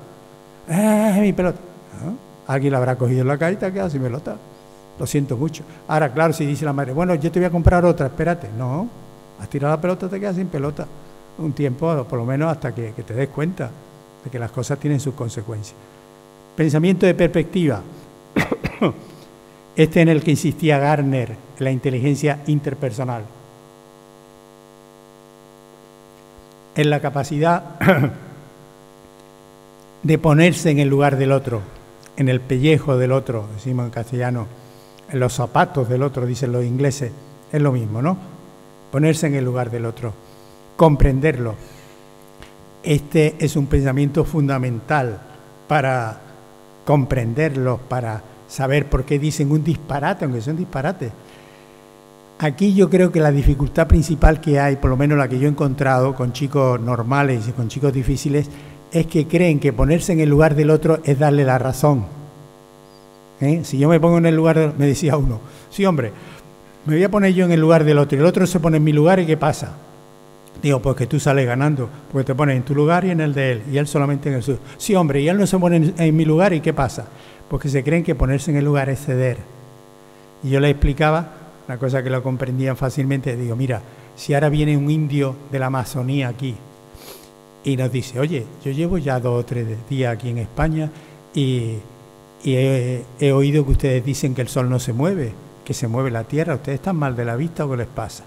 ¡Ay, mi pelota! ¿no? Alguien la habrá cogido en la calle y te has quedado sin pelota. Lo siento mucho. Ahora, claro, si dice la madre, bueno, yo te voy a comprar otra, espérate. No, has tirado la pelota, te quedas sin pelota. Un tiempo, por lo menos, hasta que, que te des cuenta de que las cosas tienen sus consecuencias. Pensamiento de perspectiva. Este en el que insistía Gardner, la inteligencia interpersonal. En la capacidad de ponerse en el lugar del otro, en el pellejo del otro, decimos en castellano, en los zapatos del otro, dicen los ingleses, es lo mismo, ¿no? Ponerse en el lugar del otro, comprenderlo. Este es un pensamiento fundamental para comprenderlo, para saber por qué dicen un disparate, aunque sea un disparate. Aquí yo creo que la dificultad principal que hay, por lo menos la que yo he encontrado con chicos normales y con chicos difíciles, es que creen que ponerse en el lugar del otro es darle la razón. ¿Eh? Si yo me pongo en el lugar de... Me decía uno, sí, hombre, me voy a poner yo en el lugar del otro y el otro se pone en mi lugar y ¿qué pasa? Digo, pues que tú sales ganando, porque te pones en tu lugar y en el de él, y él solamente en el suyo. Sí, hombre, y él no se pone en, en mi lugar y ¿qué pasa? Porque se creen que ponerse en el lugar es ceder. Y yo le explicaba, una cosa que lo comprendían fácilmente, digo, mira, si ahora viene un indio de la Amazonía aquí y nos dice, oye, yo llevo ya dos o tres días aquí en España y, y he, he oído que ustedes dicen que el sol no se mueve, que se mueve la tierra, ¿ustedes están mal de la vista o qué les pasa?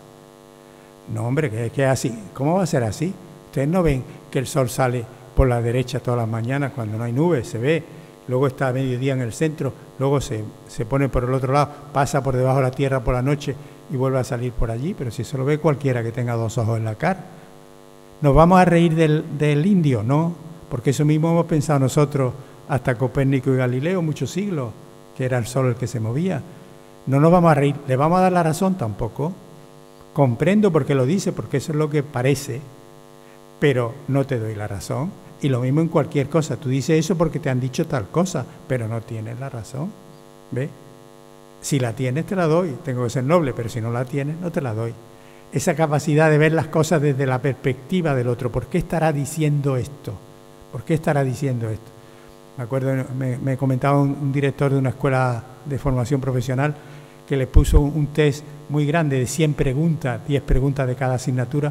No, hombre, que es que es así. ¿Cómo va a ser así? Ustedes no ven que el sol sale por la derecha todas las mañanas cuando no hay nubes, se ve, luego está a mediodía en el centro, luego se, se pone por el otro lado, pasa por debajo de la tierra por la noche y vuelve a salir por allí, pero si eso lo ve cualquiera que tenga dos ojos en la cara. ¿Nos vamos a reír del, del indio? No, porque eso mismo hemos pensado nosotros hasta Copérnico y Galileo, muchos siglos, que era el sol el que se movía. No nos vamos a reír, ¿le vamos a dar la razón? Tampoco. Comprendo por qué lo dice, porque eso es lo que parece, pero no te doy la razón. Y lo mismo en cualquier cosa. Tú dices eso porque te han dicho tal cosa, pero no tienes la razón. ¿Ves? Si la tienes, te la doy. Tengo que ser noble, pero si no la tienes, no te la doy. Esa capacidad de ver las cosas desde la perspectiva del otro. ¿Por qué estará diciendo esto? ¿Por qué estará diciendo esto? Me acuerdo, me, me comentaba un, un director de una escuela de formación profesional que le puso un, un test muy grande de cien preguntas, diez preguntas de cada asignatura,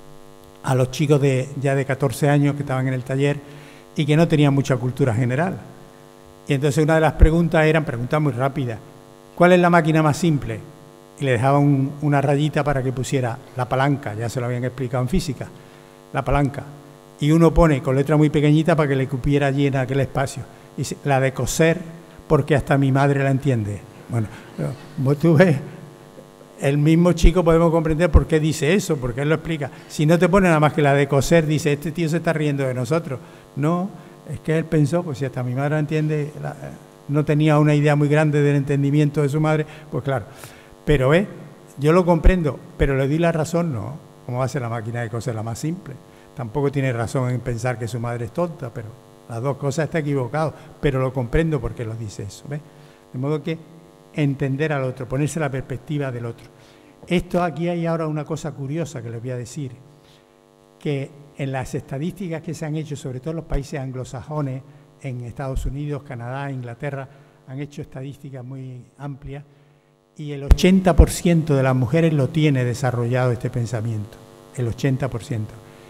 a los chicos de ya de catorce años que estaban en el taller y que no tenían mucha cultura general. Y entonces una de las preguntas eran, preguntas muy rápidas, ¿cuál es la máquina más simple? Y le dejaban un, una rayita para que pusiera la palanca, ya se lo habían explicado en física, la palanca. Y uno pone con letra muy pequeñita para que le cupiera allí en aquel espacio. Y dice, la de coser, porque hasta mi madre la entiende. Bueno, tú ves, el mismo chico podemos comprender por qué dice eso, porque él lo explica. Si no te pone nada más que la de coser, dice, este tío se está riendo de nosotros. No, es que él pensó, pues si hasta mi madre entiende, la, no tenía una idea muy grande del entendimiento de su madre, pues claro. Pero eh, yo lo comprendo, pero le di la razón, no. ¿Cómo va a ser la máquina de coser la más simple? Tampoco tiene razón en pensar que su madre es tonta, pero las dos cosas está equivocado. Pero lo comprendo porque lo dice eso, ¿ves? De modo que entender al otro, ponerse la perspectiva del otro. Esto aquí hay ahora una cosa curiosa que les voy a decir, que en las estadísticas que se han hecho, sobre todo en los países anglosajones, en Estados Unidos, Canadá, Inglaterra, han hecho estadísticas muy amplias y el ochenta por ciento de las mujeres lo tiene desarrollado este pensamiento, el ochenta por ciento.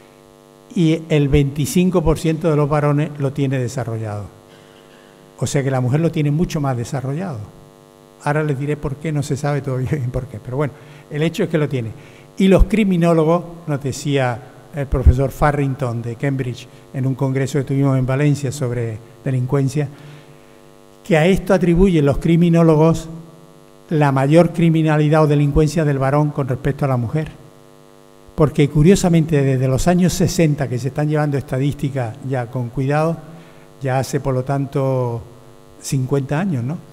Y el veinticinco por ciento de los varones lo tiene desarrollado. O sea que la mujer lo tiene mucho más desarrollado. Ahora les diré por qué, no se sabe todavía bien por qué, pero bueno, el hecho es que lo tiene. Y los criminólogos, nos decía el profesor Farrington de Cambridge en un congreso que tuvimos en Valencia sobre delincuencia, que a esto atribuyen los criminólogos la mayor criminalidad o delincuencia del varón con respecto a la mujer. Porque curiosamente desde los años sesenta que se están llevando estadísticas ya con cuidado, ya hace por lo tanto cincuenta años, ¿no?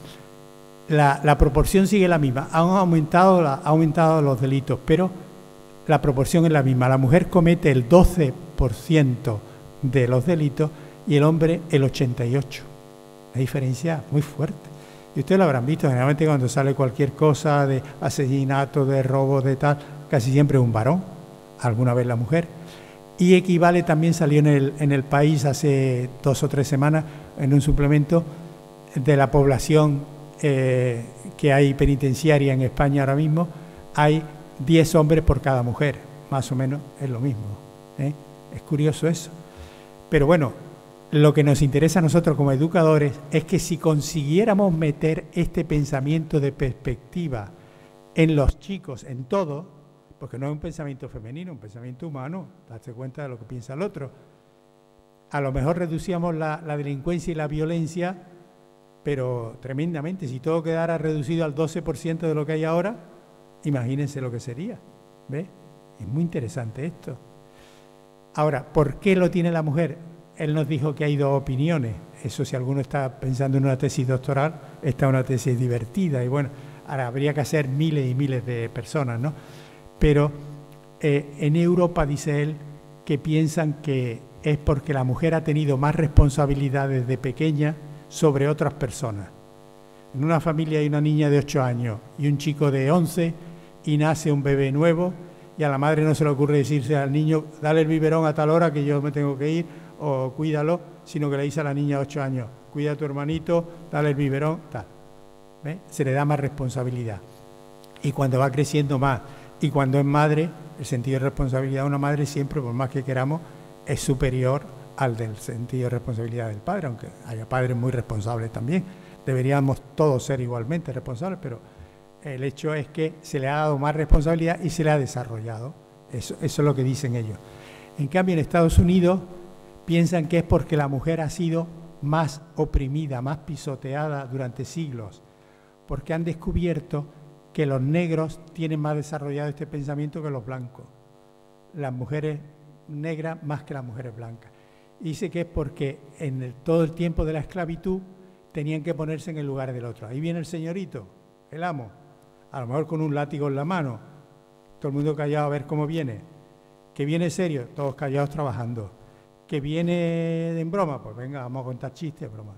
La, la proporción sigue la misma, han aumentado, la, ha aumentado los delitos, pero la proporción es la misma. La mujer comete el doce por ciento de los delitos y el hombre el ochenta y ocho por ciento. Una diferencia muy fuerte. Y ustedes lo habrán visto, generalmente cuando sale cualquier cosa de asesinato, de robo, de tal, casi siempre es un varón, alguna vez la mujer. Y equivale, también salió en el, en el país hace dos o tres semanas, en un suplemento de la población eh, que hay penitenciaria en España ahora mismo, hay diez hombres por cada mujer, más o menos es lo mismo, ¿eh? Es curioso eso. Pero bueno, lo que nos interesa a nosotros como educadores es que si consiguiéramos meter este pensamiento de perspectiva en los chicos, en todo, porque no es un pensamiento femenino, un pensamiento humano, darse cuenta de lo que piensa el otro, a lo mejor reducíamos la, la delincuencia y la violencia, pero tremendamente. Si todo quedara reducido al doce por ciento de lo que hay ahora, imagínense lo que sería, ¿ves? Es muy interesante esto. Ahora, ¿por qué lo tiene la mujer? Él nos dijo que hay dos opiniones. Eso, si alguno está pensando en una tesis doctoral, esta es una tesis divertida y bueno, ahora habría que hacer miles y miles de personas, ¿no? Pero eh, en Europa, dice él, que piensan que es porque la mujer ha tenido más responsabilidades de pequeña sobre otras personas. En una familia hay una niña de ocho años y un chico de once y nace un bebé nuevo y a la madre no se le ocurre decirse al niño, dale el biberón a tal hora que yo me tengo que ir o cuídalo, sino que le dice a la niña de ocho años, cuida a tu hermanito, dale el biberón, tal. ¿Ves? Se le da más responsabilidad. Y cuando va creciendo más y cuando es madre, el sentido de responsabilidad de una madre siempre, por más que queramos, es superior al del sentido de responsabilidad del padre, aunque haya padres muy responsables también. Deberíamos todos ser igualmente responsables, pero el hecho es que se le ha dado más responsabilidad y se le ha desarrollado. Eso, eso es lo que dicen ellos. En cambio, en Estados Unidos piensan que es porque la mujer ha sido más oprimida, más pisoteada durante siglos, porque han descubierto que los negros tienen más desarrollado este pensamiento que los blancos. Las mujeres negras más que las mujeres blancas. Y dice que es porque en el, todo el tiempo de la esclavitud tenían que ponerse en el lugar del otro. Ahí viene el señorito, el amo, a lo mejor con un látigo en la mano, todo el mundo callado a ver cómo viene. Que viene serio, todos callados trabajando. Que viene en broma, pues venga, vamos a contar chistes, bromas.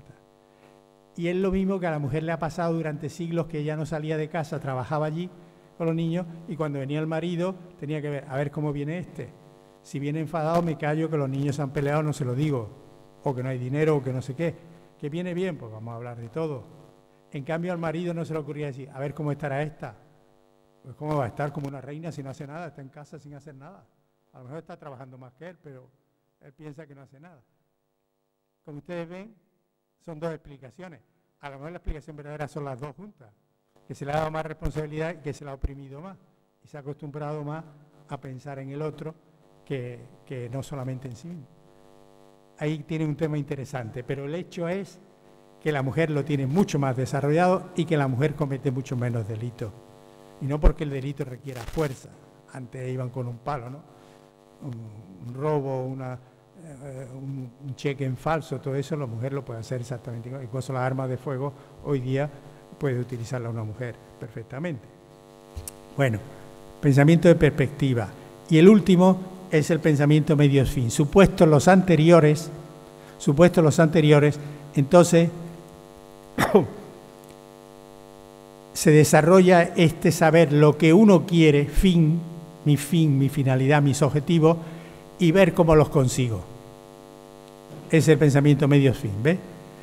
Y es lo mismo que a la mujer le ha pasado durante siglos, que ella no salía de casa, trabajaba allí con los niños y cuando venía el marido tenía que ver, a ver cómo viene este. Si viene enfadado me callo, que los niños se han peleado, no se lo digo, o que no hay dinero, o que no sé qué. Que viene bien, pues vamos a hablar de todo. En cambio al marido no se le ocurría decir, a ver cómo estará esta. Pues cómo va a estar como una reina si no hace nada, está en casa sin hacer nada. A lo mejor está trabajando más que él, pero él piensa que no hace nada. Como ustedes ven, son dos explicaciones. A lo mejor la explicación verdadera son las dos juntas. Que se le ha dado más responsabilidad y que se le ha oprimido más. Y se ha acostumbrado más a pensar en el otro que, que no solamente en sí mismo. Ahí tiene un tema interesante, pero el hecho es que la mujer lo tiene mucho más desarrollado y que la mujer comete mucho menos delitos. y no porque el delito requiera fuerza. Antes iban con un palo, ¿no? Un, un robo, una, eh, un, un cheque en falso, todo eso la mujer lo puede hacer exactamente igual. Incluso las armas de fuego hoy día puede utilizarla una mujer perfectamente. Bueno, pensamiento de perspectiva. Y el último es el pensamiento medios-fin. Supuestos los anteriores, supuestos los anteriores, entonces se desarrolla este saber lo que uno quiere, fin, mi fin, mi finalidad, mis objetivos, y ver cómo los consigo. Ese es el pensamiento medios-fin, ¿ves?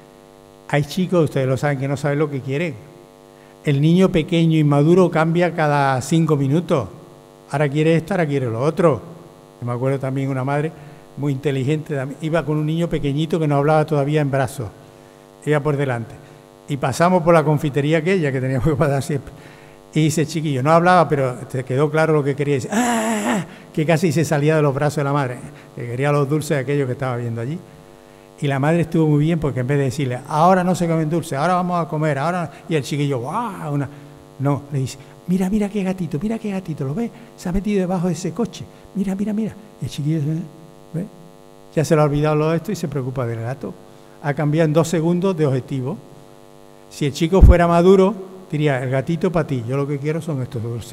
Hay chicos, ustedes lo saben, que no saben lo que quieren. El niño pequeño inmaduro cambia cada cinco minutos. Ahora quiere esto, ahora quiere lo otro. Yo me acuerdo también una madre muy inteligente, iba con un niño pequeñito que no hablaba todavía en brazos, iba por delante. Y pasamos por la confitería aquella que teníamos que pasar siempre. Y dice, chiquillo, no hablaba, pero te quedó claro lo que quería decir. ¡Ah! Que casi se salía de los brazos de la madre, que quería los dulces de aquellos que estaba viendo allí. Y la madre estuvo muy bien porque en vez de decirle, ahora no se comen dulces, ahora vamos a comer, ahora... Y el chiquillo, ¡guau! Una... No, le dice, mira, mira qué gatito, mira qué gatito, ¿lo ves? Se ha metido debajo de ese coche. Mira, mira, mira. Y el chiquillo, ¿ves? Ya se le ha olvidado lo de esto y se preocupa del gato. Ha cambiado en dos segundos de objetivo. Si el chico fuera maduro, diría, el gatito para ti, yo lo que quiero son estos dulces.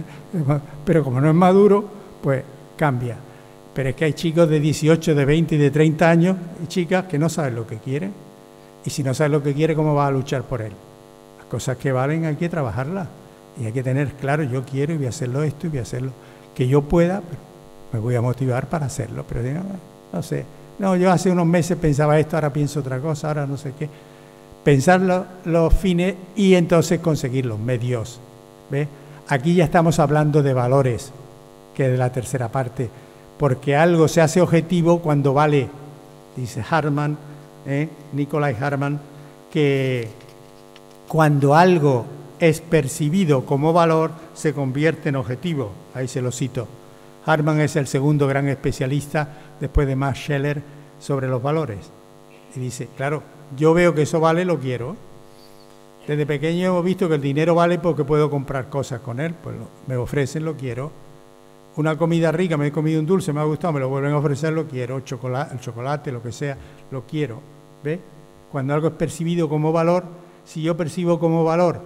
Pero como no es maduro, pues cambia. Pero es que hay chicos de dieciocho, de veinte y de treinta años y chicas que no saben lo que quieren. Y si no sabes lo que quiere, ¿cómo vas a luchar por él? Las cosas que valen hay que trabajarlas. Y hay que tener claro, yo quiero y voy a hacerlo esto y voy a hacerlo. Que yo pueda, pero me voy a motivar para hacerlo. Pero digo, no sé. No, yo hace unos meses pensaba esto, ahora pienso otra cosa, ahora no sé qué. Pensar lo, los fines y entonces conseguir los medios. ¿Ves? Aquí ya estamos hablando de valores, que es de la tercera parte. Porque algo se hace objetivo cuando vale, dice Harman, ¿eh? Nicolai Harman, que cuando algo es percibido como valor, se convierte en objetivo. Ahí se lo cito. Harman es el segundo gran especialista, después de Max Scheler, sobre los valores. Y dice, claro, yo veo que eso vale, lo quiero. Desde pequeño hemos visto que el dinero vale porque puedo comprar cosas con él. Pues lo, me ofrecen, lo quiero. Una comida rica, me he comido un dulce, me ha gustado, me lo vuelven a ofrecer, lo quiero. Chocolate, el chocolate, lo que sea, lo quiero. ¿Ves? Cuando algo es percibido como valor, si yo percibo como valor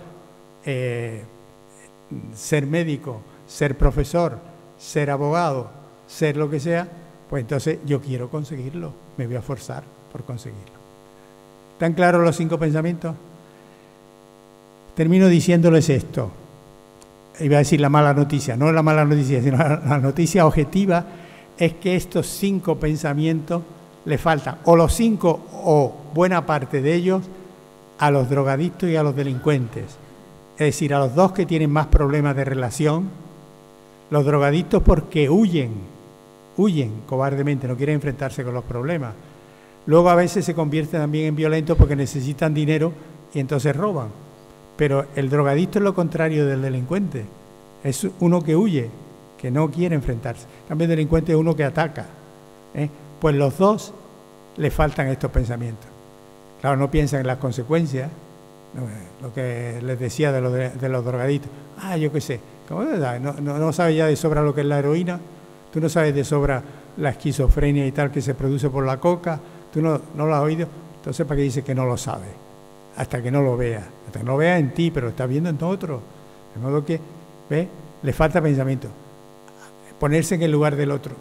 eh, ser médico, ser profesor, ser abogado, ser lo que sea, pues entonces yo quiero conseguirlo, me voy a forzar por conseguirlo. ¿Están claros los cinco pensamientos? Termino diciéndoles esto. Iba a decir la mala noticia, no la mala noticia, sino la, la noticia objetiva es que estos cinco pensamientos le faltan, o los cinco o buena parte de ellos, a los drogadictos y a los delincuentes. Es decir, a los dos que tienen más problemas de relación, los drogadictos porque huyen, huyen cobardemente, no quieren enfrentarse con los problemas. Luego a veces se convierten también en violentos porque necesitan dinero y entonces roban. Pero el drogadicto es lo contrario del delincuente. Es uno que huye, que no quiere enfrentarse. En cambio, el delincuente es uno que ataca. ¿eh? Pues los dos le faltan estos pensamientos. Claro, no piensan en las consecuencias. No, lo que les decía de, lo de, de los drogadictos. Ah, yo qué sé. ¿Cómo no, no, no sabes ya de sobra lo que es la heroína. Tú no sabes de sobra la esquizofrenia y tal que se produce por la coca. Tú no, no lo has oído. Entonces, ¿para qué dice que no lo sabe? Hasta que no lo vea. Hasta que no lo vea en ti, pero lo está viendo en otro. De modo que, ¿ves? Le falta pensamiento. Ponerse en el lugar del otro.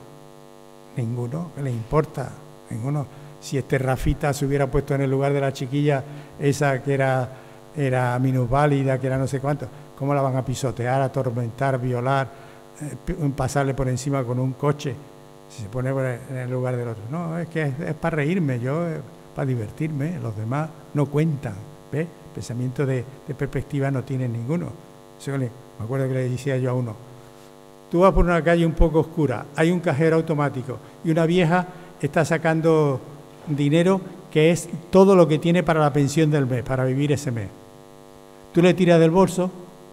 Ninguno, que le importa. Ninguno. Si este Rafita se hubiera puesto en el lugar de la chiquilla, esa que era, era minusválida, que era no sé cuánto, ¿cómo la van a pisotear, atormentar, violar, eh, pasarle por encima con un coche? Si se pone en el lugar del otro. No, es que es, es para reírme, yo, eh, para divertirme, los demás no cuentan. ¿Ves? Pensamiento de, de perspectiva no tienen ninguno. Eso le, me acuerdo que le decía yo a uno, tú vas por una calle un poco oscura, hay un cajero automático y una vieja está sacando dinero que es todo lo que tiene para la pensión del mes, para vivir ese mes. Tú le tiras del bolso,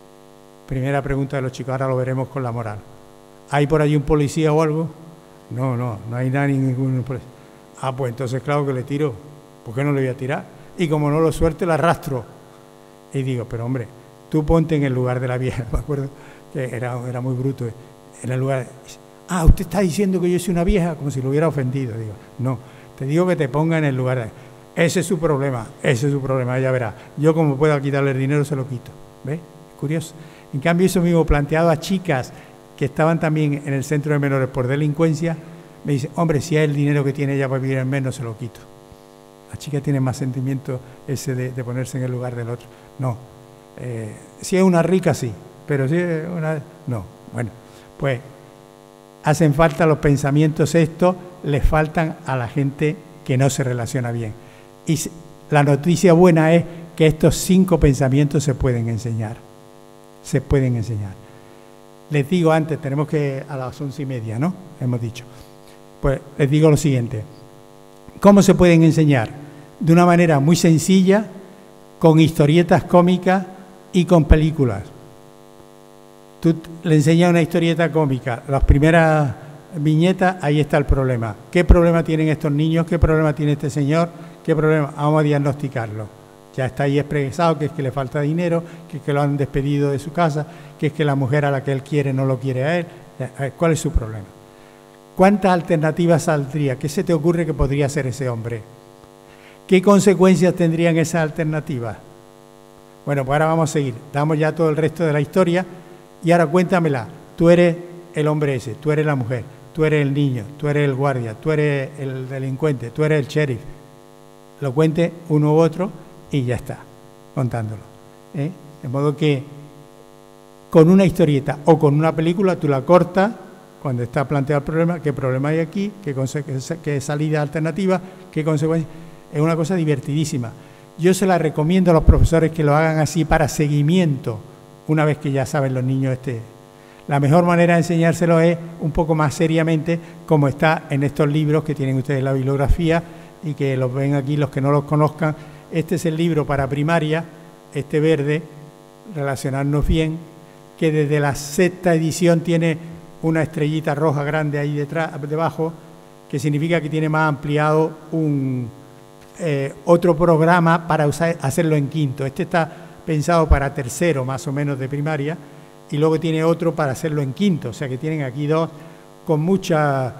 primera pregunta de los chicos, ahora lo veremos con la moral. ¿Hay por allí un policía o algo? No, no, no hay nada, ningún policía. Ah, pues entonces claro que le tiro. ¿Por qué no le voy a tirar? Y como no lo suelte, la arrastro. Y digo, pero hombre, tú ponte en el lugar de la vieja. Me acuerdo que era, era muy bruto. En el lugar, ah, usted está diciendo que yo soy una vieja, como si lo hubiera ofendido. Digo, no, te digo que te ponga en el lugar de... Ese es su problema, ese es su problema, ya verá. Yo como pueda quitarle el dinero, se lo quito. ¿Ves? Curioso. En cambio, eso mismo planteado a chicas que estaban también en el centro de menores por delincuencia, me dice, hombre, si hay el dinero que tiene ella para vivir en menos, se lo quito. La chica tiene más sentimiento ese de, de ponerse en el lugar del otro. No. Eh, si es una rica, sí, pero si es una... No. Bueno, pues hacen falta los pensamientos estos, les faltan a la gente que no se relaciona bien. Y la noticia buena es que estos cinco pensamientos se pueden enseñar. Se pueden enseñar. Les digo antes, tenemos que a las once y media, ¿no? Hemos dicho. Pues les digo lo siguiente. ¿Cómo se pueden enseñar? De una manera muy sencilla, con historietas cómicas y con películas. Tú le enseñas una historieta cómica, las primeras viñetas, ahí está el problema. ¿Qué problema tienen estos niños? ¿Qué problema tiene este señor? ¿Qué problema? Vamos a diagnosticarlo. Ya está ahí expresado que es que le falta dinero, que es que lo han despedido de su casa, que es que la mujer a la que él quiere no lo quiere a él. ¿Cuál es su problema? ¿Cuántas alternativas saldría? ¿Qué se te ocurre que podría ser ese hombre? ¿Qué consecuencias tendrían esas alternativas? Bueno, pues ahora vamos a seguir. Damos ya todo el resto de la historia y ahora cuéntamela. Tú eres el hombre ese, tú eres la mujer, tú eres el niño, tú eres el guardia, tú eres el delincuente, tú eres el sheriff. Lo cuente uno u otro y ya está, contándolo. ¿eh? De modo que con una historieta o con una película tú la cortas cuando está planteado el problema, qué problema hay aquí, qué, qué salida alternativa, qué consecuencias. Es una cosa divertidísima. Yo se la recomiendo a los profesores que lo hagan así para seguimiento, una vez que ya saben los niños este. La mejor manera de enseñárselo es un poco más seriamente, como está en estos libros que tienen ustedes la bibliografía y que los ven aquí los que no los conozcan. Este es el libro para primaria, este verde, Relacionarnos Bien, que desde la sexta edición tiene una estrellita roja grande ahí detrás, debajo, que significa que tiene más ampliado un, eh, otro programa para usar, hacerlo en quinto. Este está pensado para tercero, más o menos, de primaria, y luego tiene otro para hacerlo en quinto, o sea que tienen aquí dos con mucha,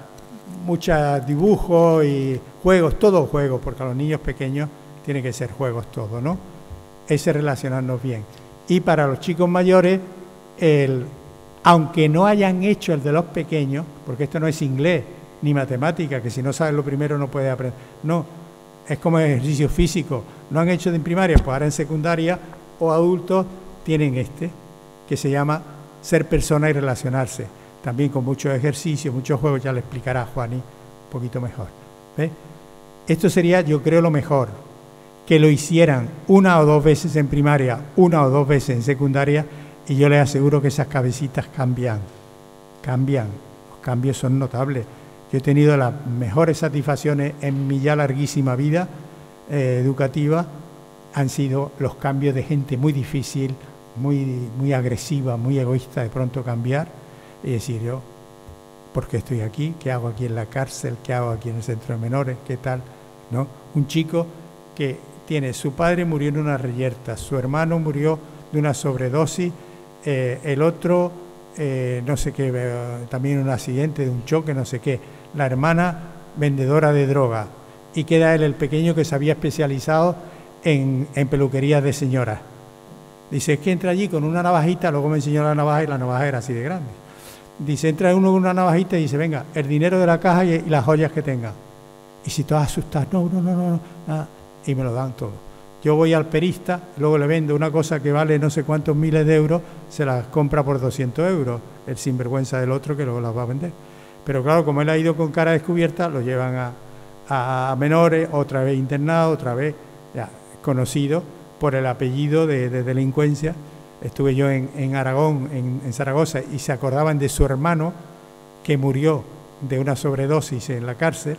mucha dibujo y juegos, todos juegos, porque a los niños pequeños tiene que ser juegos todo, ¿no? Ese Relacionarnos Bien. Y para los chicos mayores, el, aunque no hayan hecho el de los pequeños, porque esto no es inglés ni matemática, que si no sabes lo primero no puedes aprender, no, es como ejercicio físico, no han hecho de en primaria, pues ahora en secundaria o adultos tienen este, que se llama Ser Persona y Relacionarse, también con muchos ejercicios, muchos juegos, ya le explicará Juani un poquito mejor. ¿Ves? Esto sería, yo creo, lo mejor, que lo hicieran una o dos veces en primaria, una o dos veces en secundaria, y yo les aseguro que esas cabecitas cambian, cambian, los cambios son notables. Yo he tenido las mejores satisfacciones en mi ya larguísima vida eh, educativa, han sido los cambios de gente muy difícil, muy, muy agresiva, muy egoísta, de pronto cambiar y decir yo, ¿por qué estoy aquí? ¿Qué hago aquí en la cárcel? ¿Qué hago aquí en el centro de menores? ¿Qué tal? ¿No? Un chico que tiene, su padre murió en una reyerta, su hermano murió de una sobredosis, eh, el otro, eh, no sé qué, eh, también un accidente, de un choque, no sé qué, la hermana vendedora de droga, y queda él, el pequeño, que se había especializado en, en peluquerías de señoras. Dice, es que entra allí con una navajita, luego me enseñó la navaja y la navaja era así de grande. Dice, entra uno con una navajita y dice, venga, el dinero de la caja y, y las joyas que tenga. Y si todas asustadas, no, no, no, no, no, nada, y me lo dan todo. Yo voy al perista, luego le vendo una cosa que vale no sé cuántos miles de euros, se las compra por doscientos euros, el sinvergüenza del otro que luego las va a vender. Pero claro, como él ha ido con cara descubierta, lo llevan a, a, a menores, otra vez internado, otra vez ya conocido por el apellido de, de delincuencia. Estuve yo en, en Aragón, en, en Zaragoza, y se acordaban de su hermano que murió de una sobredosis en la cárcel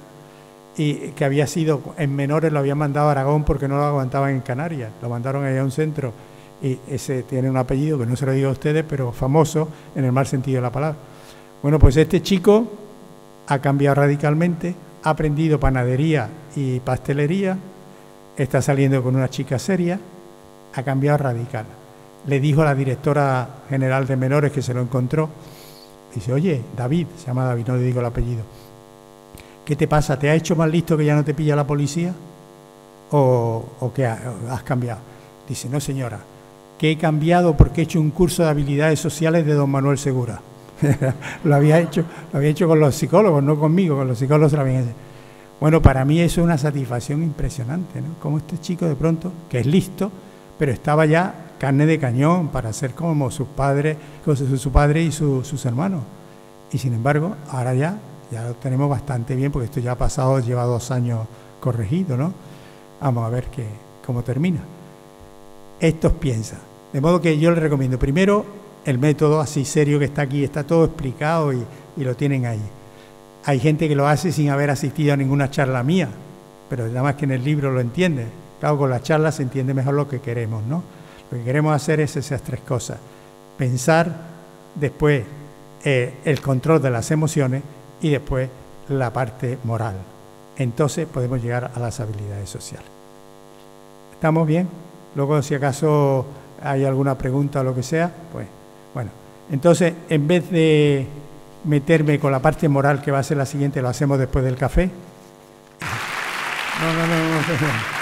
y que había sido, en menores lo habían mandado a Aragón porque no lo aguantaban en Canarias, lo mandaron allá a un centro, y ese tiene un apellido que no se lo digo a ustedes, pero famoso en el mal sentido de la palabra. Bueno, pues este chico ha cambiado radicalmente, ha aprendido panadería y pastelería, está saliendo con una chica seria, ha cambiado radical. le dijo a la directora general de menores que se lo encontró, dice, oye, David, se llama David, no le digo el apellido, ¿qué te pasa? ¿Te ha hecho más listo que ya no te pilla la policía? ¿O, o qué ha, has cambiado? Dice, no señora, que he cambiado porque he hecho un curso de habilidades sociales de don Manuel Segura. lo, había hecho, lo había hecho con los psicólogos, no conmigo, con los psicólogos se lo habían hecho. Bueno, para mí eso es una satisfacción impresionante, ¿no? Como este chico de pronto, que es listo, pero estaba ya carne de cañón para ser como sus padres, como su, su padre y su, sus hermanos. Y sin embargo, ahora ya, ya lo tenemos bastante bien, porque esto ya ha pasado, lleva dos años corregido, ¿no? Vamos a ver qué, cómo termina. Estos piensan. De modo que yo les recomiendo primero el método así serio que está aquí, está todo explicado y, y lo tienen ahí. Hay gente que lo hace sin haber asistido a ninguna charla mía, pero nada más que en el libro lo entiende. Claro, con la charla se entiende mejor lo que queremos, ¿no? Lo que queremos hacer es esas tres cosas. Pensar, después eh, el control de las emociones y después la parte moral. Entonces podemos llegar a las habilidades sociales. ¿Estamos bien? Luego, si acaso hay alguna pregunta o lo que sea, pues bueno. Entonces, en vez de meterme con la parte moral, que va a ser la siguiente, lo hacemos después del café. No, no, no, no. no.